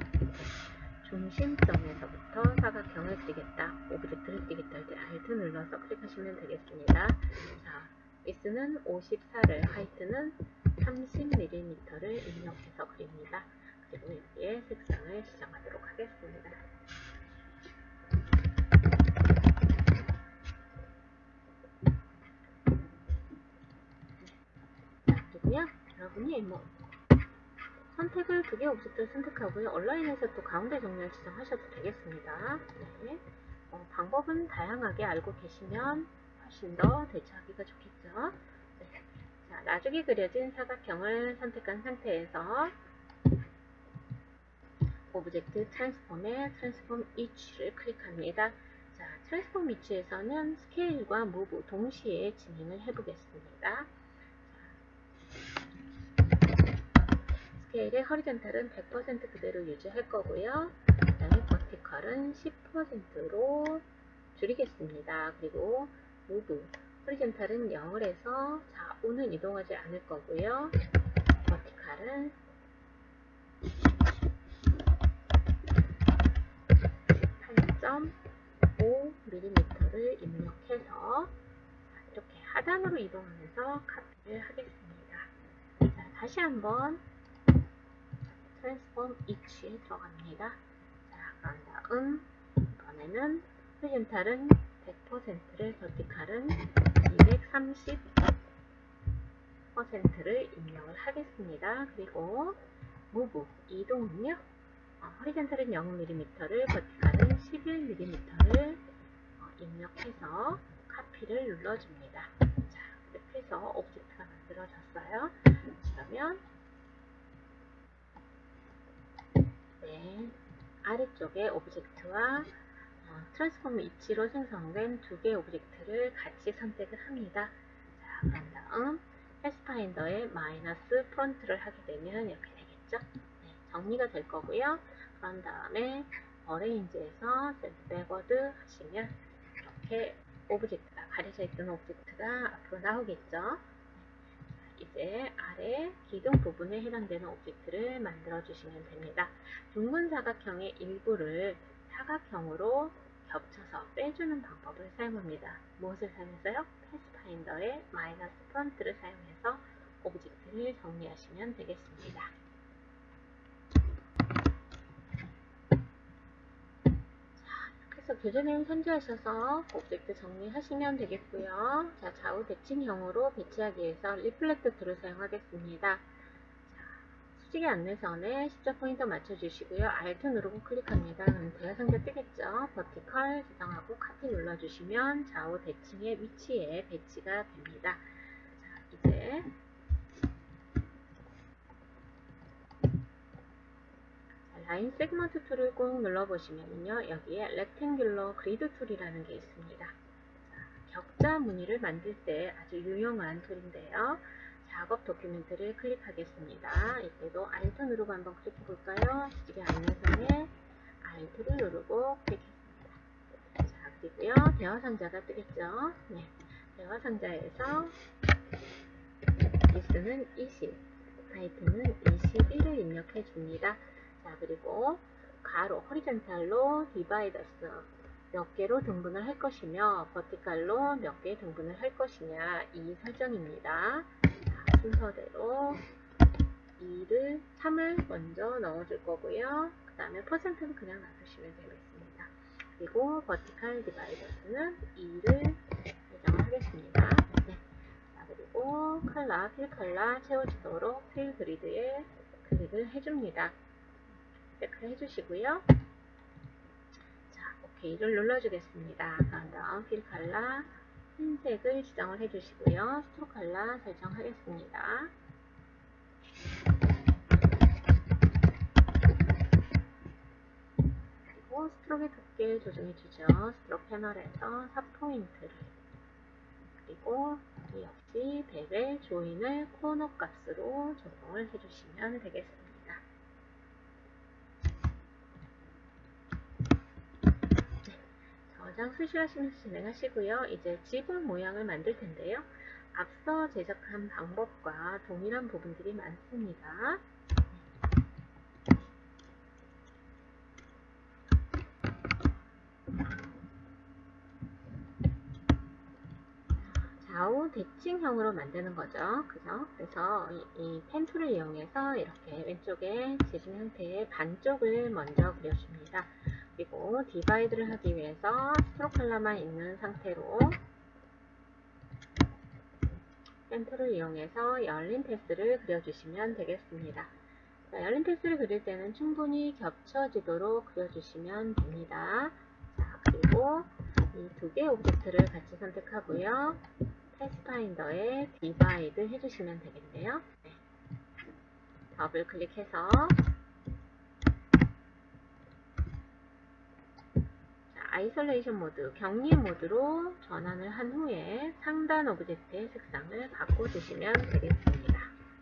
중심점에서부터 사각형을 그리겠다, 오브젝트를 그리겠다 할 때 Alt 눌러서 클릭하시면 되겠습니다. 자, 위스는 54를, 하이트는 30mm를 입력해서 그립니다. 그리고 여기에 색상을 지정하도록 하겠습니다. 자, 그리고요, 여러분이 선택을 2개 오브젝트를 선택하고요. 온라인에서 또 가운데 정렬 지정하셔도 되겠습니다. 네. 방법은 다양하게 알고 계시면 훨씬 더 대처하기가 좋겠죠. 네. 자, 나중에 그려진 사각형을 선택한 상태에서 오브젝트 트랜스폼의 트랜스폼 이치를 클릭합니다. 자, 트랜스폼 이치에서는 스케일과 무브 동시에 진행을 해보겠습니다. 스케일의 허리젠탈은 100% 그대로 유지할 거고요. 그 다음에 버티컬은 10%로 줄이겠습니다. 그리고 무브, 허리젠탈은 0을 해서 좌우는 이동하지 않을 거고요. 버티컬은 8.5mm를 입력해서 이렇게 하단으로 이동하면서 카피를 하겠습니다. 자, 다시 한번 트랜스폼 이치에 들어갑니다. 자, 그런 다음 이번에는 호리젠탈은 100%를, 버티컬은 230%를 입력을 하겠습니다. 그리고 무브, 이동은요, 호리젠탈은 0mm를, 버티컬은 11mm를 입력해서 카피를 눌러줍니다. 자, 이렇게 해서 오브젝트가 만들어졌어요. 그러면 네, 아래쪽에 오브젝트와 트랜스폼 이치로 생성된 2개의 오브젝트를 같이 선택을 합니다. 자, 그런 다음 패스파인더에 마이너스 프론트를 하게 되면 이렇게 되겠죠. 네, 정리가 될 거고요. 그런 다음에 어레인지에서 셀프 백워드 하시면 이렇게 오브젝트가, 가려져 있던 오브젝트가 앞으로 나오겠죠. 이제 아래 기둥 부분에 해당되는 오브젝트를 만들어 주시면 됩니다. 둥근 사각형의 일부를 사각형으로 겹쳐서 빼주는 방법을 사용합니다. 무엇을 사용해서요? 패스파인더의 마이너스 프론트를 사용해서 오브젝트를 정리하시면 되겠습니다. 그래서 교재 내용 참조하셔서 오브젝트 정리하시면 되겠고요. 자, 좌우 대칭형으로 배치하기 위해서 리플렉트 툴을 사용하겠습니다. 자, 수직의 안내선에 십자 포인터 맞춰주시고요. Alt 누르고 클릭합니다. 그럼 대화상자 뜨겠죠. 버티컬 지정하고 카피 눌러주시면 좌우 대칭의 위치에 배치가 됩니다. 자, 이제 라인 세그먼트 툴을 꼭 눌러보시면요, 여기에 렉탱귤러 그리드 툴이라는 게 있습니다. 자, 격자 무늬를 만들 때 아주 유용한 툴인데요. 작업 도큐멘트를 클릭하겠습니다. 이때도 Alt 누르고 한번 클릭해 볼까요? 수직의 안내선에 Alt를 누르고 클릭했습니다. 자, 그리고요, 대화 상자가 뜨겠죠? 네, 대화 상자에서 위스는 20, 하이트는 21을 입력해 줍니다. 자, 그리고 가로, 허리젠탈로 디바이더스 몇 개로 등분을 할 것이며 버티칼로 몇 개 등분을 할 것이냐, 이 설정입니다. 자, 순서대로 2를, 3을 먼저 넣어줄 거고요. 그 다음에 퍼센트는 그냥 놔두시면 되겠습니다. 그리고 버티칼 디바이더스는 2를 설정을 하겠습니다. 네. 자, 그리고 컬러, 필 컬러 채워지도록 필 그리드에 클릭을 해줍니다. 체크를 해주시고요. 자, OK를 눌러주겠습니다. 그런 다음 필 컬러 흰색을 지정을 해주시고요. 스트로크 컬러 설정하겠습니다. 그리고 스트로크의 두께를 조정해주죠. 스트로크 패널에서 4포인트를, 그리고 여기 역시 베벨 조인을 코너 값으로 조정을 해주시면 되겠습니다. 저장 수시하시면서 진행하시고요. 이제 지붕 모양을 만들 텐데요. 앞서 제작한 방법과 동일한 부분들이 많습니다. 좌우 대칭형으로 만드는 거죠. 그죠? 그래서 이 펜 툴을 이용해서 이렇게 왼쪽에 지붕 형태의 반쪽을 먼저 그려줍니다. 그리고 디바이드를 하기 위해서 스트로크 컬러만 있는 상태로 펜 툴을 이용해서 열린 패스를 그려주시면 되겠습니다. 자, 열린 패스를 그릴 때는 충분히 겹쳐지도록 그려주시면 됩니다. 자, 그리고 이 두 개의 오브젝트를 같이 선택하고요. 패스파인더에 디바이드 해주시면 되겠네요. 네. 더블 클릭해서 아이솔레이션 모드, 격리 모드로 전환을 한 후에 상단 오브젝트의 색상을 바꿔주시면 되겠습니다.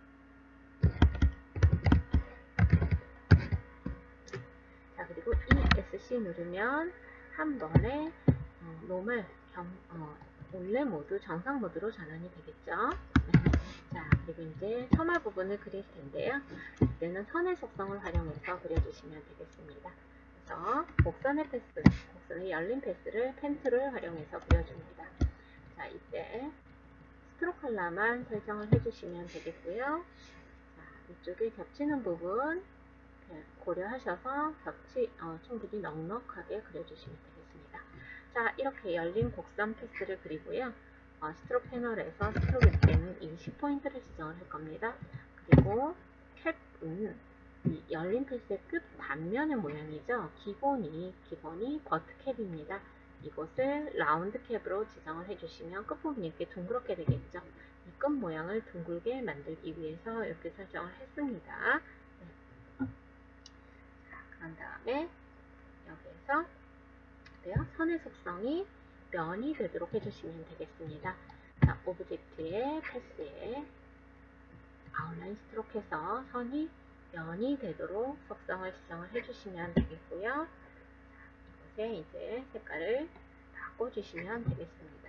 자, 그리고 ESC 누르면 한 번에 노멀, 올레 모드, 정상 모드로 전환이 되겠죠. 자, 그리고 이제 처마 부분을 그릴 텐데요. 이때는 선의 속성을 활용해서 그려주시면 되겠습니다. 그래서 곡선의 열린 패스를 펜 툴을 활용해서 그려줍니다. 자, 이때 스트로크 컬러만 설정을 해주시면 되겠고요. 자, 이쪽에 겹치는 부분 고려하셔서 충분히 넉넉하게 그려주시면 되겠습니다. 자, 이렇게 열린 곡선 패스를 그리고요. 스트로크 패널에서 스트로크 두께는 20포인트를 지정을 할 겁니다. 그리고 캡은 이 열린 패스의 끝 단면의 모양이죠. 기본이 버트캡입니다. 이곳을 라운드 캡으로 지정을 해주시면 끝부분이 이렇게 둥그렇게 되겠죠. 이 끝 모양을 둥글게 만들기 위해서 이렇게 설정을 했습니다. 네. 자, 그런 다음에 여기에서 선의 속성이 면이 되도록 해주시면 되겠습니다. 자, 오브젝트의 패스에 아웃라인 스트로크에서 선이 면이 되도록 속성을 지정을 해주시면 되겠고요. 이곳에 이제 색깔을 바꿔주시면 되겠습니다.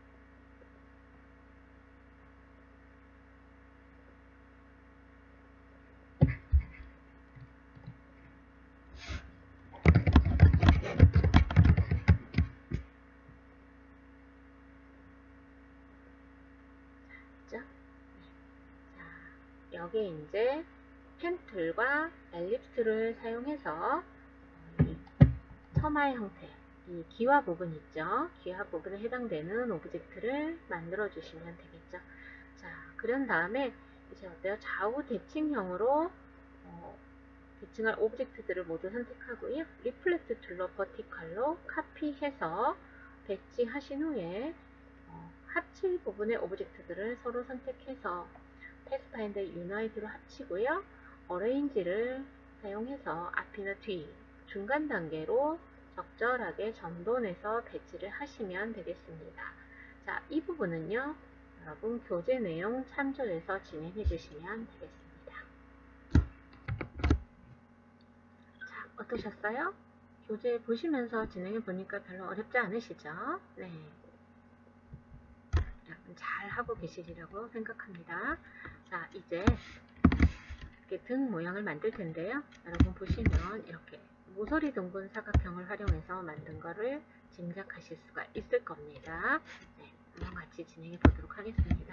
자, 여기에 이제 펜 툴과 엘립스를 사용해서 이 처마의 형태, 이 기와 부분 있죠. 기와 부분에 해당되는 오브젝트를 만들어 주시면 되겠죠. 자, 그런 다음에 이제 어때요? 좌우 대칭형으로 대칭할 오브젝트들을 모두 선택하고요. 리플렉트 툴로 버티컬로 카피해서 배치하신 후에 합칠 부분의 오브젝트들을 서로 선택해서 패스파인더 유나이트로 합치고요. 어레인지를 사용해서 앞이나 뒤, 중간 단계로 적절하게 전돈해서 배치를 하시면 되겠습니다. 자, 이 부분은요, 여러분 교재 내용 참조해서 진행해 주시면 되겠습니다. 자, 어떠셨어요? 교재 보시면서 진행해 보니까 별로 어렵지 않으시죠? 네. 잘 하고 계시리라고 생각합니다. 자, 이제 이렇게 등 모양을 만들 텐데요. 여러분 보시면 이렇게 모서리 둥근 사각형을 활용해서 만든 거를 짐작하실 수가 있을 겁니다. 네, 한번 같이 진행해 보도록 하겠습니다.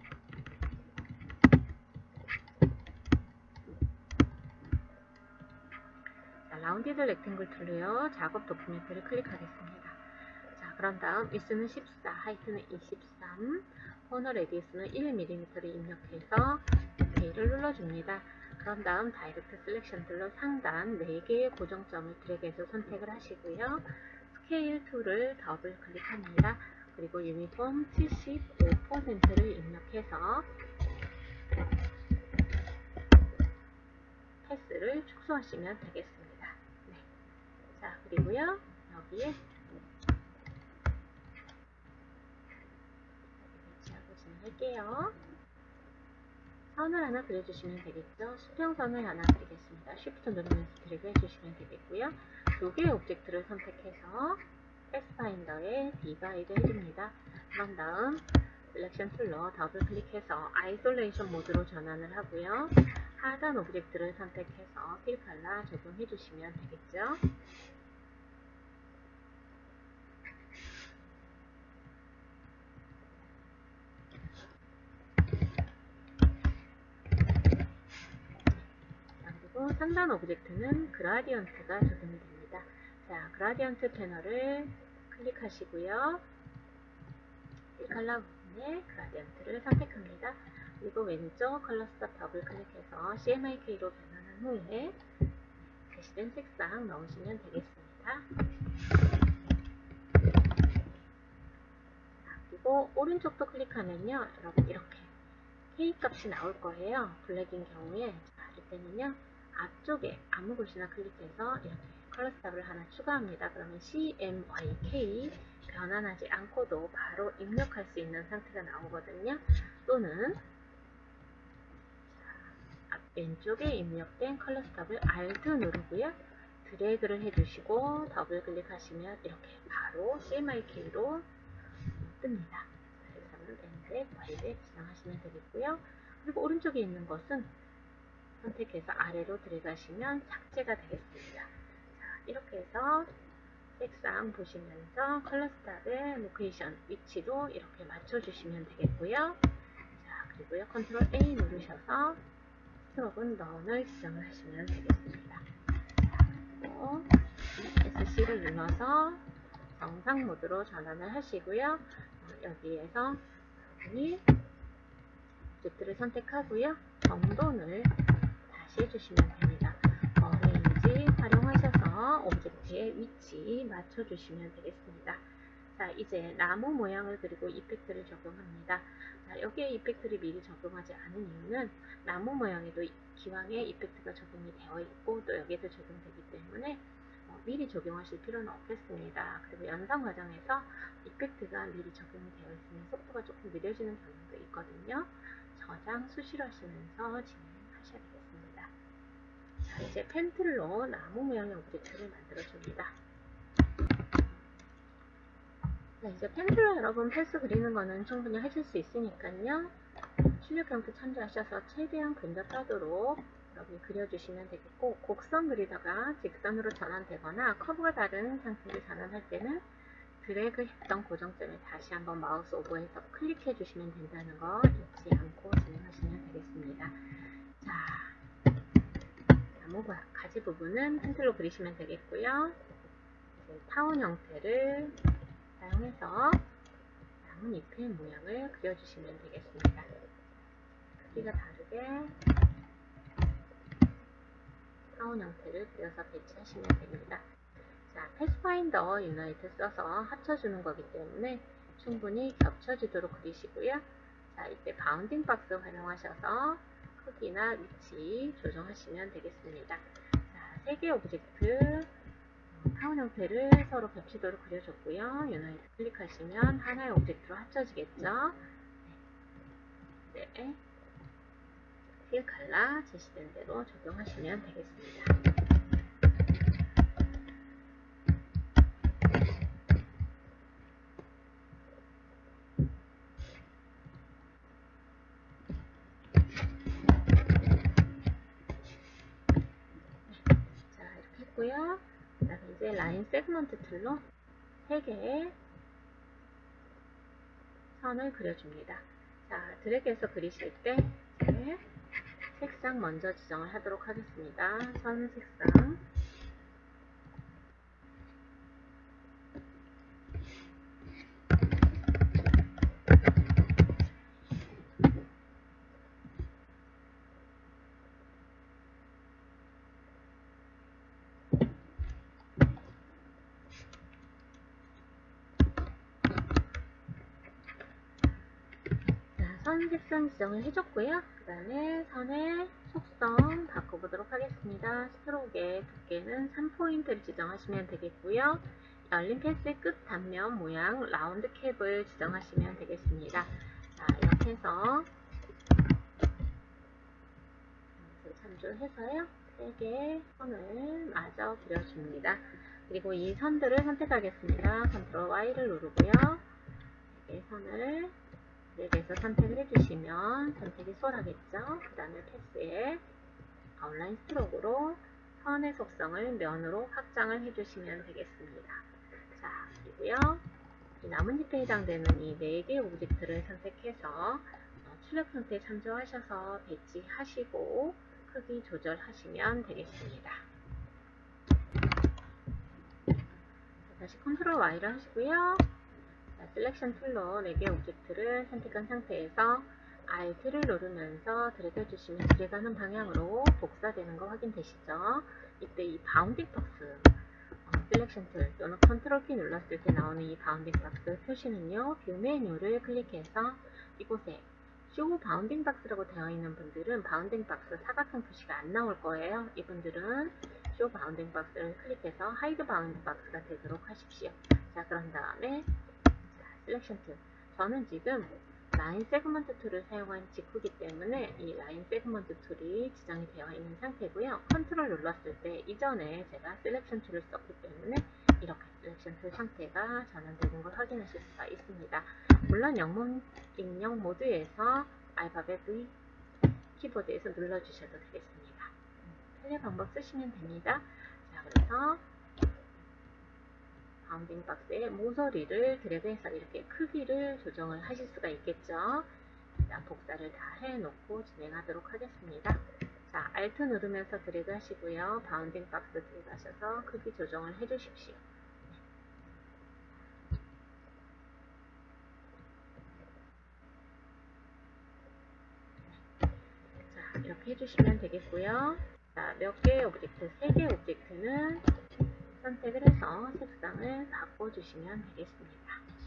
자, 라운디드 렉탱글 툴로요. 작업 도큐멘트를 클릭하겠습니다. 자, 그런 다음 위스는 14, 하이트는 23, 코너 레디우스는 1mm를 입력해서 OK를 눌러줍니다. 그런 다음 다이렉트 셀렉션 툴로 상단 4개의 고정점을 드래그해서 선택을 하시고요. 스케일 툴을 더블 클릭합니다. 그리고 유니폼 75%를 입력해서 패스를 축소하시면 되겠습니다. 네. 자, 그 그리고요, 여기에 배치하고 진행할게요. 선을 하나 그려주시면 되겠죠. 수평선을 하나 그리겠습니다. Shift 누르면서 드래그 해주시면 되겠고요. 두 개의 오브젝트를 선택해서 패스파인더에 디바이드 해줍니다. 그런 다음 셀렉션 툴로 더블 클릭해서 아이솔레이션 모드로 전환을 하고요. 하단 오브젝트를 선택해서 필 컬러 적용해 주시면 되겠죠. 그리고 상단 오브젝트는 그라디언트가 적용이 됩니다. 자, 그라디언트 패널을 클릭하시고요. 필 컬러 부분에 그라디언트를 선택합니다. 그리고 왼쪽 컬러 스탑 더블 클릭해서 CMYK로 변환한 후에 제시된 색상 넣으시면 되겠습니다. 그리고 오른쪽도 클릭하면요, 여러분 이렇게 K 값이 나올 거예요. 블랙인 경우에. 자, 이때는요, 앞쪽에 아무 곳이나 클릭해서 이렇게 컬러 스탑을 하나 추가합니다. 그러면 CMYK 변환하지 않고도 바로 입력할 수 있는 상태가 나오거든요. 또는 왼쪽에 입력된 컬러 스탑을 Alt 누르고요. 드래그를 해주시고 더블 클릭하시면 이렇게 바로 CMYK로 뜹니다. 그래서는 엔드, 와이드 지정하시면 되겠고요. 그리고 오른쪽에 있는 것은 선택해서 아래로 들어가시면 삭제가 되겠습니다. 자, 이렇게 해서 색상 보시면서 컬러 스탑의 로케이션, 위치도 이렇게 맞춰주시면 되겠고요. 자, 그리고요, 컨트롤 A 누르셔서 스트로크는 넌을 지정을 하시면 되겠습니다. 자, 그리고 SC를 눌러서 정상 모드로 전환을 하시고요. 여기에서 오브젝트를 선택하고요. 정돈을 다시 해주시면 됩니다. 어레인지 활용하셔서 오브젝트의 위치 맞춰주시면 되겠습니다. 자, 이제 나무 모양을 그리고 이펙트를 적용합니다. 자, 여기에 이펙트를 미리 적용하지 않은 이유는 나무 모양에도 기왕에 이펙트가 적용이 되어 있고 또 여기에도 적용되기 때문에 미리 적용하실 필요는 없겠습니다. 그리고 연상 과정에서 이펙트가 미리 적용이 되어 있으면 속도가 조금 느려지는 경우도 있거든요. 저장 수시로 하시면서 진행하셔야 되겠습니다. 자, 이제 펜틀로 나무 모양의 오브젝트를 만들어 줍니다. 자, 이제 펜틀로 여러분 패스 그리는 거는 충분히 하실 수 있으니까요. 출력 형태 참조하셔서 최대한 근접하도록 여러분이 그려주시면 되겠고, 곡선 그리다가 직선으로 전환되거나 커브가 다른 상태로 전환할 때는 드래그 했던 고정점에 다시 한번 마우스 오버해서 클릭해 주시면 된다는 거 잊지 않고 진행하시면 되겠습니다. 자, 나무 가지 부분은 펜틀로 그리시면 되겠고요. 이제 타원 형태를 사용해서 나뭇잎의 모양을 그려주시면 되겠습니다. 크기가 다르게 타원 형태를 그려서 배치하시면 됩니다. 자, 패스파인더 유나이트 써서 합쳐주는 거기 때문에 충분히 겹쳐지도록 그리시고요. 자, 이때 바운딩 박스 활용하셔서 크기나 위치 조정하시면 되겠습니다. 자, 3개 오브젝트 타원 형태를 서로 겹치도록 그려줬고요. 유나이트 클릭하시면 하나의 오브젝트로 합쳐지겠죠. 네. 필 컬러 제시된 대로 적용하시면 되겠습니다. 자, 이렇게 했고요. 자, 이제 라인 세그먼트 툴로 3개의 선을 그려줍니다. 자, 드래그해서 그리실 때 색상 먼저 지정을 하도록 하겠습니다. 선 색상. 선 색상 지정을 해줬고요. 그 다음에 선의 속성 바꿔보도록 하겠습니다. 스트로크의 두께는 3포인트를 지정하시면 되겠고요. 열린 패스의 끝 단면 모양 라운드 캡을 지정하시면 되겠습니다. 자, 이렇게 해서 참조해서요. 3개의 선을 마저 그려줍니다. 그리고 이 선들을 선택하겠습니다. 컨트롤 Y를 누르고요. 3개의 선을 그래서 선택을 해주시면 선택이 수월하겠죠. 그 다음에 패스에 아웃라인 스트로크로 선의 속성을 면으로 확장을 해주시면 되겠습니다. 자, 그리고요. 이 나뭇잎에 해당되는 이 4개의 오브젝트를 선택해서 출력 상태에 참조하셔서 배치하시고 크기 조절하시면 되겠습니다. 다시 컨트롤 Y를 하시고요. 셀렉션 툴로 4개의 오브젝트를 선택한 상태에서 Alt를 누르면서 드래그 해주시면 드래그하는 방향으로 복사되는 거 확인되시죠? 이때 이 바운딩 박스 셀렉션 툴 또는 컨트롤 키 눌렀을 때 나오는 이 바운딩 박스 표시는요, 뷰 메뉴를 클릭해서 이곳에 쇼 바운딩 박스라고 되어 있는 분들은 바운딩 박스 사각형 표시가 안 나올 거예요. 이분들은 쇼 바운딩 박스를 클릭해서 하이드 바운딩 박스가 되도록 하십시오. 자, 그런 다음에 셀렉션 툴. 저는 지금 라인 세그먼트 툴을 사용한 직후이기 때문에 이 라인 세그먼트 툴이 지정이 되어 있는 상태고요. 컨트롤 눌렀을 때 이전에 제가 셀렉션 툴을 썼기 때문에 이렇게 셀렉션 툴 상태가 전환되는 걸 확인하실 수가 있습니다. 물론 영문 입력 모드에서 알파벳 V 키보드에서 눌러주셔도 되겠습니다. 편리 방법 쓰시면 됩니다. 자, 그래서 바운딩 박스의 모서리를 드래그해서 이렇게 크기를 조정을 하실 수가 있겠죠. 자, 복사를 다 해놓고 진행하도록 하겠습니다. 자, Alt 누르면서 드래그 하시고요. 바운딩 박스 드래그 하셔서 크기 조정을 해주십시오. 자, 이렇게 해주시면 되겠고요. 자, 몇 개의 오브젝트, 3개의 오브젝트는 선택을 해서 색상을 바꿔주시면 되겠습니다.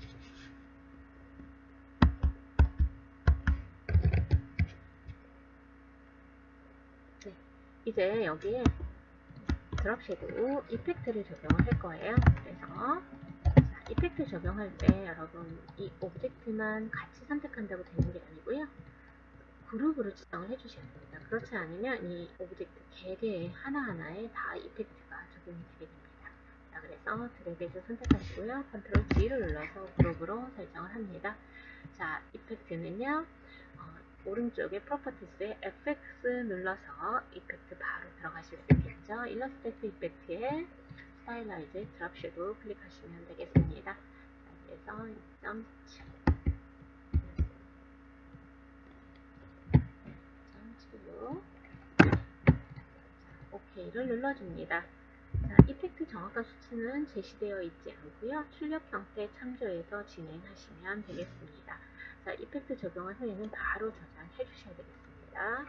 네, 이제 여기에 드롭 섀도우 이펙트를 적용을 할 거예요. 그래서 자, 이펙트 적용할 때 여러분 이 오브젝트만 같이 선택한다고 되는 게 아니고요. 그룹으로 지정을 해주셔야 됩니다. 그렇지 않으면 이 오브젝트 개개의 하나하나에 다 이펙트가 적용이 되게 됩니다. 자, 그래서 드래그해서 선택하시고요. 컨트롤 G를 눌러서 그룹으로 설정을 합니다. 자, 이펙트는요. 오른쪽에 프로퍼티스에 FX 눌러서 이펙트 바로 들어가실 수 있겠죠. 일러스트레이트 이펙트에 스타일라이즈 드롭 섀도우 클릭하시면 되겠습니다. 그래서 2.7로 OK를 눌러줍니다. 자, 이펙트 정확한 수치는 제시되어 있지 않고요. 출력 형태 참조해서 진행하시면 되겠습니다. 자, 이펙트 적용한 후에는 바로 저장해 주셔야 되겠습니다.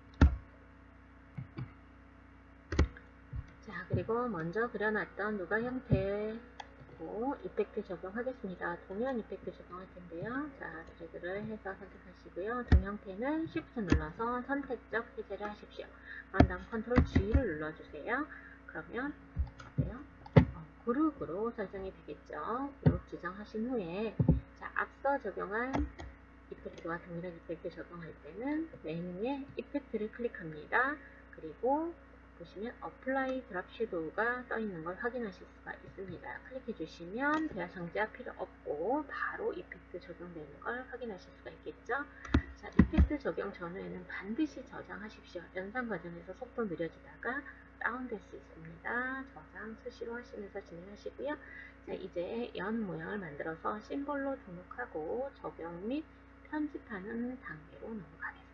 자, 그리고 먼저 그려놨던 누가 형태고 이펙트 적용하겠습니다. 동연 이펙트 적용할 텐데요. 자, 드래그를 해서 선택하시고요. 동 형태는 Shift 눌러서 선택적 해제를 하십시오. 그런 다음 컨트롤 G를 눌러주세요. 그러면 그룹으로 설정이 되겠죠. 그룹 지정하신 후에 자, 앞서 적용한 이펙트와 동일한 이펙트 적용할 때는 메뉴에 이펙트를 클릭합니다. 그리고 보시면 Apply Drop Shadow가 떠있는 걸 확인하실 수가 있습니다. 클릭해 주시면 대화 정지할 필요 없고 바로 이펙트 적용되는 걸 확인하실 수가 있겠죠. 자, 이펙트 적용 전후에는 반드시 저장하십시오. 연산 과정에서 속도 느려지다가 다운될 수 있습니다. 저장 수시로 하시면서 진행하시고요. 자, 이제 연 모양을 만들어서 심볼로 등록하고 적용 및 편집하는 단계로 넘어가겠습니다.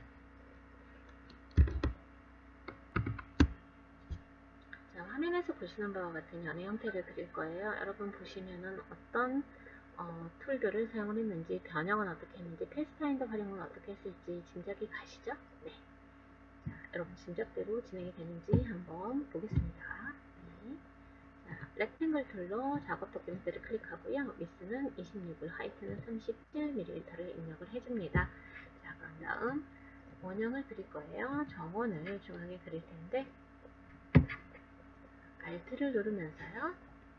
자, 화면에서 보시는 바와 같은 연의 형태를 그릴 거예요. 여러분 보시면은 어떤 툴들을 사용을 했는지, 변형은 어떻게 했는지, 패스파인더 활용은 어떻게 했을지 짐작이 가시죠? 네. 자, 여러분 짐작대로 진행이 되는지 한번 보겠습니다. 네. 자, 렉탱글 툴로 작업 도큐멘트를 클릭하고요. 위스는 26을, 하이트는 37mm를 입력을 해줍니다. 그런 다음 원형을 그릴 거예요. 정원을 중앙에 그릴 텐데 Alt를 누르면서요.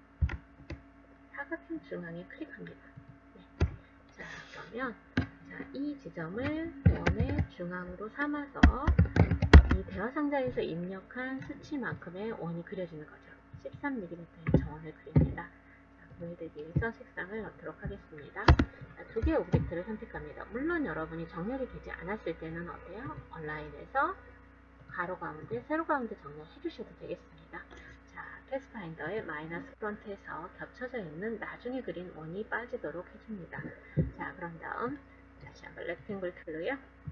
사각형 중앙에 클릭합니다. 네. 자, 그러면 이 지점을 원의 중앙으로 삼아서 이 대화 상자에서 입력한 수치만큼의 원이 그려지는 거죠. 13mm의 정원을 그립니다. 보여드리기 위해서 색상을 넣도록 하겠습니다. 두 개의 오브젝트를 선택합니다. 물론 여러분이 정렬이 되지 않았을 때는 어때요? 온라인에서 가로 가운데, 세로 가운데 정렬해 주셔도 되겠습니다. 자, 패스파인더의 마이너스 프론트에서 겹쳐져 있는 나중에 그린 원이 빠지도록 해줍니다. 자, 그런 다음 다시 한번 렉탱글 툴로요.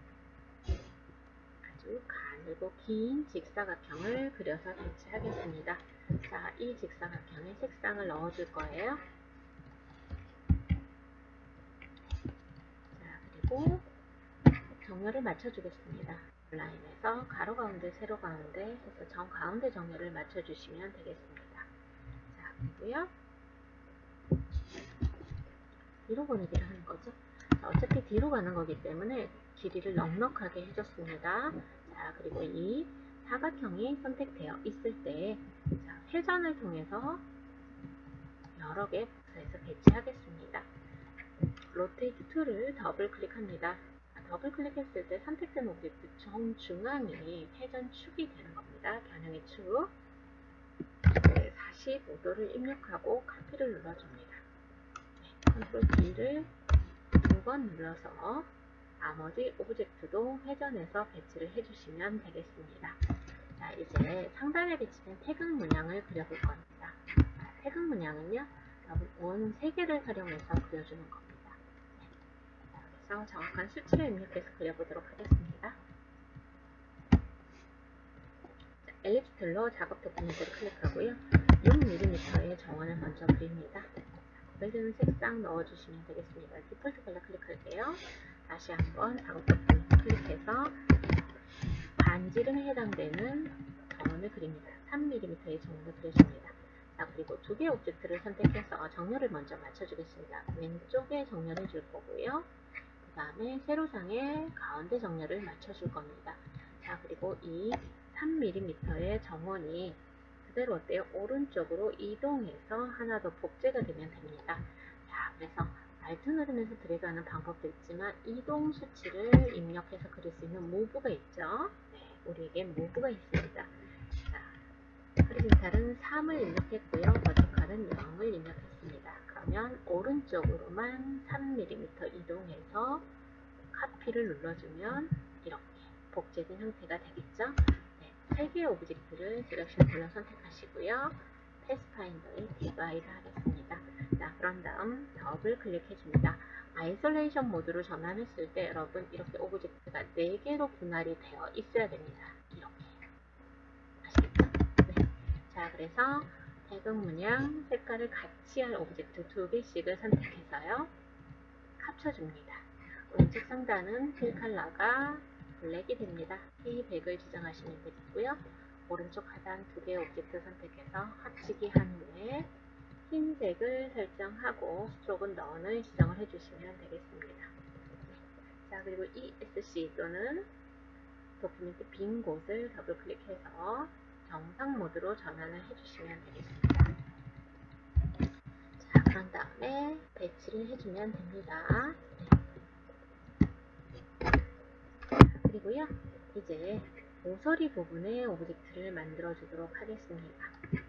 아주 가늘고 긴 직사각형을 그려서 배치하겠습니다. 자, 이 직사각형에 색상을 넣어줄 거예요. 자, 그리고 정렬을 맞춰주겠습니다. 온라인에서 가로 가운데, 세로 가운데 해서 정 가운데 정렬을 맞춰주시면 되겠습니다. 자, 그리고요. 뒤로 보내기를 하는 거죠. 자, 어차피 뒤로 가는 거기 때문에 길이를 넉넉하게 해줬습니다. 자, 그리고 이 사각형이 선택되어 있을 때 자, 회전을 통해서 여러 개 복사해서 배치하겠습니다. 로테이트 툴을 더블 클릭합니다. 더블 클릭했을 때 선택된 오브젝트 정중앙이 회전축이 되는 겁니다. 겨냥의 축. 45도를 입력하고 카피를 눌러줍니다. 컨트롤 D를 두 번 눌러서 나머지 오브젝트도 회전해서 배치를 해주시면 되겠습니다. 자, 이제 상단에 배치된 태극 문양을 그려볼 겁니다. 태극 문양은요, 원 3개를 활용해서 그려주는 겁니다. 그래서 정확한 수치를 입력해서 그려보도록 하겠습니다. 엘립스 툴로 작업 도큐멘트를 클릭하고요. 6mm의 정원을 먼저 그립니다. 구별되는 색상 넣어주시면 되겠습니다. 디폴트 컬러 클릭할게요. 다시 한번 작업 도큐멘트 클릭해서 반지름에 해당되는 정원을 그립니다. 3mm의 정원을 그려줍니다. 자, 그리고 두 개의 오브젝트를 선택해서 정렬을 먼저 맞춰주겠습니다. 왼쪽에 정렬해 줄 거고요. 그 다음에 세로상에 가운데 정렬을 맞춰줄 겁니다. 자, 그리고 이 3mm의 정원이 그대로 어때요? 오른쪽으로 이동해서 하나 더 복제가 되면 됩니다. 자, 그래서 Alt 누르면서 드래그하는 방법도 있지만 이동 수치를 입력해서 그릴 수 있는 무브가 있죠. 네, 우리에게 무브가 있습니다. 자, 호리젠탈은 3을 입력했고요. 버티컬은 0을 입력했습니다. 그러면 오른쪽으로만 3mm 이동해서 카피를 눌러주면 이렇게 복제된 형태가 되겠죠. 네, 3개의 오브젝트를 셀렉션 툴로 선택하시고요. 패스파인더에 디바이드 하겠습니다. 자, 그런 다음 더블 클릭해줍니다. 아이솔레이션 모드로 전환했을 때 여러분 이렇게 오브젝트가 4개로 분할이 되어 있어야 됩니다. 이렇게. 아시겠죠? 네. 자, 그래서 태극 문양, 색깔을 같이 할 오브젝트 2개씩을 선택해서요. 합쳐줍니다. 왼쪽 상단은 필 컬러가 블랙이 됩니다. K100을 지정하시면 되겠고요. 오른쪽 하단 2개의 오브젝트 선택해서 합치기 한 후에 흰색을 설정하고 스트로크는 넌을 지정을 해주시면 되겠습니다. 자, 그리고 ESC 또는 도큐멘트 빈 곳을 더블 클릭해서 정상 모드로 전환을 해주시면 되겠습니다. 자, 그런 다음에 배치를 해주면 됩니다. 그리고요, 이제 모서리 부분에 오브젝트를 만들어 주도록 하겠습니다.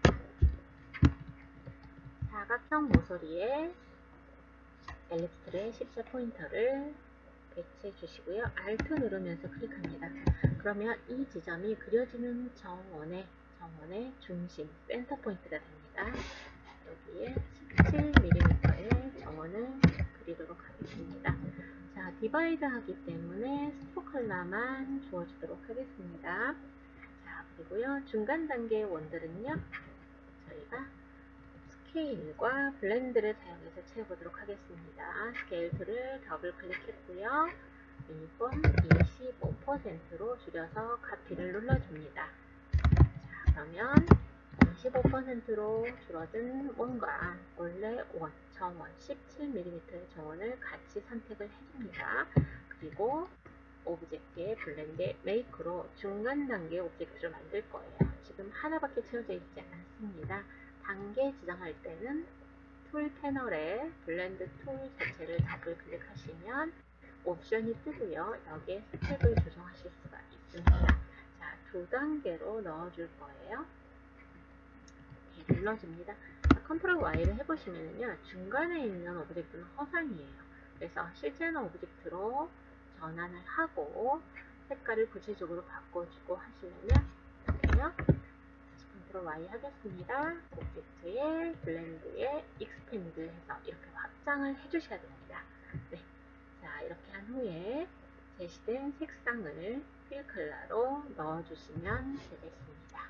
사각형 모서리에 엘립스의 10자 포인터를 배치해 주시고요. Alt 누르면서 클릭합니다. 그러면 이 지점이 그려지는 정원의 중심, 센터 포인트가 됩니다. 여기에 17mm의 정원을 그리도록 하겠습니다. 자, 디바이드 하기 때문에 스트로크 컬러만 주어주도록 하겠습니다. 자, 그리고요, 중간 단계의 원들은요, 저희가 스케일과 블렌드를 사용해서 채워보도록 하겠습니다. 스케일 툴을 더블 클릭했고요. 이번 25%로 줄여서 카피를 눌러줍니다. 자, 그러면 25%로 줄어든 원과 원래 정원 17mm의 정원을 같이 선택을 해줍니다. 그리고 오브젝트의 블렌드 메이크로 중간 단계 오브젝트를 만들 거예요. 지금 하나밖에 채워져 있지 않습니다. 단계 지정할 때는 툴 패널에 블렌드 툴 자체를 더블 클릭하시면 옵션이 뜨고요. 여기에 스텝을 조정하실 수가 있습니다. 자, 두 단계로 넣어줄 거예요. 네, 눌러줍니다. 컨트롤 Y를 해보시면요. 중간에 있는 오브젝트는 허상이에요. 그래서 실제는 오브젝트로 전환을 하고 색깔을 구체적으로 바꿔주고 하시려면 이렇게요. 컨트롤 Y 하겠습니다. 오브젝트의 블렌드에 익스펜드 해서 이렇게 확장을 해주셔야 됩니다. 네. 자, 이렇게 한 후에 제시된 색상을 필 컬러로 넣어주시면 되겠습니다.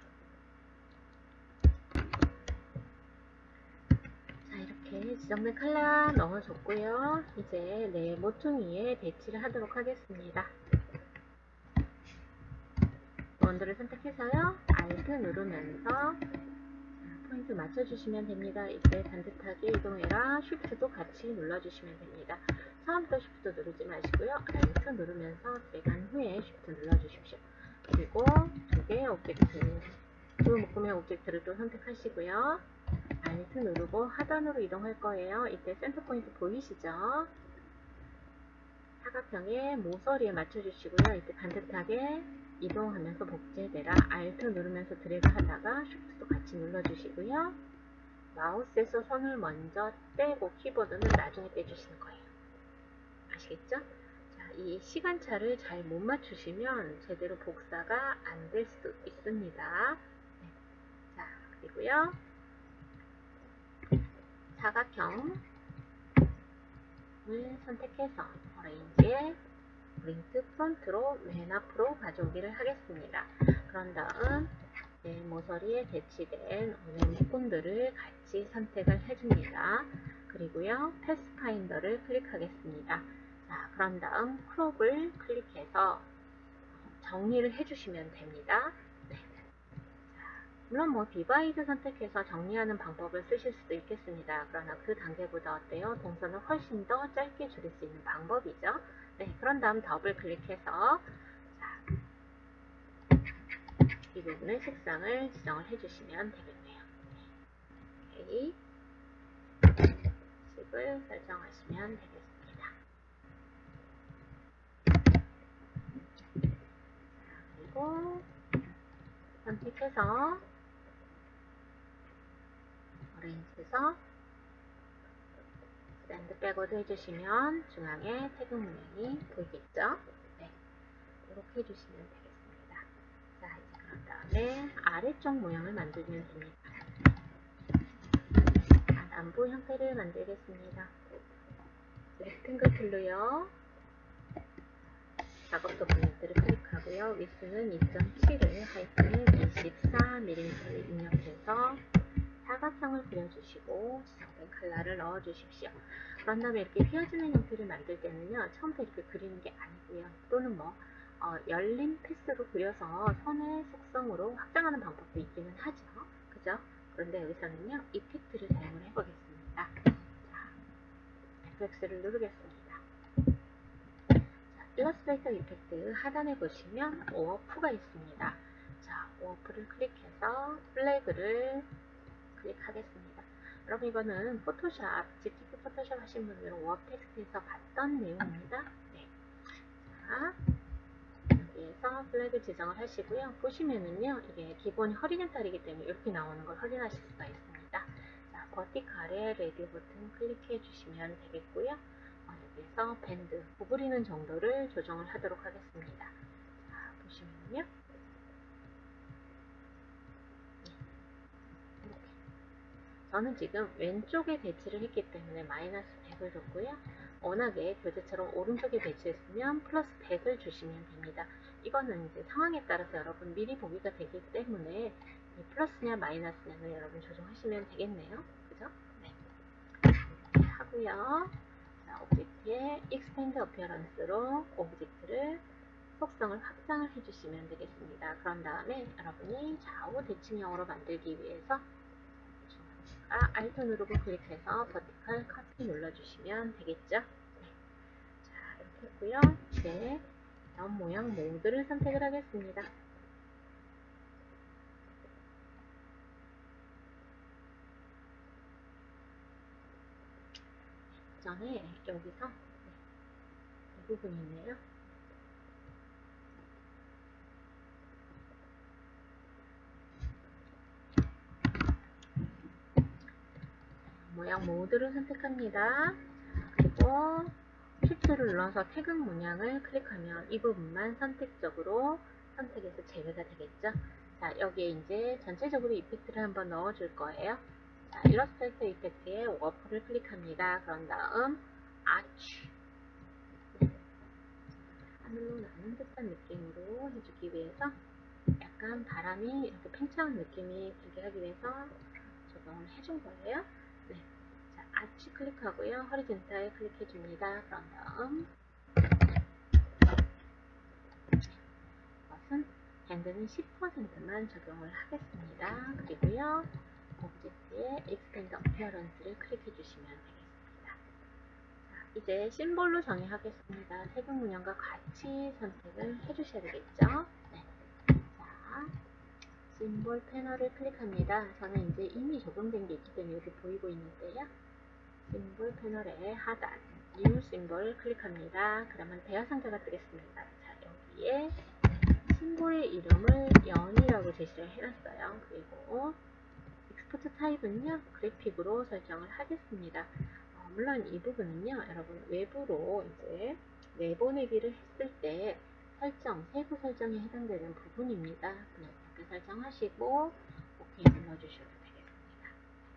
자, 이렇게 지정된 컬러 넣어줬고요. 이제 내 모퉁이에 배치를 하도록 하겠습니다. 원도를 선택해서요. Alt 누르면서 포인트 맞춰주시면 됩니다. 이때 반듯하게 이동해라. Shift도 같이 눌러주시면 됩니다. 처음부터 Shift 누르지 마시고요. Alt 누르면서 들어간 후에 Shift 눌러주십시오. 그리고 두 개의 오브젝트, 두 묶음의 오브젝트를 또 선택하시고요. Alt 누르고 하단으로 이동할 거예요. 이때 센터 포인트 보이시죠? 사각형의 모서리에 맞춰주시고요. 이때 반듯하게 이동하면서 복제되라. Alt 누르면서 드래그 하다가 Shift도 같이 눌러주시고요. 마우스에서 손을 먼저 떼고 키보드는 나중에 떼주시는 거예요. 아시겠죠? 자, 이 시간차를 잘 못 맞추시면 제대로 복사가 안 될 수도 있습니다. 네. 자, 그리고요. 사각형을 선택해서 어레인지에 브링트 프론트로 맨 앞으로 가져오기를 하겠습니다. 그런 다음 모서리에 배치된 묶음들을 같이 선택을 해줍니다. 그리고요, 패스파인더를 클릭하겠습니다. 자, 그런 다음 크롭을 클릭해서 정리를 해주시면 됩니다. 네. 자, 물론 뭐 디바이드 선택해서 정리하는 방법을 쓰실 수도 있겠습니다. 그러나 그 단계보다 어때요? 동선을 훨씬 더 짧게 줄일 수 있는 방법이죠. 네, 그런 다음 더블 클릭해서 자, 이 부분의 색상을 지정을 해주시면 되겠네요. 오케이. 색을 설정하시면 되겠습니다. 그리고 선택해서 오렌지에서 랜드 백워드 해주시면 중앙에 태그 모양이 보이겠죠? 네, 이렇게 해주시면 되겠습니다. 자, 이제 그런 다음에 아래쪽 모양을 만들면 됩니다. 안부 형태를 만들겠습니다. 렉탱글 툴로요. 작업 도구멘트를 클릭하고요. 위스는 2.7을 하이픈에 24mm 입력해서 사각형을 그려주시고 지정된 컬러를 넣어주십시오. 그런 다음에 이렇게 휘어지는 형태를 만들 때는요. 처음부터 이렇게 그리는 게 아니고요. 또는 뭐 열린 패스로 그려서 선의 속성으로 확장하는 방법도 있기는 하죠. 그죠? 그런데 여기서는요. 이펙트를 사용을 해보겠습니다. 자, FX를 누르겠습니다. 일러스트레이터 이펙트 하단에 보시면 오어프가 있습니다. 자, 오어프를 클릭해서 플래그를 클릭하겠습니다. 여러분 이거는 포토샵, GTK 포토샵 하신 분들은 오어프 텍스트에서 봤던 내용입니다. 네. 자, 여기에서 플래그 지정을 하시고요. 보시면은요, 이게 기본이 허리젠탈이기 때문에 이렇게 나오는 걸 확인하실 수가 있습니다. 자, 버티칼에 레디 버튼 클릭해 주시면 되겠고요. 여기에서 밴드, 구부리는 정도를 조정을 하도록 하겠습니다. 자, 보시면요. 이렇게. 저는 지금 왼쪽에 배치를 했기 때문에 마이너스 100을 줬고요. 워낙에 교재처럼 오른쪽에 배치했으면 플러스 100을 주시면 됩니다. 이거는 이제 상황에 따라서 여러분 미리 보기가 되기 때문에 플러스냐 마이너스냐는 여러분 조정하시면 되겠네요. 그죠? 네. 이렇게 하고요. 자, 오브젝트의 Expand Appearance로 오브젝트를 속성을 확장을 해주시면 되겠습니다. 그런 다음에 여러분이 좌우 대칭형으로 만들기 위해서 Alt 누르고 클릭해서 버티컬 커피 눌러주시면 되겠죠? 네. 자, 이렇게 했고요. 이제 전 모양 모두를 선택을 하겠습니다. 전에 여기서 이 부분이 있네요. 모양 모두를 선택합니다. 그리고 Shift를 눌러서 태극 문양을 클릭하면 이 부분만 선택적으로 선택해서 제외가 되겠죠. 자, 여기에 이제 전체적으로 이펙트를 한번 넣어줄 거예요. 자, 일러스트레이터 이펙트에 워프를 클릭합니다. 그런 다음 아치, 하늘로 나는 듯한 느낌으로 해주기 위해서 약간 바람이 이렇게 팽창한 느낌이 들게 하기 위해서 적용을 해준 거예요. 네. 자, 아치 클릭하고요. 허리젠탈 클릭해 줍니다. 그런 다음 이것은 핸드는 10%만 적용을 하겠습니다. 그리고요. 오브젝트에 Expand Appearance를 클릭해 주시면 되겠습니다. 자, 이제 심볼로 정의하겠습니다. 태극 문양과 같이 선택을 해 주셔야 되겠죠. 네. 자, 심볼 패널을 클릭합니다. 저는 이제 이미 적용된 게 있기 때문에 여기 보이고 있는데요. 심볼 패널에 하단, New 심볼 클릭합니다. 그러면 대화 상자가 뜨겠습니다. 자, 여기에 심볼의 이름을 연이라고 제시를 해놨어요. 그리고 익스포트 타입은요, 그래픽으로 설정을 하겠습니다. 물론 이 부분은요, 여러분 외부로 이제 내보내기를 했을 때 설정, 세부 설정에 해당되는 부분입니다. 그냥 이렇게 설정하시고 OK 눌러주셔도 되겠습니다.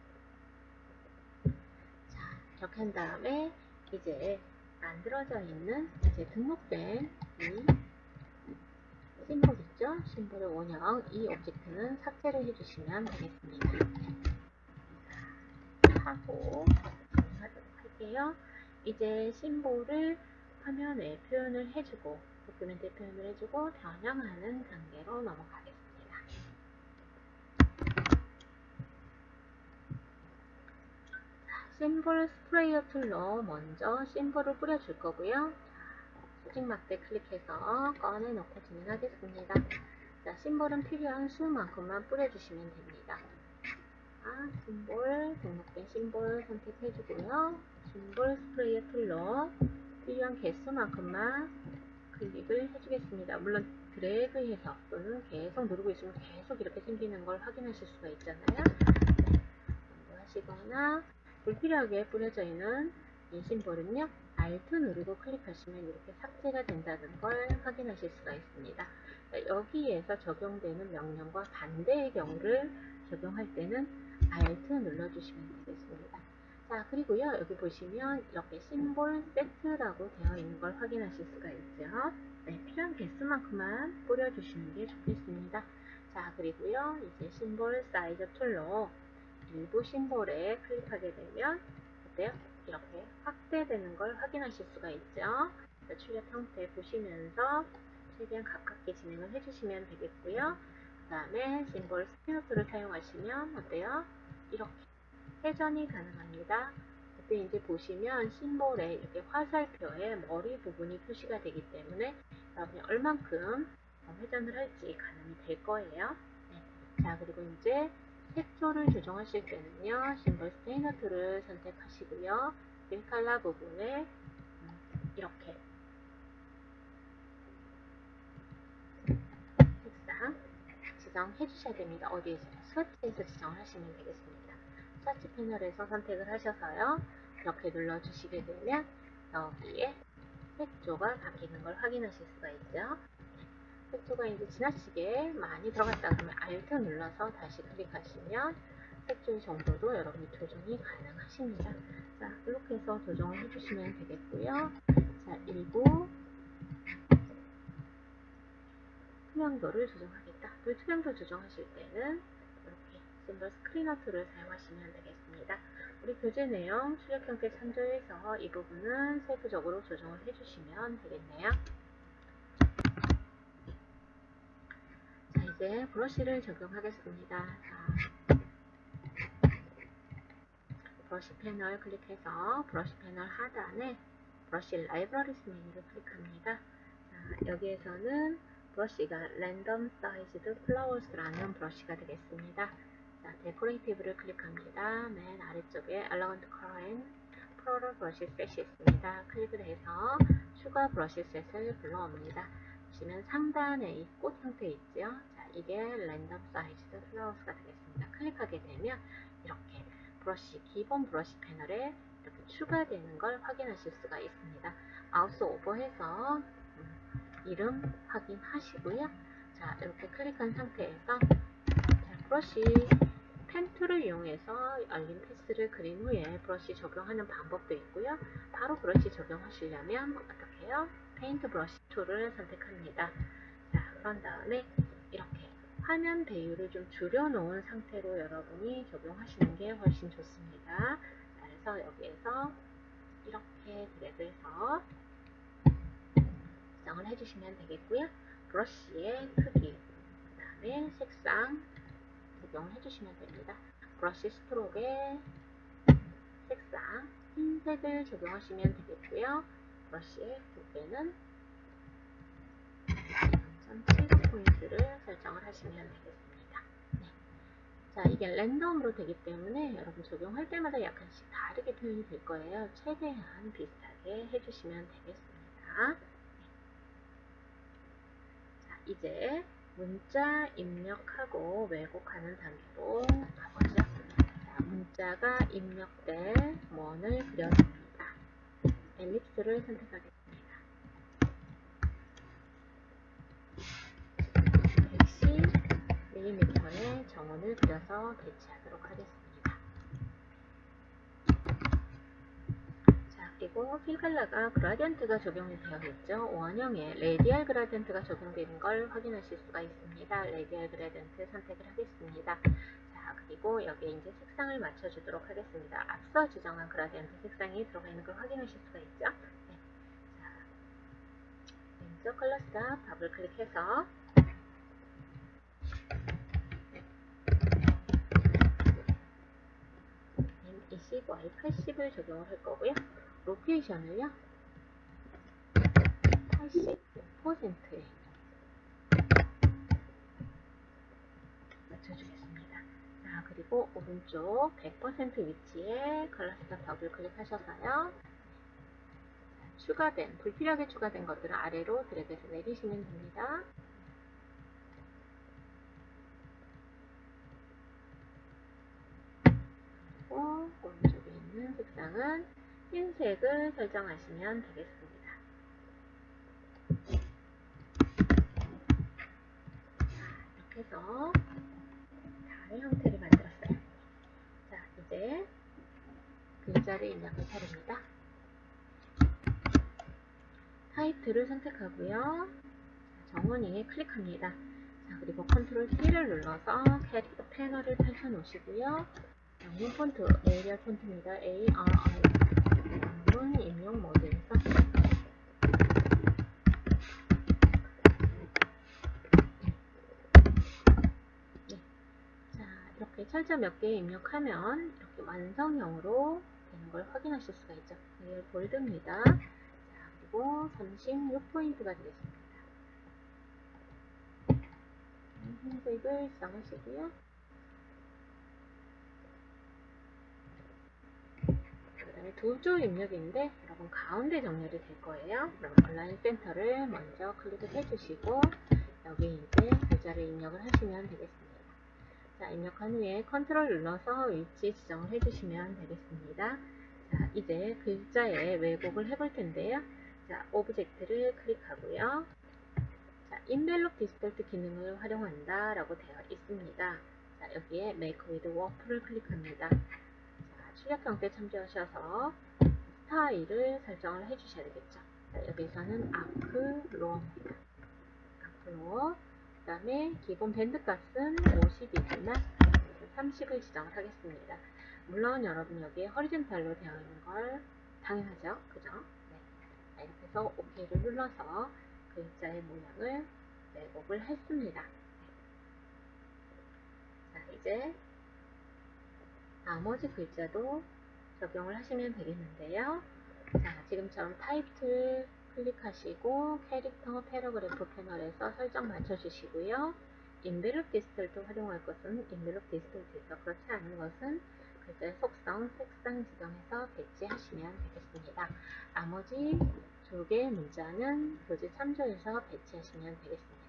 자, 이렇게 한 다음에 이제 만들어져 있는 이제 등록된 이 심볼 있죠? 심볼의 원형, 이 오브젝트는 삭제를 해주시면 되겠습니다. 하고 하도록 할게요. 이제 심볼을 화면에 표현을 해주고 도큐멘트에 표현을 해주고 변형하는 단계로 넘어가겠습니다. 심볼 스프레이어 툴로 먼저 심볼을 뿌려줄 거고요. 수직 막대 클릭해서 꺼내놓고 진행하겠습니다. 자, 심볼은 필요한 수만큼만 뿌려주시면 됩니다. 심볼, 등록된 심볼 선택해주고요. 심볼 스프레이어 툴로 필요한 개수만큼만 클릭을 해주겠습니다. 물론 드래그해서 또는 계속 누르고 있으면 계속 이렇게 생기는 걸 확인하실 수가 있잖아요. 하시거나 불필요하게 뿌려져 있는 이 심볼은요, Alt 누르고 클릭하시면 이렇게 삭제가 된다는 걸 확인하실 수가 있습니다. 여기에서 적용되는 명령과 반대의 경우를 적용할 때는 Alt 눌러주시면 되겠습니다. 자, 그리고요, 여기 보시면 이렇게 심볼 세트라고 되어 있는 걸 확인하실 수가 있죠. 네, 필요한 개수만큼만 뿌려주시는 게 좋겠습니다. 자, 그리고요, 이제 심볼 사이즈 툴로 일부 심볼에 클릭하게 되면 어때요? 이렇게 확대되는 걸 확인하실 수가 있죠. 출력 형태 보시면서 최대한 가깝게 진행을 해주시면 되겠고요. 그 다음에 심볼 스피너트를 사용하시면 어때요? 이렇게 회전이 가능합니다. 그때 이제 보시면 심볼에 이렇게 화살표의 머리 부분이 표시가 되기 때문에 여러분이 얼만큼 회전을 할지 가늠이 될 거예요. 네. 자, 그리고 이제 색조를 조정하실 때는요, 심볼 스테이너 툴을 선택하시고요. 빈 컬러 부분에 이렇게 색상 지정해 주셔야 됩니다. 어디에서? 스와치에서 지정을 하시면 되겠습니다. 스와치 패널에서 선택을 하셔서요, 이렇게 눌러주시게 되면 여기에 색조가 바뀌는 걸 확인하실 수가 있죠. 색조가 이제 지나치게 많이 들어갔다 그러면 Alt 눌러서 다시 클릭하시면 색조 정도도 여러분이 조정이 가능하십니다. 자, 이렇게 해서 조정을 해주시면 되겠고요. 자, 일부 투명도를 조정하겠다. 투명도 조정하실 때는 이렇게 심볼 스크리너 툴을 사용하시면 되겠습니다. 우리 교재 내용 출력 형태 참조해서 이 부분은 세부적으로 조정을 해주시면 되겠네요. 자, 이제 브러쉬를 적용하겠습니다. 자, 브러쉬 패널 클릭해서 브러쉬 패널 하단에 브러쉬 라이브러리스 메뉴를 클릭합니다. 자, 여기에서는 브러쉬가 랜덤 사이즈드 플라워스라는 브러쉬가 되겠습니다. 자, 데코레이티브를 클릭합니다. 맨 아래쪽에 엘러건트 컬러 앤 플로럴 브러쉬 셋이 있습니다. 클릭을 해서 추가 브러쉬 셋을 불러옵니다. 보시면 상단에 이 꽃 형태 있죠? 자, 이게 랜덤 사이즈드 플라워스가 되겠습니다. 클릭하게 되면 이렇게 브러쉬, 기본 브러쉬 패널에 이렇게 추가되는 걸 확인하실 수가 있습니다. 마우스 오버해서 이름 확인하시고요. 자, 이렇게 클릭한 상태에서 브러쉬 펜 툴을 이용해서 열린 패스를 그린 후에 브러쉬 적용하는 방법도 있고요. 바로 브러쉬 적용하시려면 어떻게 해요? 페인트 브러쉬 툴을 선택합니다. 자, 그런 다음에 이렇게 화면 배율을 좀 줄여놓은 상태로 여러분이 적용하시는 게 훨씬 좋습니다. 자, 그래서 여기에서 이렇게 드래그해서 지정을 해주시면 되겠고요. 브러쉬의 크기, 그 다음에 색상 적용을 해주시면 됩니다. 브러쉬 스트로크의 색상, 흰색을 적용하시면 되겠고요. 브러쉬의 두께는 0.75포인트를 설정을 하시면 되겠습니다. 네. 자, 이게 랜덤으로 되기 때문에 여러분 적용할 때마다 약간씩 다르게 표현이 될 거예요. 최대한 비슷하게 해주시면 되겠습니다. 자, 이제 문자 입력하고 왜곡하는 단계로 가보죠. 자, 문자가 입력될 원을 그려줍니다. 엘립스를 선택하겠습니다. 110mm의 정원을 그려서 배치하도록 하겠습니다. 자, 그리고 필컬러가 그라디언트가 적용이 되어 있죠. 원형에 레디얼 그라디언트가 적용되는 걸 확인하실 수가 있습니다. 레디얼 그라디언트 선택을 하겠습니다. 자, 그리고 여기에 이제 색상을 맞춰주도록 하겠습니다. 앞서 지정한 그라디언트 색상이 들어가 있는 걸 확인하실 수가 있죠. 네. 자, 왼쪽 컬러 스탑 더블 클릭해서 M20, Y80을 적용을 할 거고요. 로케이션을요 85%에 맞춰주겠습니다. 자, 그리고 오른쪽 100% 위치에 컬러 스탑 더블 클릭하셔서요. 추가된, 불필요하게 추가된 것들은 아래로 드래그해서 내리시면 됩니다. 그리고 오른쪽에 있는 색상은 흰색을 설정하시면 되겠습니다. 이렇게 해서 달의 형태를 만들었어요. 자, 이제 글자를 입력을 차례입니다. 타이틀을 선택하고요. 정원이에 클릭합니다. 자, 그리고 컨트롤 C를 눌러서 캐릭터 패널을 펼쳐 놓으시고요. 영문 폰트, 에리얼 폰트입니다. ARI 영문 입력 모드에서 네. 자, 이렇게 철자 몇 개 입력하면 이렇게 완성형으로 되는 걸 확인하실 수가 있죠. 에리얼 볼드입니다. 자, 그리고 36포인트가 되겠습니다. 흰색을 지정하시고요. 그 다음에 두 줄 입력인데 여러분 가운데 정렬이 될 거예요. 그럼 온라인 센터를 먼저 클릭을 해주시고 여기 이제 글자를 입력을 하시면 되겠습니다. 자, 입력한 후에 컨트롤 눌러서 위치 지정을 해주시면 되겠습니다. 자, 이제 글자에 왜곡을 해볼 텐데요. 자, 오브젝트를 클릭하고요. 자, 인벨롭 디스톨트 기능을 활용한다 라고 되어 있습니다. 자, 여기에 Make with Warp를 클릭합니다. 자, 출력 형태 참조하셔서 스타일을 설정을 해주셔야 되겠죠. 자, 여기서는 아크로어입니다. 아크로어. 그 다음에 기본 밴드 값은 50이지만 30을 지정을 하겠습니다. 물론 여러분 여기에 허리젠탈로 되어 있는 걸 당연하죠. 그죠? 네. 자, 이렇게 해서 OK를 눌러서 글자의 모양을 왜곡을 했습니다. 자, 이제 나머지 글자도 적용을 하시면 되겠는데요. 자, 지금처럼 타이틀 클릭하시고 캐릭터 패러그래프 패널에서 설정 맞춰주시고요. 인벨롭 디스톨트 활용할 것은 인벨롭 디스톨트에서, 그렇지 않은 것은 글자의 속성, 색상 지정해서 배치하시면 되겠습니다. 나머지 두 개의 문자는 교재 참조해서 배치하시면 되겠습니다.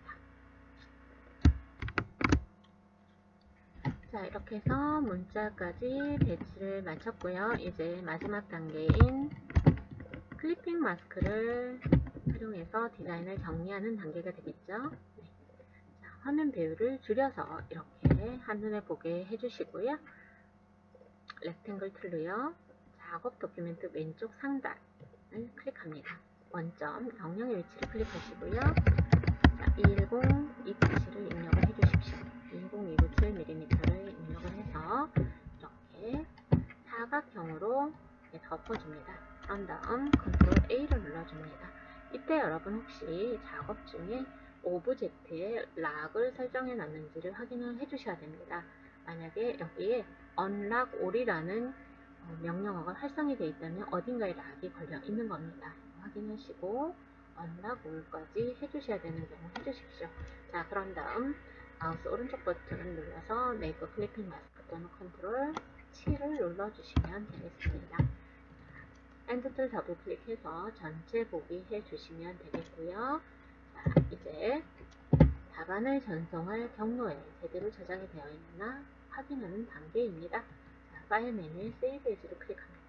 자, 이렇게 해서 문자까지 배치를 마쳤고요. 이제 마지막 단계인 클리핑 마스크를 활용해서 디자인을 정리하는 단계가 되겠죠. 네. 자, 화면 배율을 줄여서 이렇게 한눈에 보게 해주시고요. 렉탱글 툴로요. 작업 도큐멘트 왼쪽 상단을 클릭합니다. 원점 00의 위치를 클릭하시고요. 자, 210 이 글씨를 입력을 해주십시오. 20297mm를 입력을 해서 이렇게 사각형으로 덮어줍니다. 그런 다음 컨트롤 A를 눌러줍니다. 이때 여러분 혹시 작업 중에 오브젝트에 락을 설정해 놨는지를 확인을 해 주셔야 됩니다. 만약에 여기에 unlock all이라는 명령어가 활성이 되어 있다면 어딘가에 락이 걸려 있는 겁니다. 확인하시고 unlock all까지 해 주셔야 되는 경우 해 주십시오. 자, 그런 다음 마우스 오른쪽 버튼을 눌러서 메이크 클리핑 마스크 또는 컨트롤 7을 눌러주시면 되겠습니다. 핸드툴 더블 클릭해서 전체 보기 해주시면 되겠고요. 자, 이제 답안을 전송할 경로에 제대로 저장이 되어 있나 확인하는 단계입니다. 자, 파일 메뉴 세이브 에즈를 클릭합니다.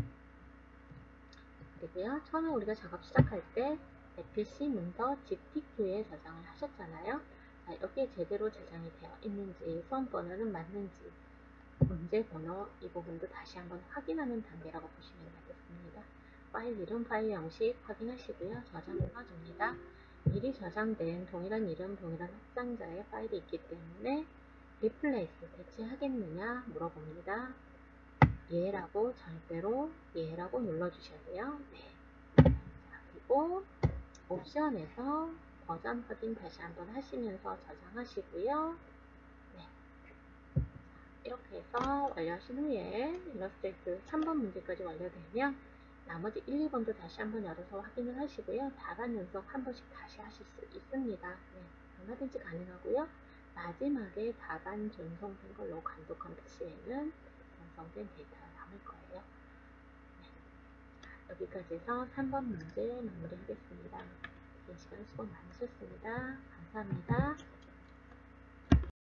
그리고요, 처음에 우리가 작업 시작할 때 PC 문서 GTQ에 저장을 하셨잖아요. 자, 여기에 제대로 저장이 되어 있는지, 수험 번호는 맞는지, 문제 번호 이 부분도 다시 한번 확인하는 단계라고 보시면 되겠습니다. 파일 이름, 파일 형식 확인하시고요. 저장 눌러줍니다. 미리 저장된 동일한 이름, 동일한 확장자의 파일이 있기 때문에 리플레이스 대체하겠느냐 물어봅니다. 예라고, 절대로 예라고 눌러주셔야 돼요. 네. 자, 그리고 옵션에서 버전 확인 다시 한번 하시면서 저장하시고요. 네. 이렇게 해서 완료하신 후에 일러스트레이트 3번 문제까지 완료되면 나머지 1, 2번도 다시 한번 열어서 확인을 하시고요. 답안 연속 한 번씩 다시 하실 수 있습니다. 네, 얼마든지 가능하고요. 마지막에 답안 전송된 걸로 감독한 PC에는 전송된 데이터가 남을 거예요. 네. 여기까지 해서 3번 문제 마무리하겠습니다. 긴 시간 수고 많으셨습니다. 감사합니다.